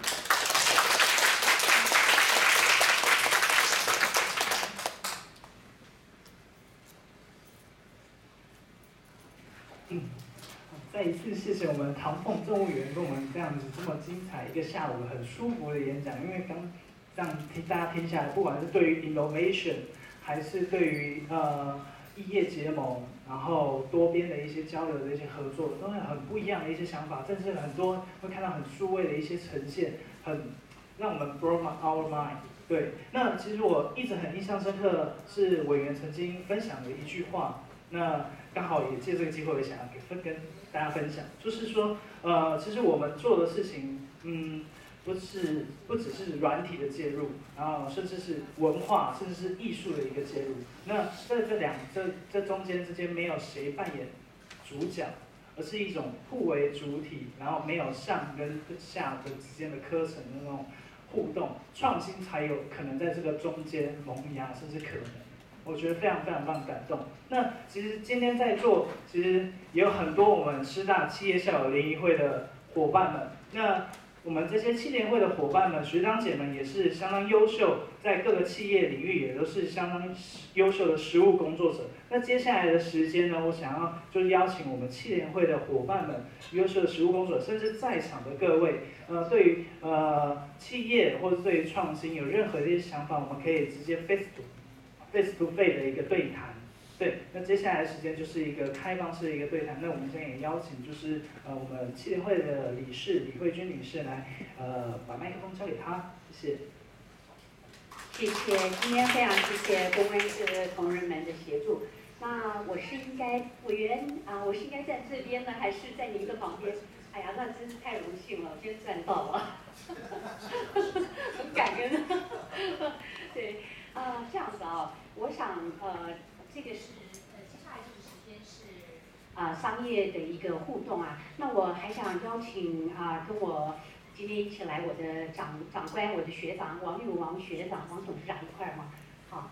A: 嗯，再一次谢谢我们唐凤政务员跟我们这样子这么精彩一个下午很舒服的演讲，因为刚这样听大家听下来，不管是对于 innovation 还是对于呃异业结盟，然后多边的一些交流的一些合作，都是很不一样的一些想法，甚至很多会看到很数位的一些呈现，很让我们 blow our mind。对，那其实我一直很印象深刻，是委员曾经分享的一句话，那刚好也借这个机会，也想要给分跟大家分享，就是说，呃，其实我们做的事情，嗯。不是不只是软体的介入，然后甚至是文化，甚至是艺术的一个介入。那在这两这这中间之间，没有谁扮演主角，而是一种互为主体，然后没有上跟下的之间的课程的那种互动，创新才有可能在这个中间萌芽，甚至可能。我觉得非常非常棒，感动。那其实今天在座，其实也有很多我们师大企业校友联谊会的伙伴们。那我们这些企联会的伙伴们、学长姐们也是相当优秀，在各个企业领域也都是相当优秀的实务工作者。那接下来的时间呢，我想要就是邀请我们企联会的伙伴们、优秀的实务工作者，甚至在场的各位，呃，对于呃企业或者对于创新有任何的一些想法，我们可以直接 face to face to face 的一个对谈。对，那接下来的时间就是一个开放式的一个对谈。那我们今天也邀请就是呃我们企联会的理事李慧君女士来呃把麦克风交给她，谢谢。
D: 谢谢，今天非常谢谢公安社的同仁们的协助。那我是应该委员啊，我是应该在这边呢，还是在您的旁边？哎呀，那真是太荣幸了，我今天赚到了，很感恩。对，啊、呃，这样子啊，我想呃。这个是呃，接下来这个时间是啊、呃、商业的一个互动啊。那我还想邀请啊、呃、跟我今天一起来我的长长官、我的学长王玉王学长、王董事长一块儿吗？好，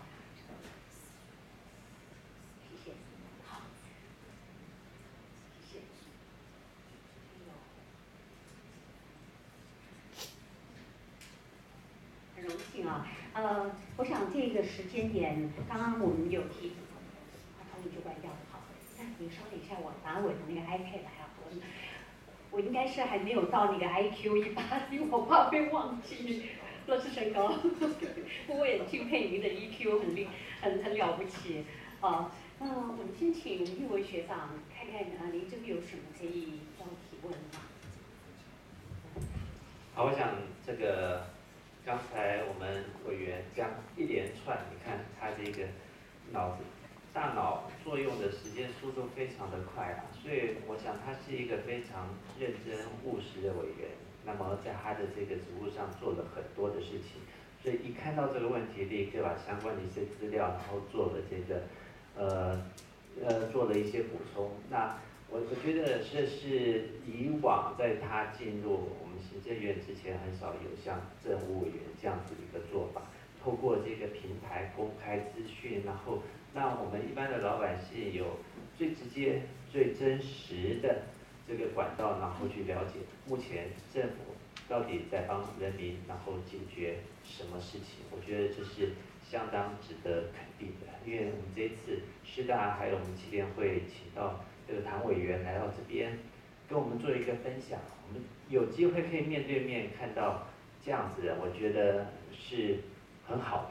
D: 谢谢。好，谢谢。很荣幸啊，呃，我想这个时间点，刚刚我们有提。就关掉了，好。那您稍等一下，我拿我的那个 iPad 来啊，我我应该是还没有到那个 I Q 一八零，我怕被忘记。弱智身高，不过我也敬佩您的 E Q 很厉很很了不起啊。那我们先请玉文学长看看啊，您这边有什么可以要提问吗？
C: 好，我想这个刚才我们委员这样一连串，你看他这个脑子。大脑作用的时间速度非常的快啊，所以我想他是一个非常认真务实的委员。那么在他的这个职务上做了很多的事情，所以一看到这个问题，立刻把相关的一些资料，然后做了这个，呃，呃，做了一些补充。那我我觉得这是以往在他进入我们行政院之前，很少有像政务委员这样子的一个做法，透过这个平台公开资讯，然后。让我们一般的老百姓有最直接、最真实的这个管道，然后去了解目前政府到底在帮人民，然后解决什么事情。我觉得这是相当值得肯定的，因为我们这一次师大还有我们企联会请到这个唐委员来到这边，跟我们做一个分享。我们有机会可以面对面看到这样子的，我觉得是很好的。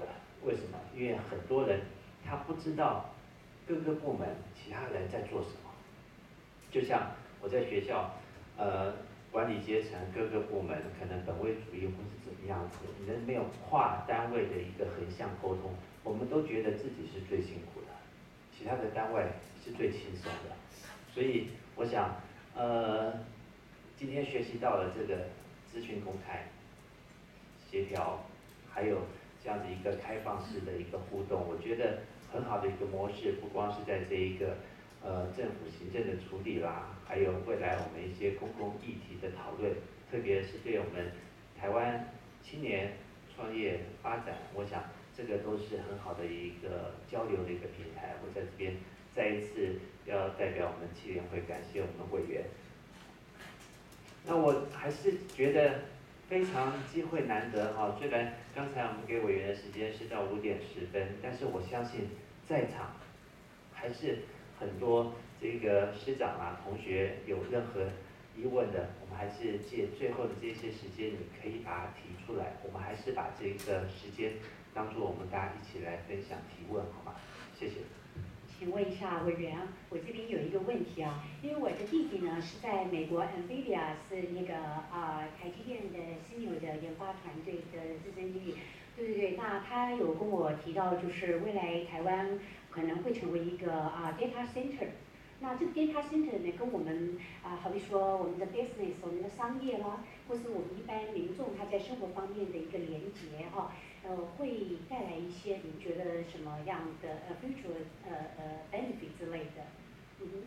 F: 为什么？因为很多人他不知道各个部门其他人在做什么。就像我在学校，呃，管理阶层各个部门可能本位主义或是怎么样子，你们没有跨单位的一个横向沟通，我们都觉得自己是最辛苦的，其他的单位是最轻松的。所以我想，呃，今天学习到了这个资讯公开、协调，还有这样子一个开放式的一个互动，我觉得很好的一个模式，不光是在这一个呃政府行政的处理啦，还有未来我们一些公共议题的讨论，特别是对我们台湾青年创业发展，我想这个都是很好的一个交流的一个平台。我在这边再一次要代表我们企联会感谢我们委员。那我还是觉得非常机会难得哈，虽然刚才我们给委员的时间是到五点十分，但是我相信在场还是很多这个师长啊、同学有任何疑问的，我们还是借最后的这些时间，你可以把它提出来，我们还是把这个时间当做我们大家一起来分享提问，好吗？谢谢。
D: 请问一下委员，我这边有一个问题啊，因为我的弟弟呢是在美国 NVIDIA 是那个啊、呃、台积电的 senior 的研发团队的资深经理，对对对，那他有跟我提到，就是未来台湾可能会成为一个啊、呃、data center。那这个 data center 呢，跟我们啊、呃，好比说我们的 business、我们的商业啦，或是我们一般民众他在生活方面的一个连接哈、呃，会带来一些您觉得什么样的呃 future 呃呃 benefit 之类的？嗯哼。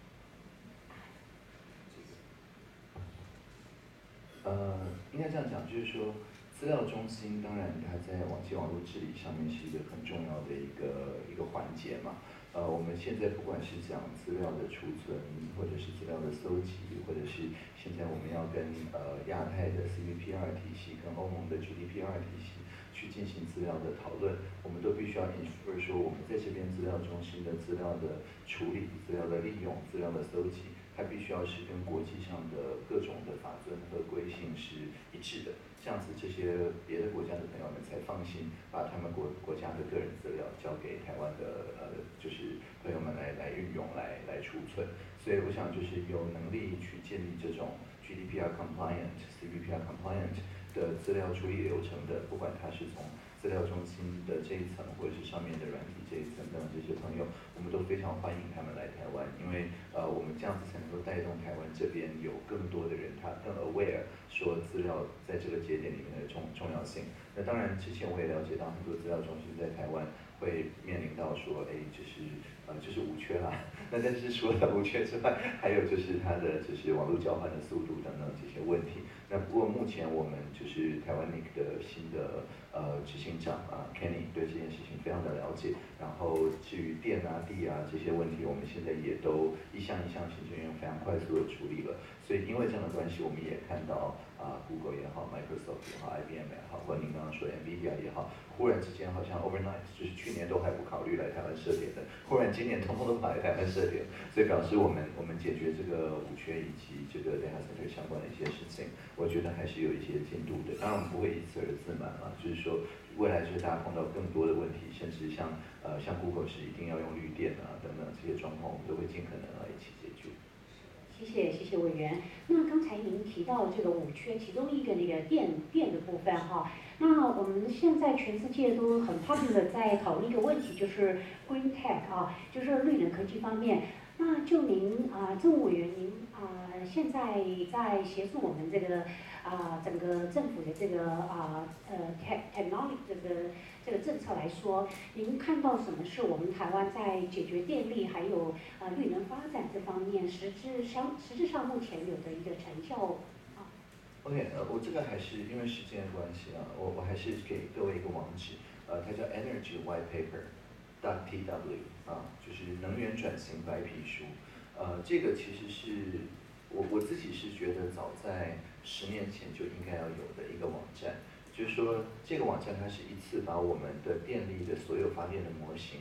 E: 呃，应该这样讲，就是说，资料中心当然它在网际网络治理上面是一个很重要的一个一个环节嘛。呃，我们现在不管是讲资料的储存，或者是资料的搜集，或者是现在我们要跟呃亚太的 C D P R 体系、跟欧盟的 G D P R 体系去进行资料的讨论，我们都必须要 ensure 说我们在这边资料中心的资料的处理、资料的利用、资料的搜集，它必须要是跟国际上的各种的法遵和规性是一致的，这样子这些别的国家的朋友们才放心把他们国国家的个人资料交给台湾的呃就是朋友们来来运用来来储存。所以我想就是有能力去建立这种 G D P R compliant、C D P R compliant 的资料处理流程的，不管它是从资料中心的这一层，或者是上面的软体这一层等等这些朋友，我们都非常欢迎他们来台湾，因为呃我们这样子才能够带动台湾这边有更多的人，他更 aware 说资料在这个节点里面的重重要性。那当然之前我也了解到很多资料中心在台湾会面临到说，哎，就是呃就是五缺啦。那但是除了五缺之外，还有就是它的就是网络交换的速度等等这些问题。那不过目前我们就是台湾 N I C 的新的呃执行长啊 Kenny 对这件事情非常的了解。然后至于电啊地啊这些问题，我们现在也都一项一项行政院非常快速的处理了。所以因为这样的关系，我们也看到啊、呃、Google 也好 ，Microsoft 也好 ，I B M 也好，或者您刚刚说 NVIDIA 也好，忽然之间好像 overnight 就是去年都还不考虑来台湾设点的，忽然今年通通都跑来台湾设点，所以表示我们我们解决这个五缺以及这个 data center 相关的一些事情，我觉得还是有一些进度的。当然我们不会以此而自满嘛，就是说未来就是大家碰到更多的问题，甚至像呃像 Google 是一定要用绿电啊等等这些状况，我们都会尽可能来一起解决。
D: 谢谢谢谢委员。那刚才您提到这个五缺，其中一个那个电电的部分哈，那我们现在全世界都很 popular 在讨论一个问题，就是 green tech 啊，就是绿能科技方面。那就您啊、呃，政务委员您啊、呃，现在在协助我们这个啊、呃、整个政府的这个啊 呃, 呃 tech technology 这个这个政策来说，您看到什么是我们台湾在解决电力还有啊、呃、绿能发展这方面实质上实质上目前有的一个成效啊
E: ？OK， 呃，我这个还是因为时间的关系啊，我我还是给各位一个网址，呃，它叫 Energy White Paper。T W 啊，就是能源转型白皮书，呃，这个其实是我我自己是觉得早在十年前就应该要有的一个网站，就是说这个网站它是一次把我们的电力的所有发电的模型，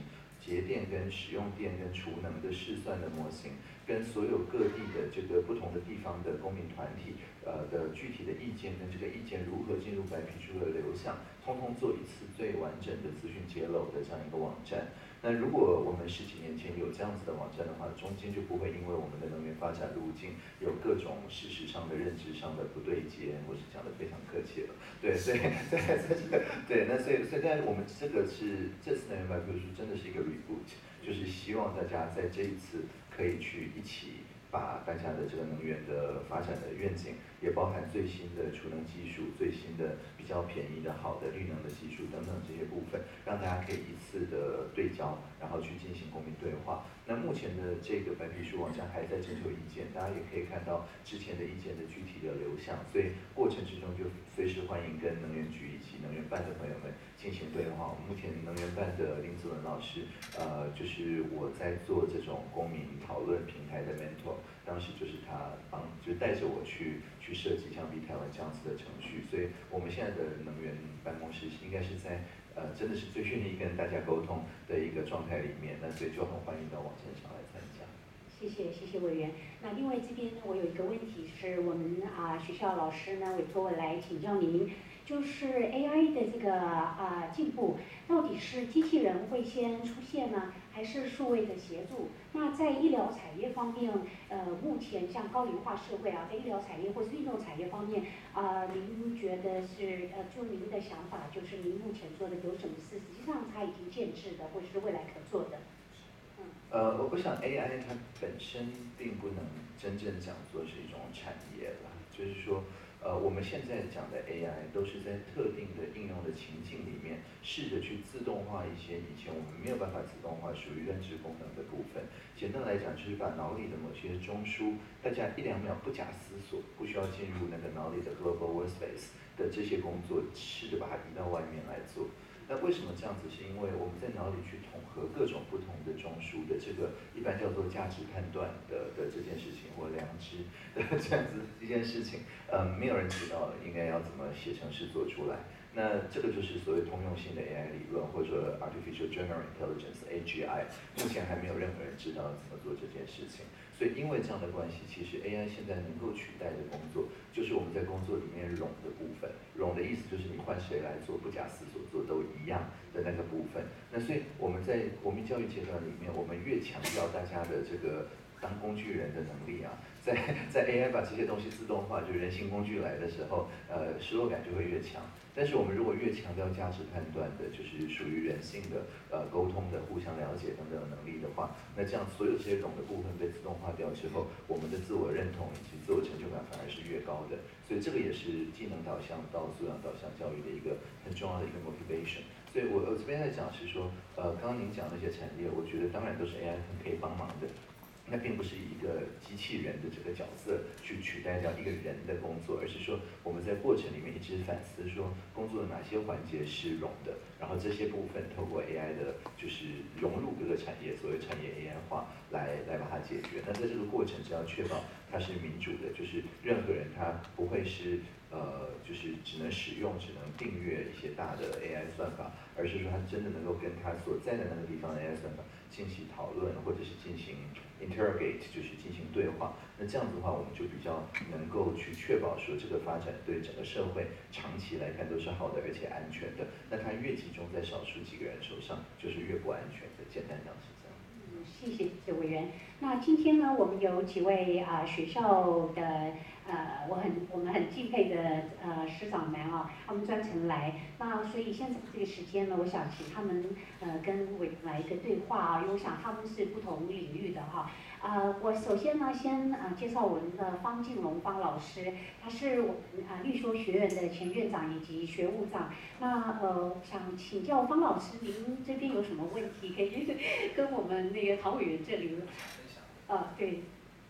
E: 节电跟使用电跟储能的试算的模型，跟所有各地的这个不同的地方的公民团体呃的具体的意见跟这个意见如何进入白皮书的流向，通通做一次最完整的资讯揭露的这样一个网站。那如果我们十几年前有这样子的网站的话，中间就不会因为我们的能源发展路径有各种事实上的认知上的不对接，我是讲的非常客气了。对，所以对这个对，那所以所以但我们这个是这次能源白皮书真的是一个 reboot， 就是希望大家在这一次可以去一起把大家的这个能源的发展的愿景，也包含最新的储能技术、最新的比较便宜的好的绿能的技术等等这些部分，让大家可以一次的对焦，然后去进行公民对话。那目前的这个白皮书网站还在征求意见，大家也可以看到之前的意见的具体的流向，所以过程之中就随时欢迎跟能源局以及能源办的朋友们进行对话。目前能源办的林子文老师，呃，就是我在做这种公民讨论平台的 mentor， 当时就是他帮，就带着我去去设计像 Be 台湾这样子的程序，所以我们现在的能源办公室应该是在呃真的是最愿意跟大家沟通的一个状态里面，那所以就很欢迎到网站上来参加。
D: 谢谢谢谢委员。那另外这边呢，我有一个问题是我们啊学校老师呢委托我来请教您，就是 A I 的这个啊进步，到底是机器人会先出现呢，还是数位的协助？那在医疗产业方面，呃，目前像高龄化社会啊，在医疗产业或是运动产业方面，啊、呃，您觉得是呃，就您的想法，就是您目前做的有什么是实际上它已经建制的，或者是未来可做的？
E: 呃，我我想 A I 它本身并不能真正讲作是一种产业啦，就是说，呃，我们现在讲的 A I 都是在特定的应用的情境里面，试着去自动化一些以前我们没有办法自动化属于认知功能的部分。简单来讲，就是把脑里的某些中枢，大家一两秒不假思索，不需要进入那个脑里的 global workspace 的这些工作，试着把它移到外面来做。那为什么这样子？是因为我们在脑里去统合各种不同的中枢的这个一般叫做价值判断的的这件事情，或良知的这样子一件事情，嗯，没有人知道应该要怎么写程式做出来。那这个就是所谓通用性的 A I 理论，或者 Artificial General Intelligence A G I， 目前还没有任何人知道怎么做这件事情。所以因为这样的关系，其实 A I 现在能够取代的工作，就是我们在工作里面冗的部分。冗的意思就是你换谁来做，不假思索做都一样的那个部分。那所以我们在国民教育阶段里面，我们越强调大家的这个当工具人的能力啊，在在 A I 把这些东西自动化，就人形工具来的时候，呃，失落感就会越强。但是我们如果越强调价值判断的，就是属于人性的呃沟通的、互相了解等等的能力的话，那这样所有这些冗的部分被自动化掉之后，我们的自我认同以及自我成就感反而是越高的。所以这个也是技能导向到素养导向教育的一个很重要的一个 motivation。所以我我这边在讲是说，呃，刚刚您讲那些产业，我觉得当然都是 A I 很可以帮忙的。那并不是以一个机器人的这个角色去取代掉一个人的工作，而是说我们在过程里面一直反思说工作的哪些环节是冗的，然后这些部分透过 A I 的就是融入各个产业，所谓产业 A I 化来来把它解决。那在这个过程，只要确保它是民主的，就是任何人他不会是呃就是只能使用、只能订阅一些大的 A I 算法，而是说他真的能够跟他所在的那个地方的 A I 算法进行讨论，或者是进行 interrogate， 就是进行对话。那这样子的话，我们就比较能够去确保说这个发展对整个社会长期来看都是好的，而且安全的。那它越集中在少数几个人手上，就是越不安全的。简单讲是这样。
D: 嗯，谢谢谢委员。那今天呢，我们有几位啊、呃、学校的。呃，我很我们很敬佩的呃师长们啊，他们专程来，那所以现在这个时间呢，我想请他们呃跟委员来一个对话啊，因为我想他们是不同领域的哈。呃，我首先呢，先呃介绍我们的方敬龙方老师，他是我们啊律说学院的前院长以及学务长。那呃，想请教方老师，您这边有什么问题可以跟我们那个唐委员这里呃对。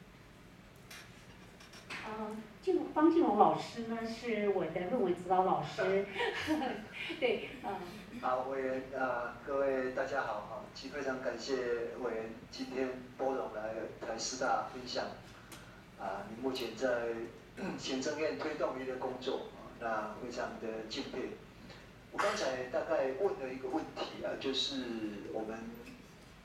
D: 呃，敬方敬龙老师呢是我的论文指导老师，对，嗯、呃。
G: 好，委员啊、呃，各位大家好啊，其非常感谢委员今天拨冗来来师大分享啊，你目前在行政院推动一个工作啊，那非常的敬佩。我刚才大概问了一个问题啊，就是我们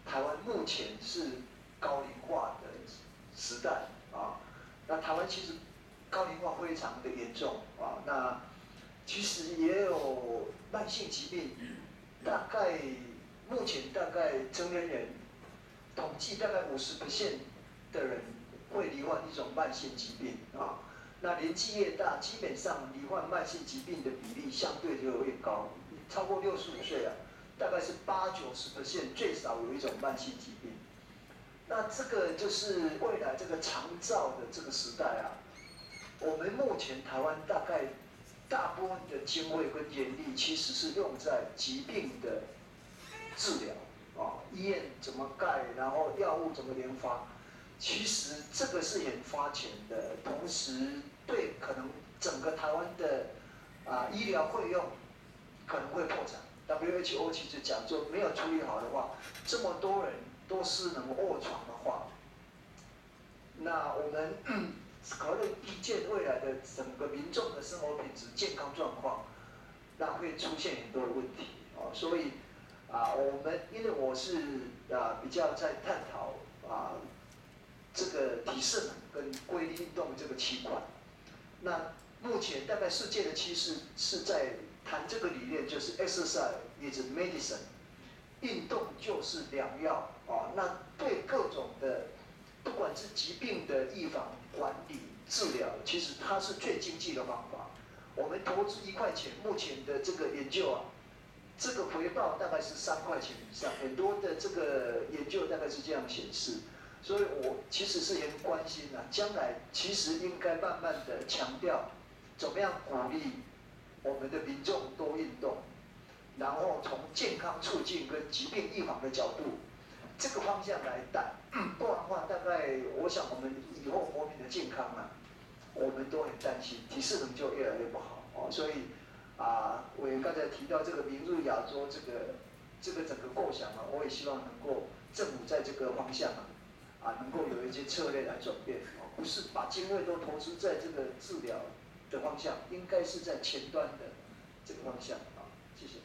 G: 台湾目前是高龄化的时代啊，那台湾其实高龄化非常的严重啊，那其实也有慢性疾病，大概目前大概成年人统计大概五十 percent 的人会罹患一种慢性疾病啊。那年纪越大，基本上罹患慢性疾病的比例相对就越高，超过六十五岁啊，大概是八九十 percent 最少有一种慢性疾病。那这个就是未来这个长照的这个时代啊，我们目前台湾大概大部分的经费跟人力其实是用在疾病的治疗啊，医院怎么盖，然后药物怎么研发，其实这个是很花钱的，同时对可能整个台湾的啊医疗费用可能会破产。W H O 其实讲说，没有处理好的话，这么多人都是能卧床的话，那我们可能预见未来的整个民众的生活品质、健康状况，那会出现很多的问题啊。所以啊，我们因为我是啊比较在探讨啊这个体适能跟规律运动这个区块，那目前大概世界的趋势是在谈这个理念，就是 exercise is medicine， 运动就是良药啊。那对各种的，不管是疾病的预防、管理、治疗，其实它是最经济的方法。我们投资一块钱，目前的这个研究啊，这个回报大概是三块钱以上，很多的这个研究大概是这样显示。所以我其实是很关心啊，将来其实应该慢慢的强调，怎么样鼓励我们的民众多运动，然后从健康促进跟疾病预防的角度，这个方向来带，不然的话，大概我想我们以后国民的健康啊，我们都很担心，体适能就越来越不好哦。所以啊，我也刚才提到这个明日亚洲这个这个整个构想啊，我也希望能够政府在这个方向啊。啊，能够有一些策略来转变，不是把经费都投资在这个治疗的方向，应该是在前端的这个方向啊。谢谢。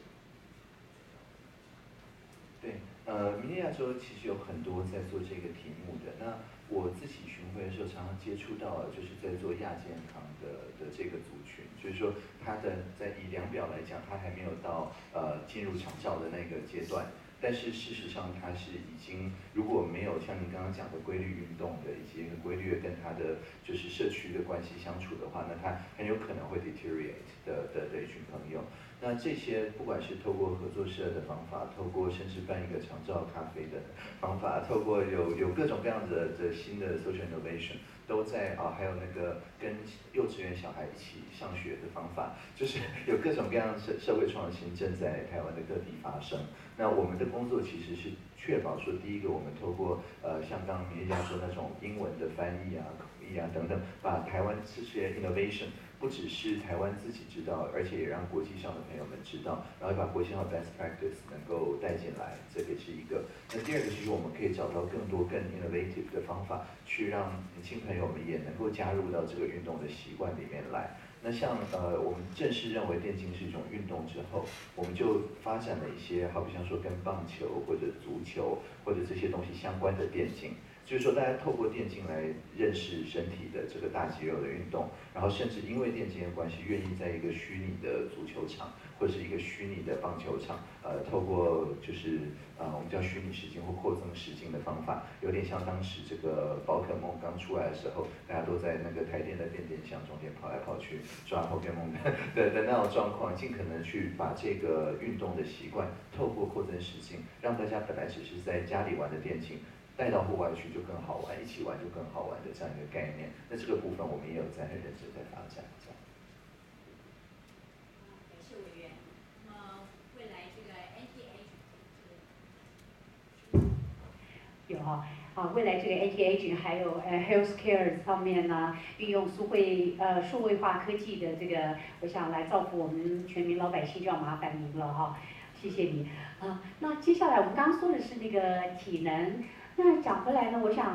E: 对，呃，明尼亚州其实有很多在做这个题目的。那我自己巡回的时候，常常接触到，就是在做亚健康的的这个族群，就是说他的在以量表来讲，他还没有到呃进入长照的那个阶段。但是事实上，它是已经如果没有像您刚刚讲的规律运动的以及规律跟它的就是社区的关系相处的话，那它很有可能会 deteriorate 的的的一群朋友。那这些不管是透过合作社的方法，透过甚至办一个长照咖啡的方法，透过有有各种各样的的新的 social innovation， 都在啊，还有那个跟幼稚园小孩一起上学的方法，就是有各种各样的社社会创新正在台湾的各地发生。那我们的工作其实是确保说，第一个，我们透过呃像刚刚明丽家说那种英文的翻译啊、口译啊等等，把台湾这些 innovation 不只是台湾自己知道，而且也让国际上的朋友们知道，然后把国际上的 best practice 能够带进来，这个是一个。那第二个就是我们可以找到更多更 innovative 的方法，去让年轻朋友们也能够加入到这个运动的习惯里面来。那像呃，我们正式认为电竞是一种运动之后，我们就发展了一些，好比像说跟棒球或者足球或者这些东西相关的电竞，就是说大家透过电竞来认识身体的这个大肌肉的运动，然后甚至因为电竞的关系，愿意在一个虚拟的足球场或者是一个虚拟的棒球场，呃，透过就是呃我们叫虚拟实境或扩增实境的方法，有点像当时这个宝可梦刚出来的时候，大家都在那个台电的变电箱中间跑来跑去抓 Pokemon 的的那种状况，尽可能去把这个运动的习惯透过扩增实境，让大家本来只是在家里玩的电竞，带到户外去就更好玩，一起玩就更好玩的这样一个概念。那这个部分我们也有在很认真在发展。这样。
D: 感谢委员。那么未来这个 N T H 有哈啊，未来这个 N T H 还有呃 healthcare 方面呢，运用数位呃数位化科技的这个，我想来造福我们全民老百姓，就要麻烦您了哈，谢谢你啊。那接下来我们刚刚说的是那个体能。那讲回来呢，我想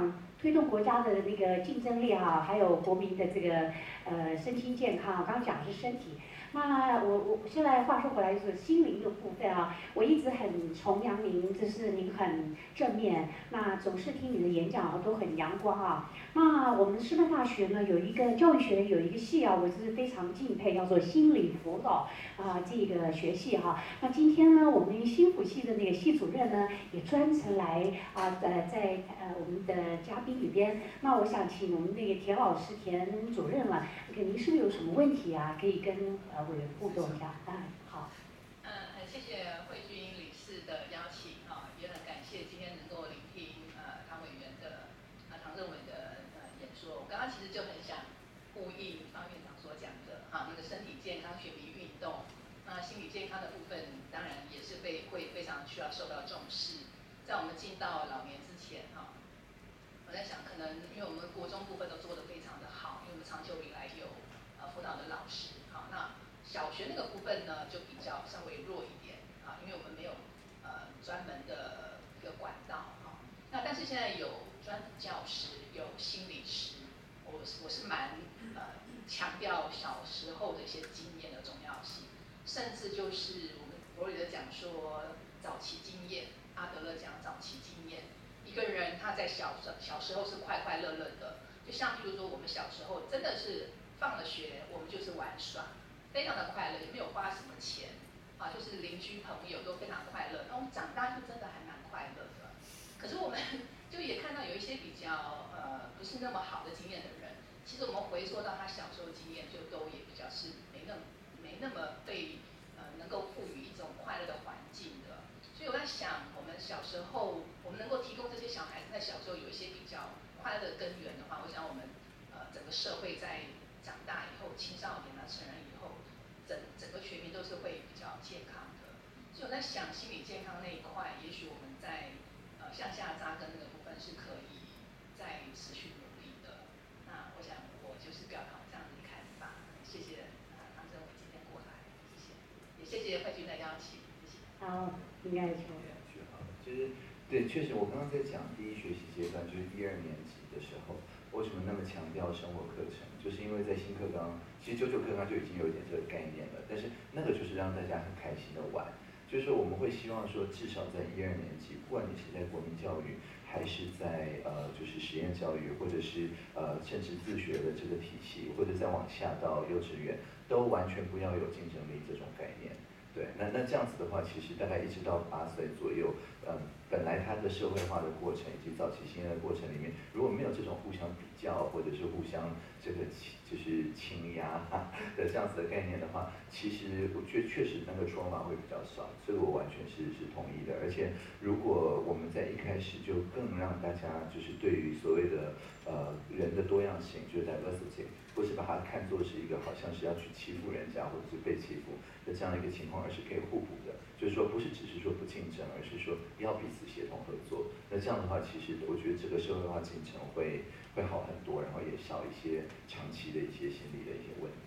D: 推动国家的那个竞争力哈，还有国民的这个呃身心健康。刚刚讲的是身体。那我我现在话说回来，就是心灵的部分啊，我一直很崇扬您，就是您很正面，那总是听你的演讲都很阳光啊。那我们师范大学呢有一个教育学有一个系啊，我是非常敬佩，叫做心理辅导啊这个学系哈、啊。那今天呢，我们心辅系的那个系主任呢也专程来啊呃在呃我们的嘉宾里边，那我想请我们那个田老师田主任了，您是不是有什么问题啊？可以跟呃委员互动一下。嗯，好。
H: 嗯，很谢谢慧君理事的邀请哈、也很感谢今天能够聆听呃唐委员的呃唐政委的呃演说。我刚刚其实就很想呼应方院长所讲的哈、那个身体健康、全民运动，那心理健康的部分当然也是被会非常需要受到重视。在我们进到老年之前哈、我在想可能因为我们国中部分都做得非常的好，因为我们长久以来有呃辅导的老师好，那小学那个部分呢，就比较稍微弱一点啊，因为我们没有呃专门的一个管道啊。那但是现在有专辅教师，有心理师，我我是蛮呃强调小时候的一些经验的重要性，甚至就是我们弗洛伊德讲说早期经验，阿德勒讲早期经验，一个人他在小小时候是快快乐乐的，就像譬如说我们小时候真的是放了学，我们就是玩耍。非常的快乐，也没有花什么钱，啊，就是邻居朋友都非常快乐。那我们长大就真的还蛮快乐的。可是我们就也看到有一些比较呃不是那么好的经验的人，其实我们回溯到他小时候经验，就都也比较是没那么没那么被呃能够赋予一种快乐的环境的。所以我在想，我们小时候我们能够提供这些小孩子在小时候有一些比较快乐的根源的话，我想我们呃整个社会在长大以后，青少年啊、成人以后。整整个全民都是会比较健康的，所以我在想心理健康那一块，也许我们在呃向下扎根那个部分是可以再持续努力的。那我想我就是表达这样的看法，谢谢啊唐政委今天过来，谢谢，也谢谢慧君的邀请，谢谢。
D: 好，应该是。
E: 就是对，确实我刚刚在讲第一学习阶段，就是一二年级的时候，为什么那么强调生活课程，就是因为在新课纲。其实九九课纲就已经有一点这个概念了，但是那个就是让大家很开心的玩，就是我们会希望说，至少在一二年级，不管你是在国民教育，还是在呃就是实验教育，或者是呃甚至自学的这个体系，或者再往下到幼稚园，都完全不要有竞争力这种概念。对，那那这样子的话，其实大概一直到八岁左右，嗯，本来他的社会化的过程以及早期经验的过程里面，如果没有这种互相比较，或者是互相这个就是倾压的这样子的概念的话，其实我觉得确实那个 trauma 会比较少，这个我完全是是同意的。而且如果我们在一开始就更让大家就是对于所谓的呃人的多样性，就是 diversity， 不是把它看作是一个好像是要去欺负人家或者是被欺负的这样的一个情况，而是可以互补的，就是说不是只是说不竞争，而是说要彼此协同合作。那这样的话，其实我觉得这个社会化进程会会好很多，然后也少一些长期的一些心理的一些问题。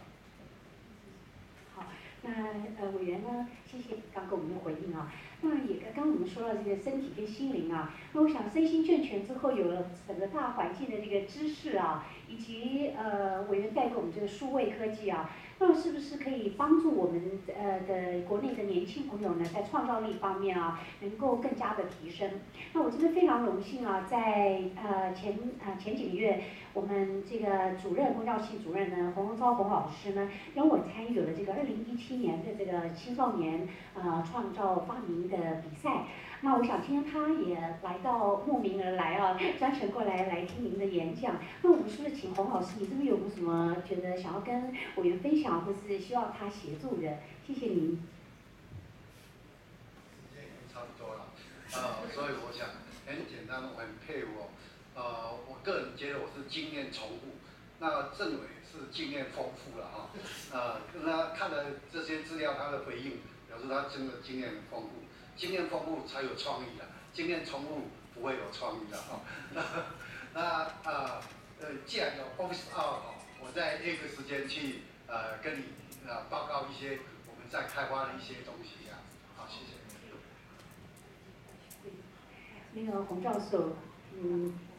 D: 好，那呃委员呢，谢谢刚给我们的回应啊。那也刚刚我们说到这个身体跟心灵啊，那我想身心健全之后，有了整个大环境的这个知识啊，以及呃委员带给我们这个数位科技啊。那是不是可以帮助我们呃的国内的年轻朋友呢，在创造力方面啊，能够更加的提升？那我真的非常荣幸啊，在呃前呃前几个月，我们这个主任公教系主任呢，洪荣昭洪老师呢，让我参与了这个二零一七年的这个青少年呃创造发明的比赛。那我想今天他也来到慕名而来啊，专程过来来听您的演讲。那我们是不是请洪老师，你这边有没有什么觉得想要跟委员分享，或是需要他协助的？谢谢您。
I: 时间已经差不多了，呃，所以我想很简单，我很佩服我，呃，我个人觉得我是经验重复，那政委是经验丰富了哈，呃，跟他看了这些资料，他的回应表示他真的经验很丰富。经验丰富才有创意的，经验重复不会有创意的哈。那呃呃，既然有 Office 二哈，我在约个时间去呃跟你呃报告一些我们在开发的一些东西这样子。好，谢谢。
D: 那个洪教授，嗯，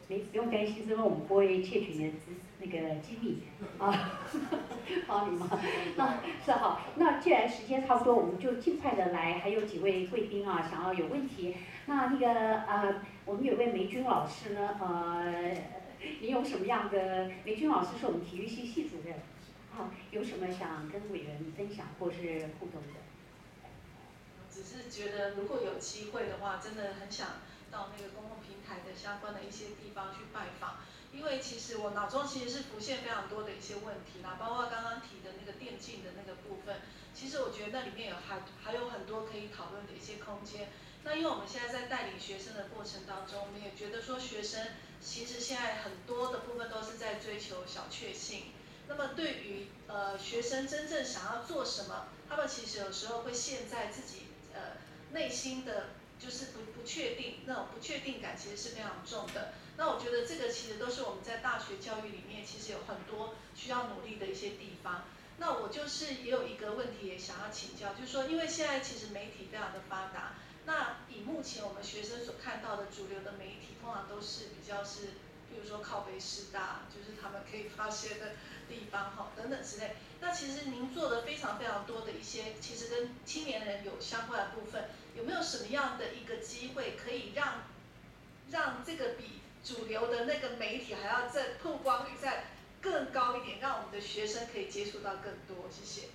D: 没不用担心，因为我们不会窃取你的资那个机密啊，帮你吗？那是好，那既然时间差不多，我们就尽快的来，还有几位贵宾啊，想要有问题。那那个呃，我们有位梅君老师呢，呃，你有什么样的？梅君老师是我们体育系系主任，啊，有什么想跟委员分享或是互动的？
J: 只是觉得如果有机会的话，真的很想到那个公共平台的相关的一些地方去拜访，因为其实我脑中其实是浮现非常多的一些问题啦，包括刚刚提的那个电竞的那个部分，其实我觉得那里面有还还有很多可以讨论的一些空间。那因为我们现在在带领学生的过程当中，我们也觉得说学生其实现在很多的部分都是在追求小确幸。那么对于呃学生真正想要做什么，他们其实有时候会陷在自己呃内心的就是不不确定，那种不确定感其实是非常重的。那我觉得这个其实都是我们在大学教育里面其实有很多需要努力的一些地方。那我就是也有一个问题也想要请教，就是说因为现在其实媒体非常的发达，那以目前我们学生所看到的主流的媒体，通常都是比较是，比如说靠北师大，就是他们可以发现的地方哈等等之类。那其实您做的非常非常多的一些，其实跟青年人有相关的部分，有没有什么样的一个机会可以让让这个比主流的那个媒体还要再曝光率再更高一点，让我们的学生可以接触到更多？谢谢。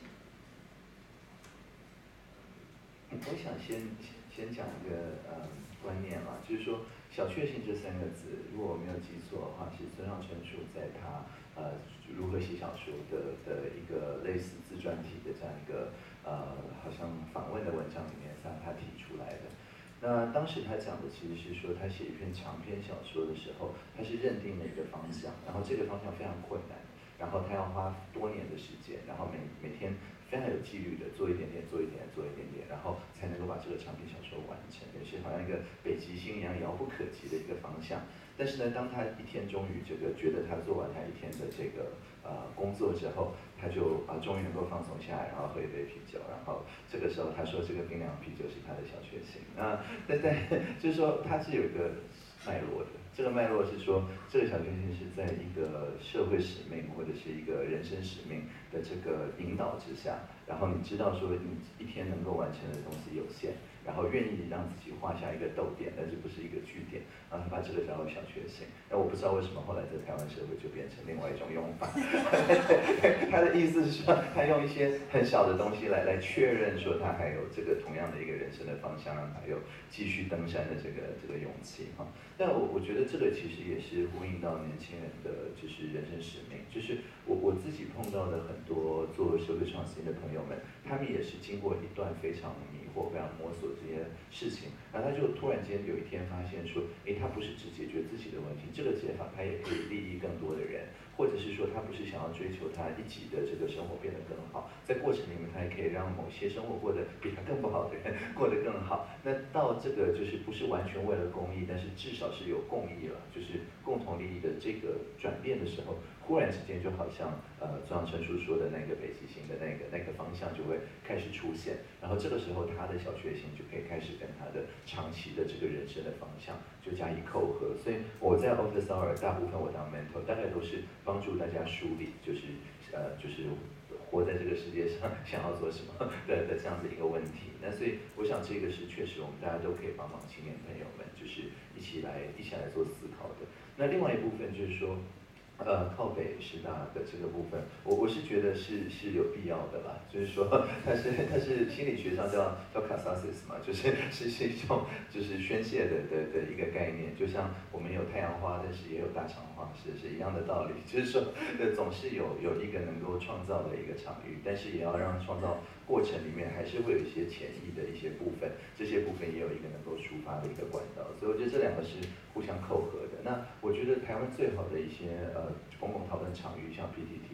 E: 我想先先讲一个呃观念嘛，就是说小确幸这三个字，如果我没有记错的话，是村上春树在他呃如何写小说的的一个类似自传体的这样一个呃好像访问的文章里面上他提出来的。那当时他讲的其实是说，他写一篇长篇小说的时候，他是认定了一个方向，然后这个方向非常困难，然后他要花多年的时间，然后每每天非常有纪律的做一点点，做一点点，做一点点，然后才能够把这个长篇小说完成，也是好像一个北极星一样遥不可及的一个方向。但是呢，当他一天终于这个觉得他做完他一天的这个呃工作之后，他就啊、呃、终于能够放松下来，然后喝一杯啤酒，然后这个时候他说这个冰凉啤酒是他的小确幸。那但但就是说他是有一个脉络的。这个脉络是说，这个小确幸是在一个社会使命或者是一个人生使命的这个引导之下，然后你知道说你一天能够完成的东西有限，然后愿意让自己画下一个逗点，但是不是一个句点，然后他把这个叫做小确幸。那我不知道为什么后来在台湾社会就变成另外一种用法。他的意思是说，他用一些很小的东西来来确认说他还有这个同样的一个人生的方向，让他有继续登山的这个这个勇气哈。但我我觉得这个其实也是呼应到年轻人的就是人生使命，就是我我自己碰到的很多做社会创新的朋友们，他们也是经过一段非常迷惑、非常摸索这些事情，然后他就突然间有一天发现说，诶，他不是只解决自己的问题，这个解法他也可以利益更多的人，或者是说他不是想要追求他一己的这个生活变得更好，在过程里面他也可以让某些生活过得比他更不好的人过得更好。那到这个就是不是完全为了公益，但是至少是有共益了，就是共同利益的这个转变的时候，忽然之间就好像呃村上春树说的那个北极星的那个那个方向就会开始出现，然后这个时候他的小确幸就可以开始跟他的长期的这个人生的方向就加以扣合。所以我在 Office Hour 大部分我当 mentor 大概都是帮助大家梳理，就是呃就是活在这个世界上想要做什么的的这样子一个问题。那所以我想这个是确实我们大家都可以帮忙青年朋友们，就是一起来一起来做思考的。那另外一部分就是说，呃，靠北师大的这个部分，我我是觉得是是有必要的啦。就是说，它是它是心理学上叫叫 catharsis 嘛，就是是是一种就是宣泄的的的一个概念。就像我们有太阳花，但是也有大肠花，是是一样的道理。就是说，呃，总是有有一个能够创造的一个场域，但是也要让创造过程里面还是会有一些潜意的一些部分，这些部分也有一个能够抒发的一个管道。所以我觉得这两个是互相扣合的。那我觉得台湾最好的一些呃公共讨论场域，像 P T T，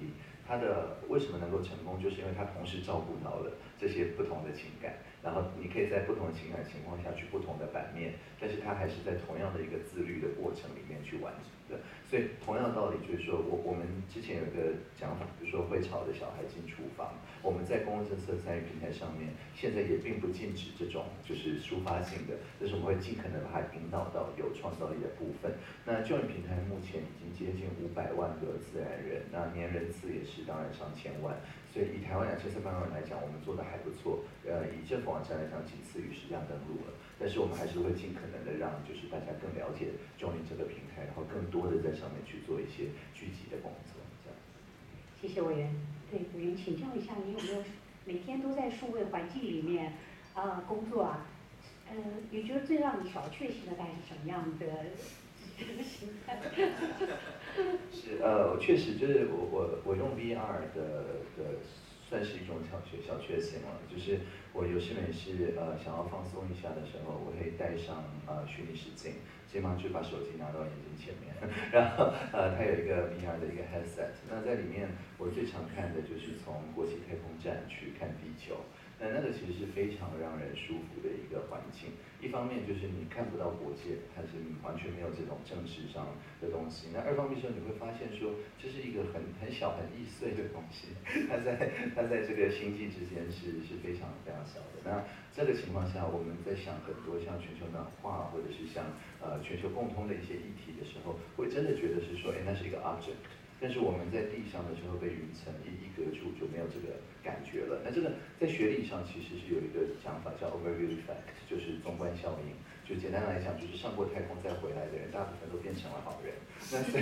E: 他的为什么能够成功，就是因为他同时照顾到了这些不同的情感，然后你可以在不同的情感情况下去不同的版面，但是他还是在同样的一个自律的过程里面去完成的。所以同样的道理就是说，我我们之前有一个讲法，比如说会吵的小孩进厨房，我们在公共政策参与平台上面，现在也并不禁止这种就是抒发性的，但是我们会尽可能把它引导到有创造力的部分。那就业平台目前已经接近五百万个自然人，那年人次也是当然上千万，所以以台湾两千三百万人来讲，我们做的还不错。呃，以政府网站来讲，仅次于实价登录了，但是我们还是会尽可能的让就是大家更了解 Join 这个平台，然后更多的在上面去做一些聚集的工作，这样。
D: 谢谢委员。对，委员请教一下，你有没有每天都在数位环境里面啊、呃、工作啊？呃，你觉得最让你小确幸的大概是什么样的心态？
E: 是呃，确实就是我我我用 V R 的的算是一种小确小确幸了，就是我有时每次呃想要放松一下的时候，我会带上呃虚拟实境，基本上就把手机拿到眼睛前面，然后呃它有一个 V R 的一个 headset， 那在里面我最常看的就是从国际太空站去看地球。那那个其实是非常让人舒服的一个环境，一方面就是你看不到国界，它是完全没有这种政治上的东西；那二方面说你会发现说这是一个很很小很易碎的东西，它在它在这个星际之间是是非常非常小的。那这个情况下，我们在想很多像全球暖化或者是像呃全球共通的一些议题的时候，会真的觉得是说，哎，那是一个 object。但是我们在地上的时候被云层一一隔住，就没有这个感觉了。那这个在学理上其实是有一个讲法叫 overview effect， 就是纵观效应。就简单来讲，就是上过太空再回来的人，大部分都变成了好人。那所以，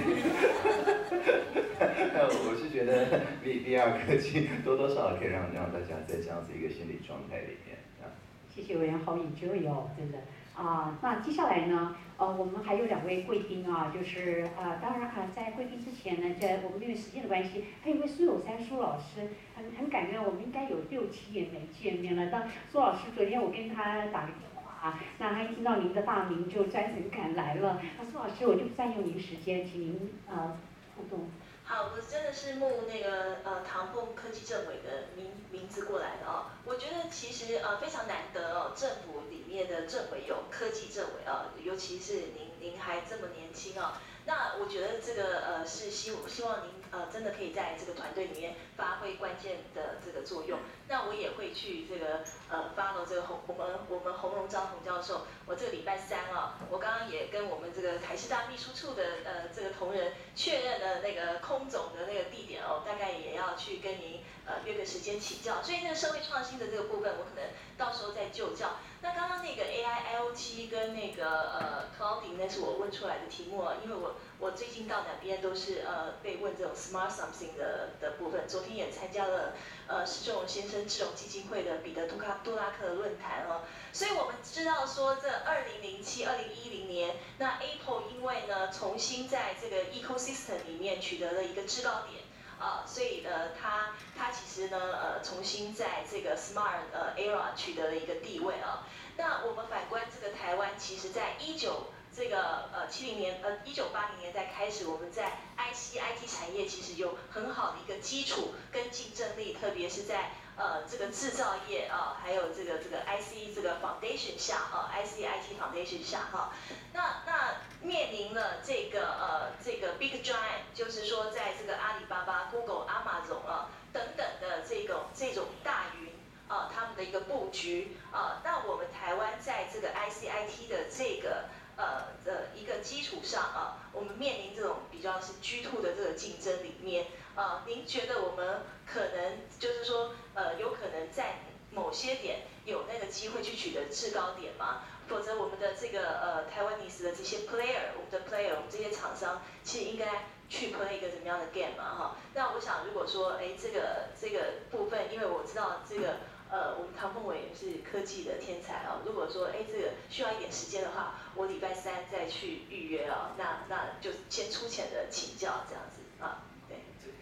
E: 那我是觉得 V V R 科技多多少少可以让让大家在这样子一个心理状态里面啊。
D: 谢谢委员，好 enjoy 哦，真的。啊，那接下来呢，呃，我们还有两位贵宾啊，就是啊，当然啊，在贵宾之前呢，在我们因为时间的关系，还有一位苏有山苏老师，很很感恩，我们应该有六七年没见面了。当苏老师昨天我跟他打个电话啊，那他一听到您的大名就专程赶来了。那苏老师，我就不占用您时间，请您呃互动。
J: 好，我真的是慕那个呃唐凤科技政委的名名字过来的哦。我觉得其实呃非常难得哦，政府里面的政委有科技政委啊，尤其是您您还这么年轻啊。那我觉得这个呃是希希望您呃真的可以在这个团队里面发挥关键的这个作用。那我也会去这个呃 follow 这个洪我们我们洪荣章洪教授。我这个礼拜三啊，我刚刚也跟我们这个台师大秘书处的呃这个同仁确认了那个空总的那个地点哦，大概也要去跟您呃约个时间请教。所以那个社会创新的这个部分，我可能到时候再就教。那刚刚那个 A I I O T 跟那个呃 clouding 那是我问出来的题目啊，因为我我最近到哪边都是呃被问这种 smart something 的的部分。昨天也参加了呃施正荣先生智荣基金会的彼得杜卡杜拉克的论坛哦，所以我们知道说这二零零七、二零一零年，那 Apple 因为呢重新在这个 ecosystem 里面取得了一个制高点。啊、呃，所以呢，它它其实呢，呃，重新在这个 smart 呃 era 取得了一个地位啊。那我们反观这个台湾，其实在一九这个呃七零年呃一九八零年代开始，我们在 I C I T 产业其实有很好的一个基础跟竞争力，特别是在呃这个制造业啊、呃，还有这个这个 I C 这个 foundation 下啊、呃、，I C I T foundation 下哈、啊。那那面临了这个呃这个 big giant， 就是说在这个阿里巴巴、Google、Amazon 啊等等的这种这种大云啊，他们的一个布局啊，那我们台湾在这个 I C I T 的这个呃的一个基础上啊，我们面临这种比较是 G 二 的这个竞争里面啊，您觉得我们可能就是说呃有可能在某些点有那个机会去取得制高点吗？否则我们的这个呃台湾尼斯的这些 player， 我们的 player， 我们这些厂商其实应该去 play 一个怎么样的 game 嘛哈？那我想如果说哎这个这个部分，因为我知道这个呃我们唐凤委员是科技的天才啊，如果说哎这个需要一点时间的话，我礼拜三再去预约啊，那那就先粗浅的请教这样子啊，对。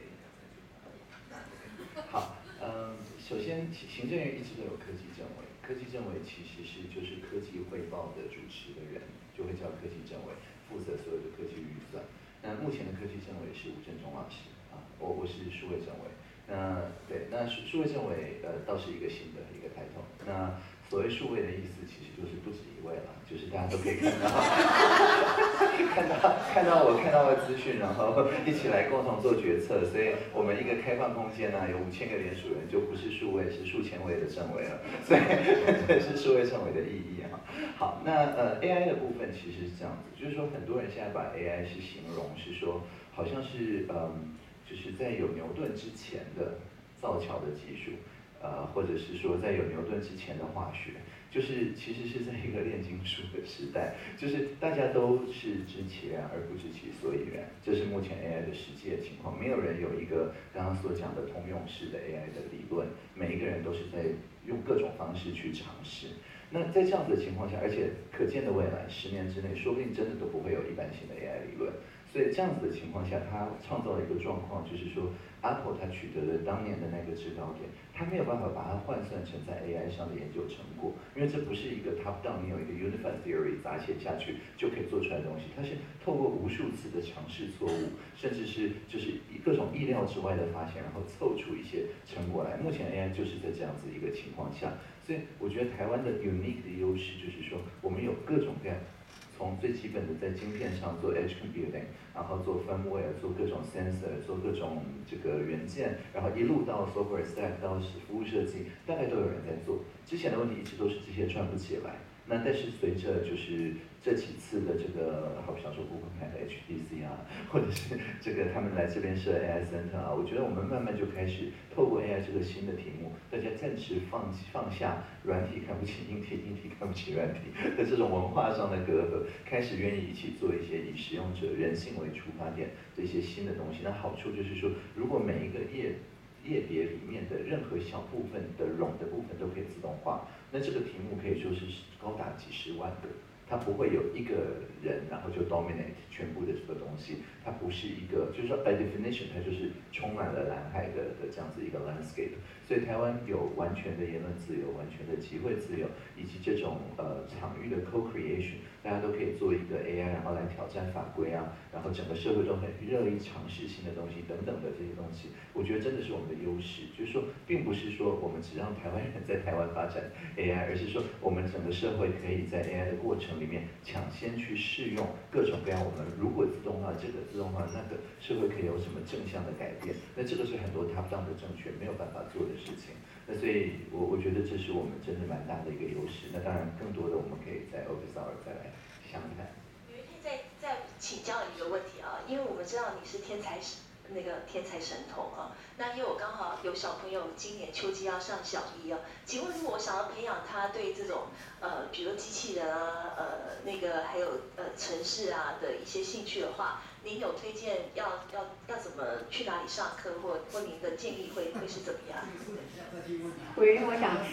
E: 好，嗯，首先行政院一直都有科技政委。科技政委其实是就是科技汇报的主持的人，就会叫科技政委，负责所有的科技预算。那目前的科技政委是吴振中老师啊，我我是数位政委。 那对，那数数位政委呃倒是一个新的一个抬头。那所谓数位的意思，其实就是不止一位了，就是大家都可以看到，看到看到我看到的资讯，然后一起来共同做决策。所以我们一个开放空间呢、啊，有五千个联署人，就不是数位，是数千位的政委了。所以这是数位政委的意义哈。好，那呃 A I 的部分其实是这样子，就是说很多人现在把 A I 是形容是说，好像是嗯，就是在有牛顿之前的造桥的技术。呃，或者是说在有牛顿之前的化学，就是其实是在一个炼金术的时代，就是大家都是知其然而不知其所以然，这是目前 A I 的实际的情况。没有人有一个刚刚所讲的通用式的 A I 的理论，每一个人都是在用各种方式去尝试。那在这样子的情况下，而且可见的未来十年之内，说不定真的都不会有一般性的 A I 理论。所以这样子的情况下，它创造了一个状况，就是说 Apple 它取得了当年的那个制高点，它没有办法把它换算成在 A I 上的研究成果，因为这不是一个 top down， 你有一个 unified theory 砸钱下去就可以做出来的东西，它是透过无数次的尝试错误，甚至是就是各种意料之外的发现，然后凑出一些成果来。目前 A I 就是在这样子一个情况下，所以我觉得台湾的 unique 的优势就是说，我们有各种各样。从最基本的在晶片上做 edge computing， 然后做 firmware， 做各种 sensor， 做各种这个元件，然后一路到 software stack 到服务设计，大概都有人在做。之前的问题一直都是这些串不起来。那但是随着就是这几次的这个，好比方说 Google 开的 H P C 啊，或者是这个他们来这边设 A I Center 啊，我觉得我们慢慢就开始透过 A I 这个新的题目，大家暂时放放下软体看不起硬体，硬体看不起软体的这种文化上的隔阂，开始愿意一起做一些以使用者人性为出发点的一些新的东西。那好处就是说，如果每一个页页别里面的任何小部分的冗的部分都可以自动化，那这个题目可以说是高达几十万个，它不会有一个人然后就 dominate 全部的这个东西，它不是一个，就是说 by definition 它就是充满了蓝海的的这样子一个 landscape。所以台湾有完全的言论自由，完全的集会自由，以及这种呃场域的 co-creation， 大家都可以做一个 A I， 然后来挑战法规啊，然后整个社会都很热意尝试新的东西等等的这些东西，我觉得真的是我们的优势。就是说，并不是说我们只让台湾人在台湾发展 A I， 而是说我们整个社会可以在 A I 的过程里面抢先去试用各种各样我们如果自动化这个自动化那个，社会可以有什么正向的改变。那这个是很多 top down 的政权没有办法做的事情。那所以我我觉得这是我们真的蛮大的一个优势。那当然更多的我们可以在 Office Hour 再来详谈。
K: 有一天再再请教你一个问题啊，因为我们知道你是天才那个天才神童啊，那因为我刚好有小朋友今年秋季要上小一啊，请问如果我想要培养他对这种呃，比如机器人啊，呃，那个还有呃城市啊的一些兴趣的话，您有推荐要要要怎么去哪里上课，或或您的建议会会是怎么样？
D: 委员，我想。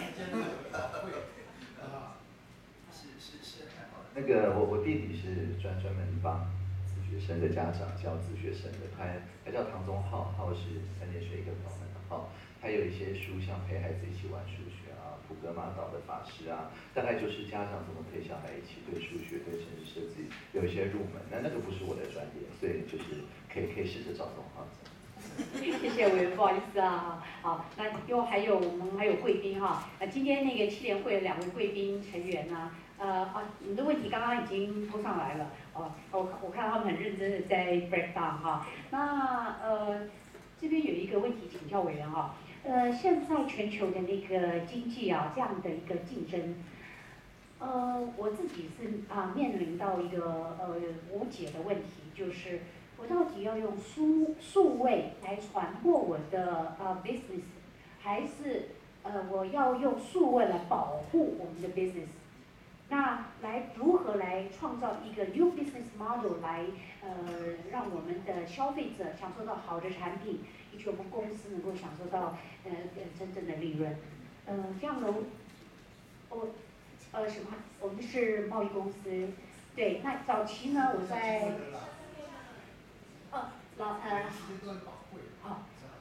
E: 那个我我弟弟是专专门帮自学生的家长教自学生的，他他叫唐宗浩，浩是三点水一个朋友的浩，他有一些书像陪孩子一起玩数学啊，普格玛岛的法师啊，大概就是家长怎么陪小孩一起对数学对城市设计有一些入门。那那个不是我的专业，所以就是可以可以试着找宗浩。
D: 谢谢委员，不好意思啊，好，那因为还有我们还有贵宾哈，呃，今天那个七联会的两位贵宾成员呢，呃，啊，你的问题刚刚已经pos上来了，哦，我我看他们很认真的在 break down 哈，那呃，这边有一个问题请教委员哈，呃，现在全球的那个经济啊，这样的一个竞争，呃，我自己是啊面临到一个呃无解的问题，就是。我到底要用数数位来传播我的呃 business， 还是呃我要用数位来保护我们的 business？ 那来如何来创造一个 new business model 来呃让我们的消费者享受到好的产品，以及我们公司能够享受到呃呃真正的利润？呃，这样的我呃什么？我们是贸易公司，对。那早期呢，我在。哦，老呃，好，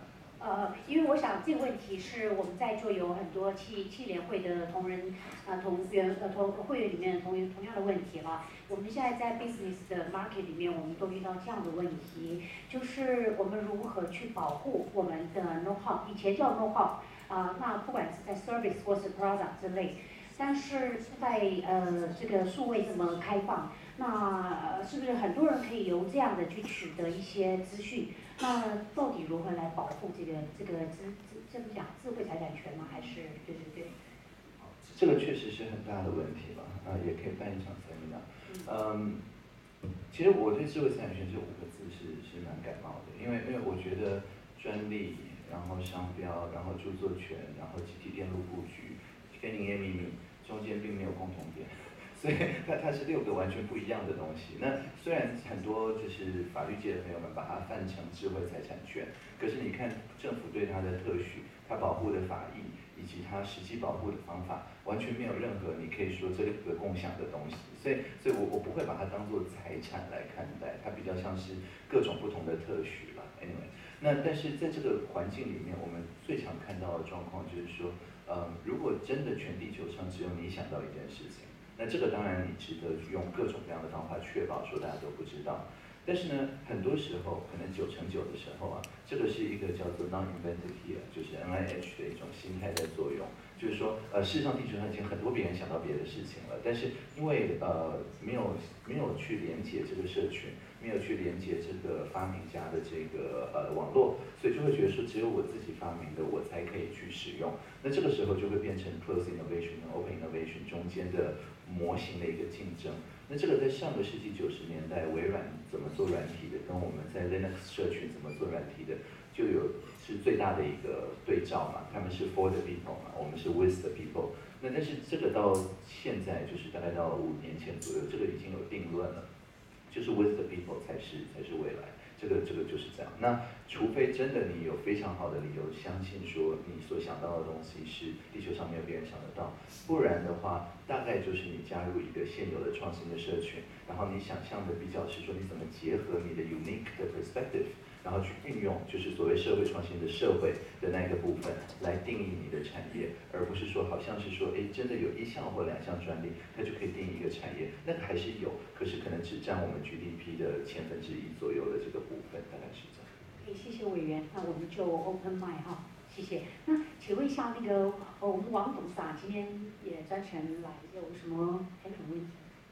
D: 呃，因为我想这个问题是我们在座有很多企企联会的同仁啊、呃、同员呃同会员里面的同同样的问题哈。我们现在在 business 的 market 里面，我们都遇到这样的问题，就是我们如何去保护我们的 know how， 以前叫 know how 啊，那不管是在 service 或是 product 之类，但是在呃这个数位这么开放。那是不是很多人可以由这样的去取得一些资讯？那到底如何来保护这个这个智智这么讲智慧财产权吗？还是对对对？
E: 这个确实是很大的问题了，啊，也可以办一场 seminar。嗯，其实我对智慧财产权这五个字是是蛮感冒的，因为因为我觉得专利，然后商标，然后著作权，然后集体电路布局跟营业秘密中间并没有共同点。所以它它是六个完全不一样的东西。那虽然很多就是法律界的朋友们把它泛成智慧财产权，可是你看政府对它的特许、它保护的法益以及它实际保护的方法，完全没有任何你可以说这个共享的东西。所以，所以我我不会把它当做财产来看待，它比较像是各种不同的特许吧。Anyway， 那但是在这个环境里面，我们最常看到的状况就是说，嗯，如果真的全地球上只有你想到一件事情。那这个当然你值得用各种各样的方法确保说大家都不知道，但是呢，很多时候可能九成九的时候啊，这个是一个叫做 non-invented here， 就是 N I H 的一种心态在作用，就是说，呃，事实上地球上已经很多别人想到别的事情了，但是因为呃没有没有去连接这个社群，没有去连接这个发明家的这个呃网络，所以就会觉得说只有我自己发明的我才可以去使用，那这个时候就会变成 closed innovation 跟 open innovation 中间的模型的一个竞争。那这个在上个世纪九十年代，微软怎么做软体的，跟我们在 Linux 社群怎么做软体的，就有是最大的一个对照嘛。他们是 for the people 嘛，我们是 with the people。那但是这个到现在就是大概到五年前左右，这个已经有定论了，就是 with the people 才是才是未来。这个这个就是这样。那除非真的你有非常好的理由相信说你所想到的东西是地球上没有别人想得到，不然的话，大概就是你加入一个现有的创新的社群，然后你想象的比较是说你怎么结合你的 unique 的 perspective， 然后去运用就是所谓社会创新的社会的那个部分来定义你的产业，而不是说好像是说哎真的有一项或两项专利，它就可以定义一个产业，那个还是有，可是可能只占我们 G D P 的千分之一左右的这个部分，大概是这样。
D: 哎，谢谢委员，那我们就 open mic 哈，谢谢。那请问一下那个呃我们王董事长今天也专程来，有什么还有什么问题？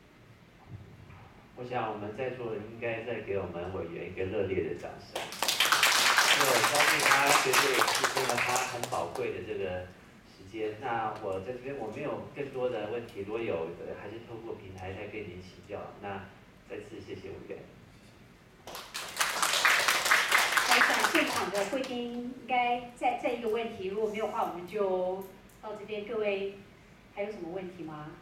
F: 我想我们在座的应该再给我们委员一个热烈的掌声，因为我相信他绝对付出了他很宝贵的这个时间。那我在这边我没有更多的问题，如果有的还是透过平台再跟您请教。那再次谢谢委员。
D: 我想现场的贵宾应该再再一个问题，如果没有的话，我们就到这边。各位还有什么问题吗？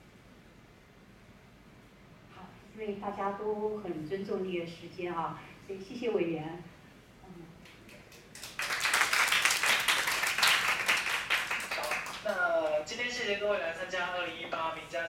D: 好，因为大家都很尊重你的时间啊，所以谢谢委员。嗯。
L: 好，那今天谢谢各位来参加二零一八名家。